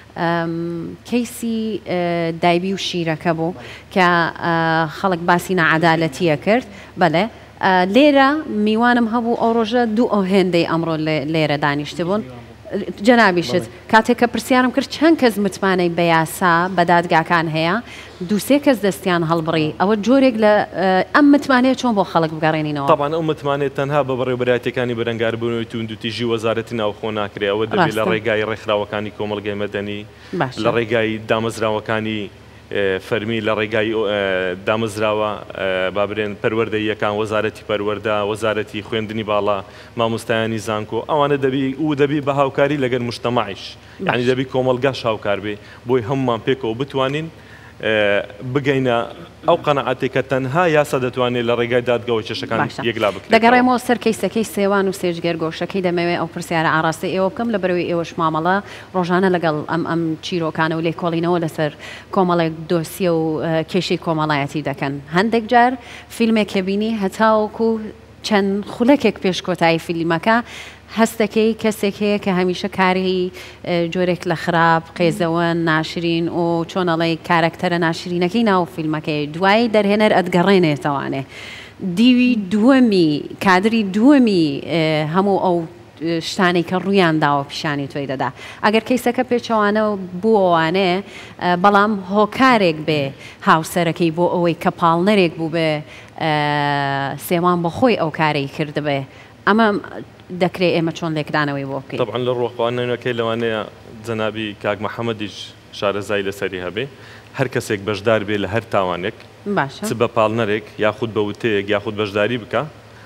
A: کەیسی دایبی و شیرەکە بوو کە خەڵک باسی نەعەدالەتیە کرد بەڵێ لێرە میوانم هەبوو ئەو ڕۆژە دوو ئەو هێندەی ئەمڕۆ لێرە دانیشتە بوون جەنابیشت کاتێک کە پرسیارم کرد چەند کەس متمانەی بە یاسا بە دادگاکان هەیە دووسێ کەس دەستیان هەڵبڕی ئەوە جۆرێک لە ئەم متمانەیە چۆن بۆ خەڵک بگەڕێنینەوە
M: طبعاً ئەو متمانێت تەنها بە بەڕێوەبەرایەتەکانی بەرەنگاربوونەوەی تون دوتیژی وەزارەتی ناوخۆ ناکرێ ئەوە دەبێت لە ڕێگای ڕێکخراوەکانی کۆمەڵگەی مەدەنی لە ڕێگای دامەزراوەکانی فەرمی لە ڕێگای دامەزراوە بابرێن پەروەردەییەکان وەزارەتی پەروەردە وەزارەتی خوێندنی باڵا مامۆستایانی زانکۆ ئەوانە دەبی بە هاوکاری لەگەر مجتەماعیش یعنی دەبی کۆمەلگاش هاوکار بێ بۆی هەمومان پێکەوە بتوانین بگەینە ئەو قەنەعەتێک کە تەنها یاسا دەتوانێت لە ڕێگای دادگاوە کێشەکان یەکلا بکرێت
A: دەگەڕێمەوە سەر کەیسەکەی سێوان و سێژگەر گۆشەکەی دەمەوێت ئەو پرسیارە ئاراستی ئێوە بکەم لەبەرەوەی ئێوەش مامەڵە ڕۆژانە لەگەڵ ئەم چیرۆکانە و لێکۆڵینەوە لەسەر کۆمەڵێک دۆسیە و کێشەی کۆمەڵایەتی دەکەن هەندێک جار فیلمێک بینی هەتاوەکو چەند خولەکێک پێش کۆتایی فیلمەکە هەستەکەی کەسێک هەیە کە هەمیشە کاری جۆرێک لە خراپ قێزەوە ناشرین و چۆنەڵی کارکتەرە ناشرینەکەی ناو فیلمەکەی دوایی دەرهێنەر ئەدگەڕێنێتەوانێ دیوی دووەمی کادری دووەمی هەموو ئەو شتانی کە ڕوویان داوە پیشانی تۆی دەدا ئەگەر کەیسەکە پێچەوانە بووەوانێ بەڵام هۆکارێک بێ هاوسەرەکەی بۆ ئەوەی کە پاڵنەرێک بوو بێ سێوان بە خۆی ئەو کارەی کردبێ ئەمە دەکرێت ئێمە چۆن لێکدانەوەی بۆ بکەین
M: طبعاً لە ڕۆخواانەکەی لەوانەیە جەنابی کاک محەممەدیش شارەزای لەسەری هەبێ هەر کەسێک بەشدار بێ لە هەر تاوانێک چ بە پاڵنەرێک یاخود بە وتەیەک یاخود بەشداری بکە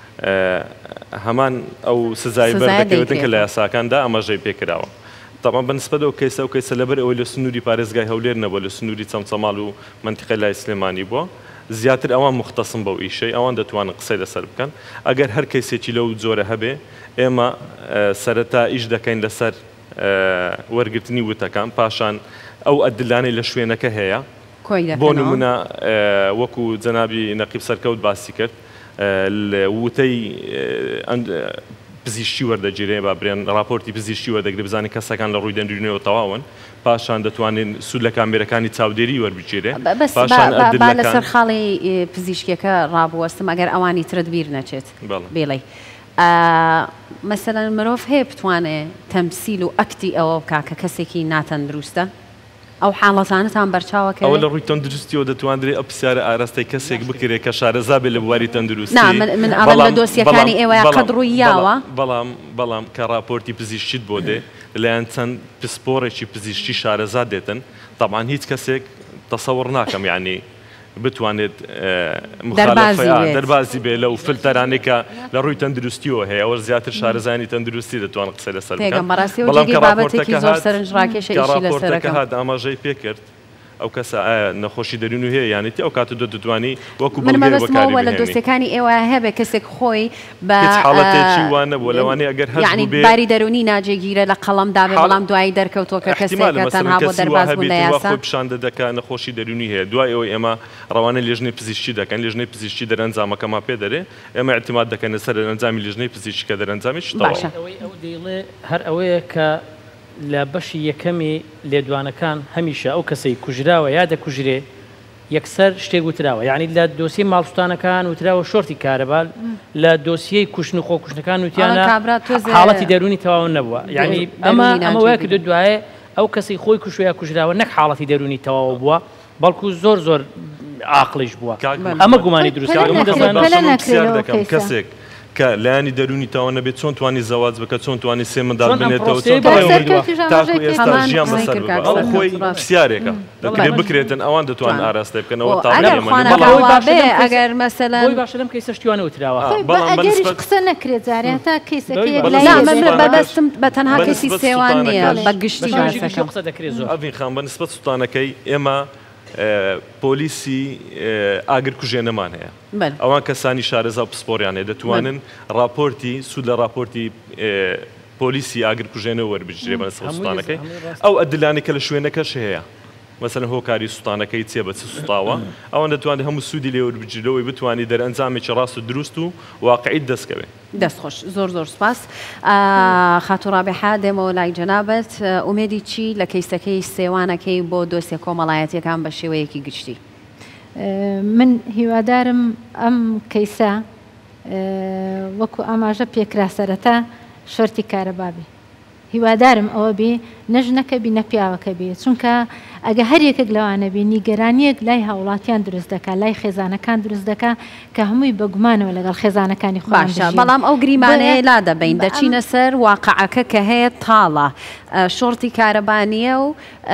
M: هەمان ئەو سزای بەردەکەوێتن کە لە یاساکاندا ئەمەژەی پێکراوە طبعاً بەنسبەت ئەو کەیسە و کەیسە لەبەر ئەوەی لە سنووری پارێزگای هەولێر نەبووە لە سنووری چەمچەماڵ و منتیقەی لای سلێمانی بووە زیاتر ئەوان مختصم بەو ئیشەی ئەوان دەتوانن قسەی لەسەر بکەن ئەگەر هەر کەسێکی لەو جۆرە هەبێ ئێمە سەرەتا ئیش دەکەین لەسەر وەرگرتنی وتەکان پاشان ئەو ئەدلانەی لە شوێنەکە هەیە بۆ نمونە وەکو جەنابی نەقیب سەرکەوت باسی کرد وتەی پزیشکی وەردەگیرێ با برێن راپۆرتی پزیشکی وەردەگرێ بزانین کەسەکان لە ڕووی دەنرێنەوە تەواون پاشان دەتوانین سوود لە کامێرەکانی چاودێری وەربگیرێ
A: با لەسەر خاڵی پزیشکیەکە ڕابوەستم ئەگەر ئەوانی ترت بیر نەچێت بێڵێ مەسەلەن مرۆڤ هەیە بتوانێت تەمسیل و ئەکتی ئەوە بکا کە کەسێکی ناتەندروستە ئەو حاڵەتانتان بەرچاوەکە
M: ئەوە لە ڕووی تەندروستیەوە دەتوانرێت ئەو پرسیارە ئاراستی کەسێک بکرێت کە شارەزا بێ لە بواری تەندروستی
A: من ئەڵێم لە دۆسیەکانی ئێوەیە قەت ڕوویاوە
M: بەڵام کە راپۆرتی پزیشکیت بۆ دێ لەلایەن چەند پسپۆڕێکی پزیشکی شارەزا دێتن طبعاً هیچ کەسێک تەسەوڕ ناکەم یعنی بتوانێت مخالفە دەربازی بێ لەو فلتەرانێکە لە ڕووی تەندروستیەوە هەیە ئەوە زیاتر شارەزانی تەندروستی دەتوان قسە لەسەر بکە هات ئاماژەی پێکرد ئەو کەسە نەخۆشی دەرون و هەیە یانێتی ئەو کاتە دەتوانی وەکو
A: بەڵێ لە دۆستەکانی ئێوە هەبێ کەسێک خۆی بە
M: حاڵەتێکی وانە بۆ لەوانەیە ئەگەر
A: یعنی باری دەرونی ناجێگیرە لە قەڵەمدا بێ بەڵام دوایی دەرکەوتۆ کە کەسێکە تەنها بۆ دەرباز بوون لە یاسا
M: خۆی پیشان دەدەکە نەخۆشی دەرونی هەیە دوای ئەوەی ئێمە ڕەوانە لێژنەی پزیشکی دەکەن لێژنەی پزیشکی دەرەنجامەکەمان پێ دەرێ ئێمە اعتماد دەکەن لەسەر ئەنجامی لێژنەی پزیشکە دەرەنجامیش
L: باشە ئەو دەیڵێ هەر ئەوەیە کە لە بەشی یەکەمی لێدوانەکان هەمیشە ئەو کەسەی کوژراوە یا دەکوژرێ یەکسەر شتێک وتراوە یعنی لە دۆسی ماڵسوتانەکان وتراوە شۆرتی کارەبال لە دۆسیەی کوشتن و خۆکوشتەکان وتیانە حاڵەتی دەرونی تەواو نەبووە یعنی ئەمە وایە کە دوایە ئەو کەسی خۆی کوشویا کوژراوە نەک حاڵەتی دەرونی تەواو بووە بەڵکو زۆر زۆر عاقلیش بووە ئەمە گومانی
M: دروستەکەم کەسێک کە لایانی دەرونی تاوە نەبێت چۆن توانی زەواج بکە چۆن توانی سێ منداڵ بنێتەوە تاکو ئێستا ژیان بەسەر ئەو خۆی پرسیارێکە دەکرێت بکرێتن ئەوان دەتوانن ئاراستە بکەنەوە
A: ئەگەر مەسەلەن
L: باشە لەم کەیسە شتیوانە وتراوە
B: ئەگەریش قسە نەکرێت جارێ تا کەیسەکەی
A: بەدەستم بە تەنها کەسی سێوان نییە بە گشتی
L: قسە دەکرێت زۆر
M: ئەڤین خان بە نسبەت سوتانەکەی ئێمە پۆلیسی ئاگرکوژێنەمان هەیە ئەوان کەسانی شارەزا و پسپۆریان هەیە دەتوانن راپۆرتی سوود لە راپۆرتی پۆلیسی ئاگرکوژێنەوە وەربگرێ بە نسبەت سوتانەکەی ئەو ئەدلانێکە لە شوێنەکەش هەیە مەسەلەن هۆکاری سوتانەکەی چێ بە چ سوتاوە ئەوان دەتوانێت هەموو سوودی لێ وەربگرێەوەی بتوانانی دەرئەنجامێکی ڕاست و دروست و واقعیت دەستکەوێت
A: دەستخۆش زۆر زۆر سپاس خاتوڕابێحا دێمەوە لای جەنابەت ئومێدی چی لە کەیسەکەی سێوانەکەی بۆ دۆسیە کۆمەڵایەتیەکان بە شێوەیەکی گشتی
B: من هیوادارم ئەم کەیسە وەکو ئاماژە پێکرا سەرەتا شۆرتی کارەبابێ هیوادارم ئەوە بێ نەژنەکە بی نەپیاوەکە بێ چونکە ئەگە هەر یەکێک لەوانە بێ نیگەرانیەک لای هاوڵاتیان دروست دەکات لای خێزانەکان دروست دەکات کە هەمووی بەگومانەوە لەگەڵ خێزانەکانی
A: باشە بەڵام ئەو گریمانەیە لا دەبین دەچینە سەر واقعەکە کە هەیە تاڵە شۆرتی کارەبانیە و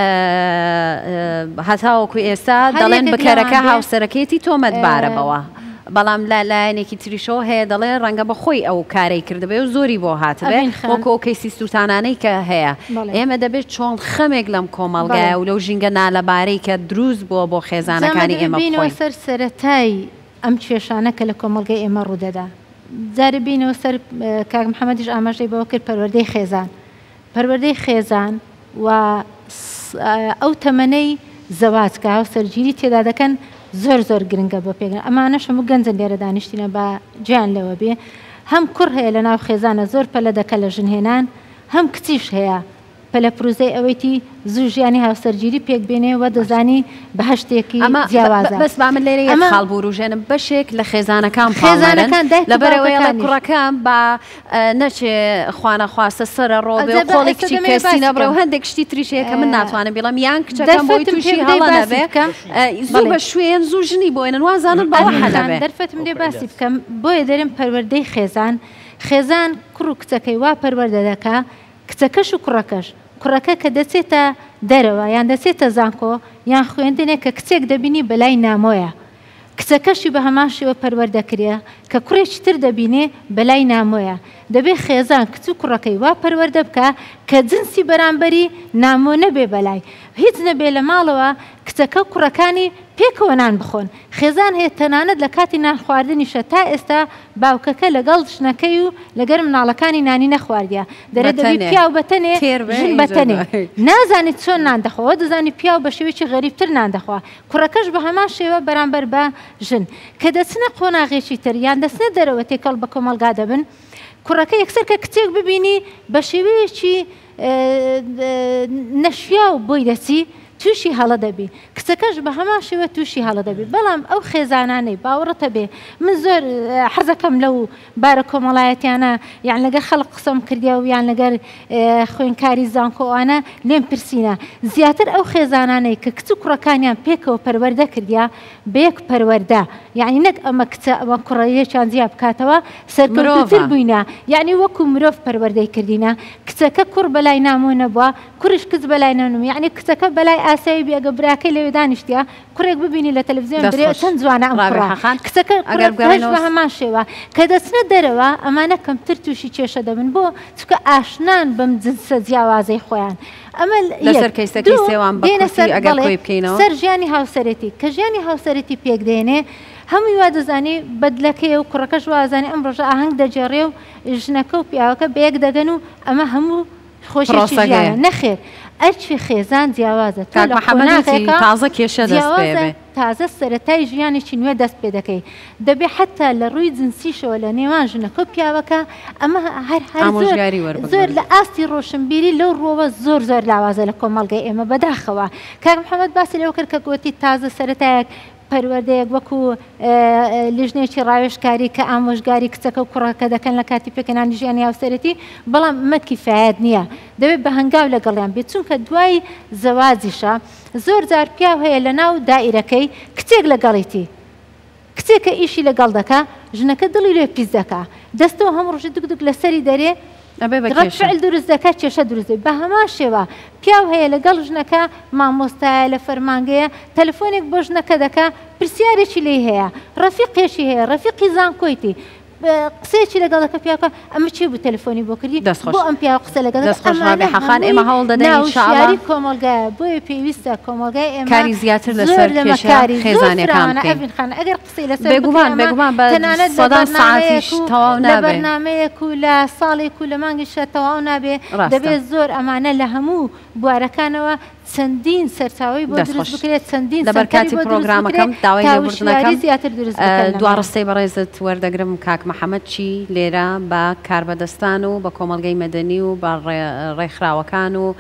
A: هەتاوەکو ئێستا دەڵێن بکەرەکە هاوسەرەکەیەتی تۆمەتبارە بەوە بەڵام لایەنێکی تریشەوە هەیە دەڵێ ڕەنگە بەخۆی ئەو کارەی کردبێ و زۆری بۆ هاتبێ وەکو ئەو کەیسی سوتانانەی کە هەیە ئێمە دەبێت چۆن خەمێک لەم کۆمەڵگایە و لەو ژینگە نالەبارەی کە دروست بووە بۆ خێزانەکانی ئێمە
B: بینەوە سەر سەرەتایی ئەم کێشانە کە لە کۆمەڵگەی ئێمە ڕوودەدا جارە بینەوە سەر کاک محەممەدیش ئاماژەی بەوە کرد پەروەردەی خێزان پەروەردەی خێزان و ئەو تەمەنەی زەواج کە هاوسەرگیری تێدا دەکەن زۆر زۆر گرنگە بۆ پێگەن ئەمانە هەموو گەنجن لێرە دانیشتینە بە گیان لەوە بێ هەم کوڕ هەیە لە ناو خێزانە زۆر پەلە دەکە لە ژنهێنان هەم کچیش هەیە پەلە پروزەی ئەوەیتی زوو ژیانی هاوسەرگیری پێک بێنێ و دەزانی بەهشتێکی جیاوازە
A: بەس با من لێرە خاڵبوروژێنم بەشێک لە خێزانەکان لەبەرەوەی لە کوڕەکان بە نەچێ خوانە خواستە سرە ڕۆبێ و خۆڵێکی کەسی نەبرە و هەندێک شتی تریشەیە کە من ناتوانم بڵم یان کچەکەم بۆی تووشی هەڵە نەبێ زوو بە شوێن زوو ژنی بۆێنن وازانن بەوە هەلەبێ
B: دەرفەتم لێ باسی بکەم بۆیە دەرم پەروەردەی خێزان کوڕ و کچەکەی وا پەروەردە دەکا کچەکەش و کوڕەکەش کوڕەکە کە دەچێتە دەرەوە یان دەچێتە زانکۆ یان خوێندنێک کە کچێک دەبینی بەلای نامۆیە کچەکەشی بە هەماشەوە پەروەردەکرێ کە کوڕێکی تر دەبینێ بەلای نامۆیە دەبێت خێزان کچ و کوڕەکەی وا پەروەردە بکە کە جنسی بەرامبەری نامۆ نەبێ بەلای هیچ نەبێ لە ماڵەوە کچەکە و کوڕەکانی پێکەوە نان بخۆن خێزان هەیە تەنانەت لە کاتی نان خواردنیشە تا ئێستا باوکەکە لەگەڵ ژنەکەی و لەگەر مناڵەکانی نانی نەخواردیە دەبێت پیا و بەتەنێ ژن بەتەنێ نازانێت چۆن نان دەخۆوە دەزانی پیا و بە شێوەیەکی غەریبتر نان دەخوا کوڕەکەش بە هەمان شێوە بەرامبەر بە ژن کە دەچنە قۆناغێکی تر یان دەچنە دەرەوە تێکەڵ بە کۆمەڵگا دەبن کوڕەکە یەکسەر کە کچێک ببینی بە شێوەیەکی نەشیا و بۆی دەچی تووشی هەڵە دەبی کچەکەش بە هەمان شێوە تووشی هەڵە دەبی بەڵام ئەو خێزانانەی باوەڕەتە بێ من زۆر حەزەکەم لەو بارە کۆمەڵایەتیانە یان لەگەر خەڵق قسەم کردیا و یان لەگەر خوێنکاری زانکۆوانە لێم پرسیینە زیاتر ئەو خێزانانەی کە کچ و کوڕەکانیان پێکەوە پەروەردە کردیا بەیەک پەروەردە یعنی نەک ئەمە کچە ئەمە کوڕەیەکیان زیاد بکاتەوە سەرکەوتووتر بووینە یعنی وەکو مرۆڤ پەروەردەی کردینە کچەکە کوڕ بەلای نامۆ نەبووە کوڕش کچ بەلای نەنوم یعنی کچەکە بەلای ئاسایی بێگە براکەی لەوێ دانیشتە کوڕێک ببینی لە تەلەڤیزیۆن درێ چەند جوانە ئەم کوڕە کچەکە بە هەمان شێوە کە دەچنە دەرەوە ئەمانە کەمتر تووشی کێشە دەبن بۆ چکە ئاشنان بەم جنسە جیاوازەی خۆیان ئەمە
A: لەسەر کەیسەکەی سێوان بەکوتی ئەگەر خۆی بکەینەوە
B: سەر ژیانی هاوسەرەتی کە ژیانی هاوسەرەتی پێک دێنێ هەمووی وا دەزانی بەدلەکەی و کوڕەکەش وازانانی ئەم ڕۆژە ئاهەنگ دەجێڕێ و ژنەکە و پیاوەکە بەیەک دەگەن و ئەمە هەموو خۆشی ژیانە نەخێر ئەرچی خێزان جیاوازە
A: تازە کێشە دەست پێ
B: تازە سەرەتای ژیانێکی نوێ دەست پێ دەکەی دەبێ حتا لە ڕووی جنسیشەوە لە نێوان ژنەکە و پیاوەکە ئەمە زۆر لە ئاستی ڕۆشنبیری لەو ڕۆوە زۆر زۆر لاوازە لە کۆمەڵگەی ئێمە بەداخەوە کاک محەممەد باسی لەوە کرد کە گوتی تازە سەرەتایەک پەروەردەیەک وەکو لیژنێکی ڕاوێژکاری کە ئامۆژگاری کچەکە و کوڕەکە دەکەن لە کاتی پێکەنانی ژیانی هاوسەرەتی بەڵام مەکیفایەت نییە دەبێت بە هەنگاو لەگەڵیان بێت چونکە دوای زەواجیشە زۆر جار پیاو هەیە لە ناو دائیرەکەی کچێک لەگەڵیتی کچێکە ئیشی لەگەڵ دەکا ژنەکە دڵی لێ پیس دەکا دەستەوە هەم ڕۆژی دوک لەسەری دەرێ ڕەتفعل دروست دەکات کێشە دروست بە هەمان شێوە پیاو هەیە لەگەڵ ژنەکە مامۆستایە لە فەرمانگەیە تەلەفۆنێک بۆ ژنەکە دەکا پرسیارێکی لێ هەیە ڕەفیقێکی هەیە ڕەفیقی زانکۆیتی قسەیەکی لەگەڵ دەکە پیاوەکە ئەمە چی بوو تەلەفۆنی بۆ کردی بۆ ئەم پیاوە قسە لەگەڵ
A: دەستخۆشخان ئێمە هەوڵ دەدەین
B: شاری کۆمەلگایە بۆیە پێویستە کۆمەلگای ئێمە
A: کاری زیاتر لەسەر کێشە خێزانەکان
B: ئەڤین ئەگەر قسەی لەسەر
A: بێگومان بە سەدان ساعتیش تەواو نابێ
B: لە بەرنامەیەک و لە ساڵێک و لە مانگیشە تەواو نابێ دەبێت زۆر ئەمانە لە هەموو بوارەکانەوە چەندین سەرچاوی بۆ دروست بکرێت چەندین
A: لەبەر کاتی پرۆگرامەکەم داوای لێبوردنەکەم دوڕستەی بەڕێزت وەردەگرم کاک محەممەد چی لێرە بە کاربەدەستان و بە کۆمەلگەی مەدەنی و بە ڕێکخراوەکان و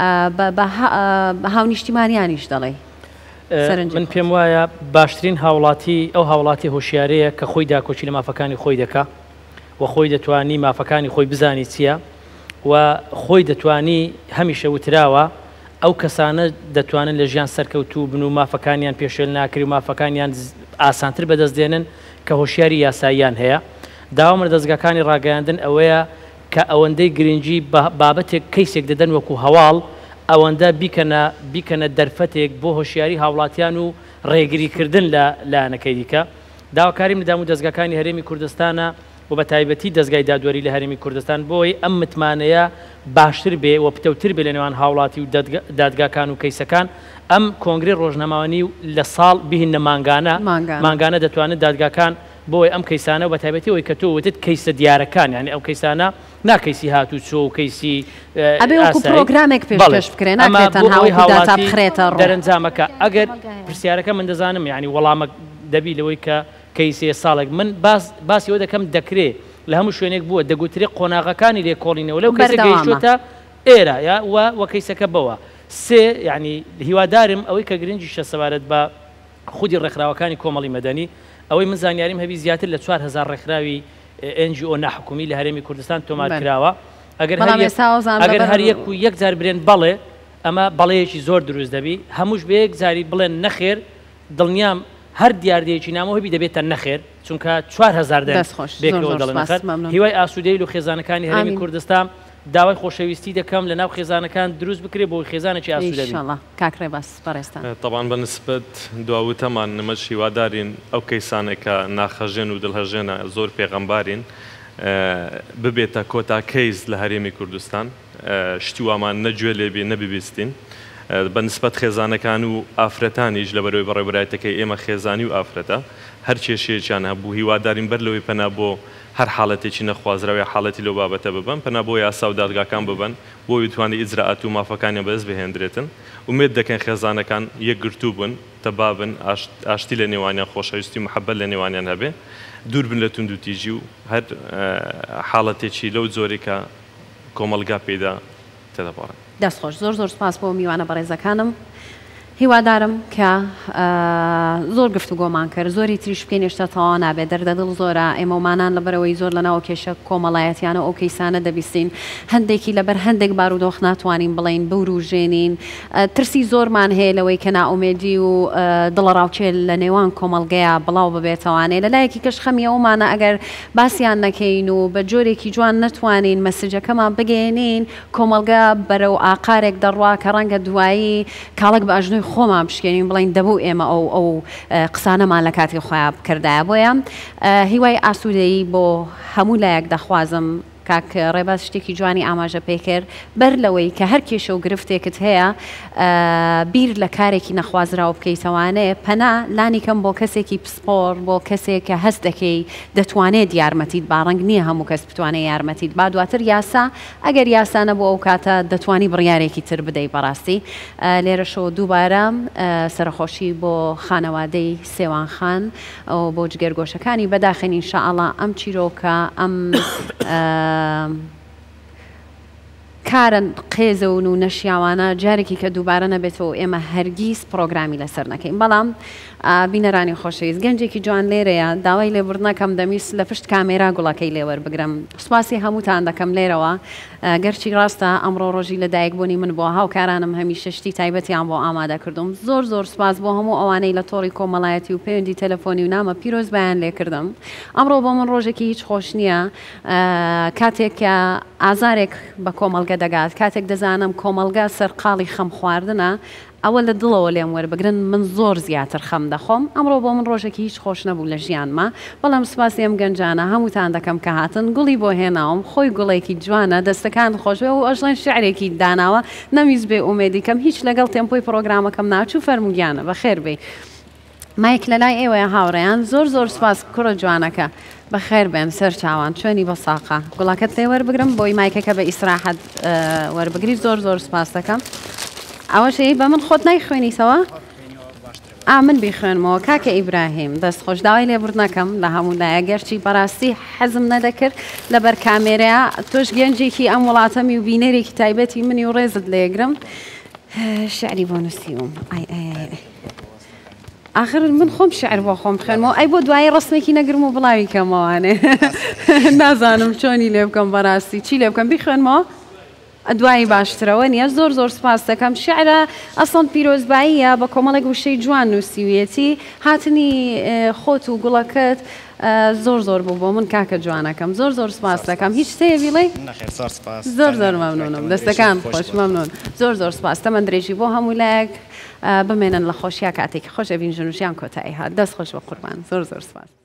A: بە هاونیشتیمانیانیش دەڵێ
L: من پێم وایە باشترین هاوڵاتی ئەو هاوڵاتی هۆشیارەیە کە خۆی داکۆچی لە مافەکانی خۆی دەکا و خۆی دەتوانی مافەکانی خۆی بزانی چییە و خۆی دەتوانی هەمیشە وتراوە ئەو کەسانە دەتوانن لە ژیان سەرکەوتوو بن و مافەکانیان پێشێل ناکری و مافەکانیان ئاسانتر بەدەستدێنن کە هۆشیاری یاساییان هەیە داوامە دەستگاکانی ڕاگەیاندن ئەوەیە کە ئەوەندەی گرنگی بابەتێک کەیسێک دەدەن وەکو هەواڵ ئەوەندە بیکەنە دەرفەتێک بۆ هۆشیاری هاوڵاتیان و ڕێگریکردن لە لایەنەکەی دیکە داواکاریم لەدام و دەستگاکانی هەرێمی کوردستانە و بە تایبەتی دەستگای دادوەری لە هەرێمی کوردستان بۆی ئەم متمانەیە باشتر بێ و پتەوتر بێ لە نێوان هاوڵاتی و دادگاکان و کەیسەکان ئەم کۆنگری ڕۆژنەماوەنی و لە ساڵ بهینە مانگانە دەتوانێت دادگاکان بۆی ئەم کەیسانە بە تایبەتی ئەوی کە تۆ وتت کەیسە دیارەکان یعنی ئەو کەیسانە ناکەیسی هاتوو چۆ و کەیسی
A: ئەبێ وەکو پرۆگرامێک پێشکەش بکرێن ناکرێتەن هاوڵاتی بخرێتە
L: دەرەنجامەکە ئەگەر پرسیارەکە من دەزانم یعنی وەڵامە دەبی لەوەی کە کەیسێ ساڵێک من باسی ئەوە دەکەم دەکرێت لە هەموو شوێنێک بووە دەگوترێ قۆناغەکانی لێکۆڵینەوە لەو کەسە گەیشتوتە ئێرە وە کەیسەکە بەوە سێ یعنی هیوادارم ئەوەی کە گرنگی شە سەبارەت بە خودی ڕێکخراوەکانی کۆمەڵی مەدەنی ئەوەی من زانیاریم هەبی زیاتر لە 4000 ڕێکخراوی NGO ناحکومی لە هەرێمی کوردستان تۆمار کراوە ئەگەر هەر یەک و یەک جار برێن بەڵێ ئەمە بەڵەیەکی زۆر دروست دەبی هەمووش بە یەک جاری بڵێن نەخێر دڵنیام هەر دیاردەیەکی نامەوە هەبی دەبێتە نەخێر چونکە 4000 بێکەوە دەڵێن هیوای ئاسوودەی و خێزانەکانی هەرێمی کوردستان داوای خۆشەویستی دەکەم لە ناو خێزانەکان دروست بکرێت بۆ خێزانێکی ئاسوودەبی
A: کاکڕێ باس بەڕێستان
M: طبعاً بەنسبەت دواوتەمان نمەش هیوادارین ئەو کەیسانێکە ناخەژێن و دڵهەژێنە زۆر پێغەمبارین ببێتە کۆتا کەیز لە هەرێمی کوردستان شتیوامان نەگوێ لێبێ نەبیبیستین بەنسبەت خێزانەکان و ئافرەتانیش لە بەرەوەی بەڕێوەبرایەتەکەی ئێمە خێزانی و ئافرەتە هەر کێشەیەکیان هەبوو هیوادارین بەر لەوەی پەنا بۆ هەر حاڵەتێکی نەخوازراوی حاڵەتی لەو بابەتە ببن پەنا بۆ یاسا و دادگاکان ببن بۆ توانی ئیجرائات و مافەکانیان بەدەست بهێنرێتن ومێت دەکەن خێزانەکان یەکگرتوو بن تەبابن ئاشتی لە نێوانیان خۆشەویستی و محەبەت لە نێوانیان هەبێ دوور بن لە تونند و تیژی و هەر حاڵەتێکی لەو زۆرێکە کۆمەلگا پێدا تێدەپەڕن
A: دەستخۆش زۆر سپاس بۆ میوانە بەڕێزەکانم هیوادارم کە زۆر گفتوگۆمان کرد زۆری تریش بکەین هێشتا تەواو نابێت دەردەدڵ زۆرە ئێمەمانان لەبەرەوەی زۆر لەناو کێشە کۆمەڵایەتیانە ئەو کەیسانە دەبیستین هەندێکی لەبەر هەندێک بارودۆخ ناتوانین بڵین بوروژێنین ترسی زۆرمان هەیە لەوەی کە ناومێدی و دڵەڕاوچێ لە نێوان کۆمەڵگەیە بڵاو ببێتەوانێ لەلایەکی کەش خەمی ئەومانە ئەگەر باسییان نەکەین و بە جۆرێکی جوان نتوانین مەسجەکەمان بگەێنین کۆمەلگا بەرەو ئاقارێک دەڕوا کە ڕەنگە دوایی کاڵک بە ئەژنۆی خۆمان بشکێنین بڵین دەبوو ئێمە ئەو قسانەمان لە کاتی خۆیان بکردایە بۆیە هیوای ئاسوودەیی بۆ هەموو لایەک دەخوازم کاک ڕێباز شتێکی جوانی ئاماژە پێکرد بەر لەوەی کە هەر کێشە و گرفتێکت هەیە بیر لە کارێکی نەخوازراوە بکەیتەوانێ پەنا لانی کەم بۆ کەسێکی پسپۆر بۆ کەسێک کە هەست دەکەی دەتوانێت یارمەتیت باڕنگ نییە هەموو کەس بتوانێت یارمەتیت با دواتر یاسا ئەگەر یاسانە بۆ ئەو کاتە دەتوانی بڕیارێکی تر بدەی بەڕاستی لێرەشەوە دووبارە سەرخۆشی بۆ خانەوادەی سێوان خان ئەو بۆ جگەرگۆشەکانی بەداخەن ئینشاءڵڵا ئەم چیرۆکە ئەم کارن قێزەون و نەشیاوانە جارێکی کە دووبارە نەبێتەوە ئێمە هەرگیز پرۆگرامی لەسەر نەکەین بەڵام بینەرانی خۆشەویست گەنجێکی جوان لێرەیە داوای لێبوردنەکەم دەمیست لە پشت کامێرا گوڵەکەی لێوەربگرم سوپاسی هەمووتان دەکەم لێرەوە گەرچی ڕاستە ئەمڕۆ ڕۆژی لەدایکبوونی من بۆ هاوکارانم هەمیشە شتی تایبەتیان بۆ ئامادە کردم زۆر زۆر سپاس بۆ هەموو ئەوانەی لە تۆڕی کۆمەڵایەتی و پەیوەندی تەلەفۆنی و نامە پیرۆز بەیان لێ کردم ئەمڕۆ بۆ من ڕۆژێکی هیچ خۆش نییە کاتێک کە ئازارێک بە کۆمەڵگە دەگات کاتێک دەزانم کۆمەڵگە سەرقاڵی خەم خواردنە ئەوە لە دڵەوە لێم وەربگرن من زۆر زیاتر خەم دەخۆم ئەمڕۆ بۆ من ڕۆژێکی هیچ خۆش نەبوو لە ژیانمە بەڵام سوپاسی ئەم گەنجانە هەمووتان دەکەم کە هاتن گوڵی بۆ هێناوم خۆی گوڵێکی جوانە دەستەکان خۆشوێ و ئەژڵێن شعرێکی داناوە نەمیز بێ ئومێدی کەم هیچ لەگەڵ تێمپۆی پرۆگرامەکەم ناچوو فەرموگیانە بەخێر بێ مایک لەلای ئێوەیە هاوڕێیان زۆر زۆر سپاس کوڕە جوانەکە بەخێر بێن سەر چاوان چۆنی بە ساقا گوڵاکەت لێ وەربگرم بۆی مایکەکە بە ئیسراحەت وەربگری زۆر زۆر سپاس دەکەم ئەوەشەی بە من خۆت نایخوێنیتەوە؟ من بیخوێنمەوە کاکە ئیبراهیم دەست خۆش داوای لێبوردنەکەم لە هەموو لایە گەرچی بەڕاستی حەزم نەدەکرد لەبەر کامێرەیە تۆش گەنجێکی ئەم وڵاتەمی و بینەرێکی تایبەتی منی و ڕێزت لێگرم شعری بۆ نووسیوم آخر من خۆم شعر بۆ خۆم خوێنمەوە ئەی بۆ دوایی ڕستمێکی نەگرم و بڵاوی کەمەوانێ نازانم چۆنی لێ بکەم بەڕاستی چی لێ بکەم بیخوێنمەوە دوایی باشترەوە نیە زۆر زۆر سپاس دەکەم شعرە ئەسڵ پیرۆزباییە بە کۆمەڵێک وشەی جوان نووسیویەتی هاتنی خۆت و گوڵەکەت زۆر زۆر بوو بۆ من کاکە جوانەکەم زۆر زۆر سپاس دەکەم هیچ سێویڵێ زۆر زۆر مەمنونم دەستەکان خۆش مەمنون زۆر زۆر سپاس تەمەند درێژی بۆ هەموو لایەک بمێنن لە خۆشیە کاتێکی خۆش ئەبین ژنوشیان کۆتایی هات دەست خۆش بە قوربان زۆر زۆر سپاس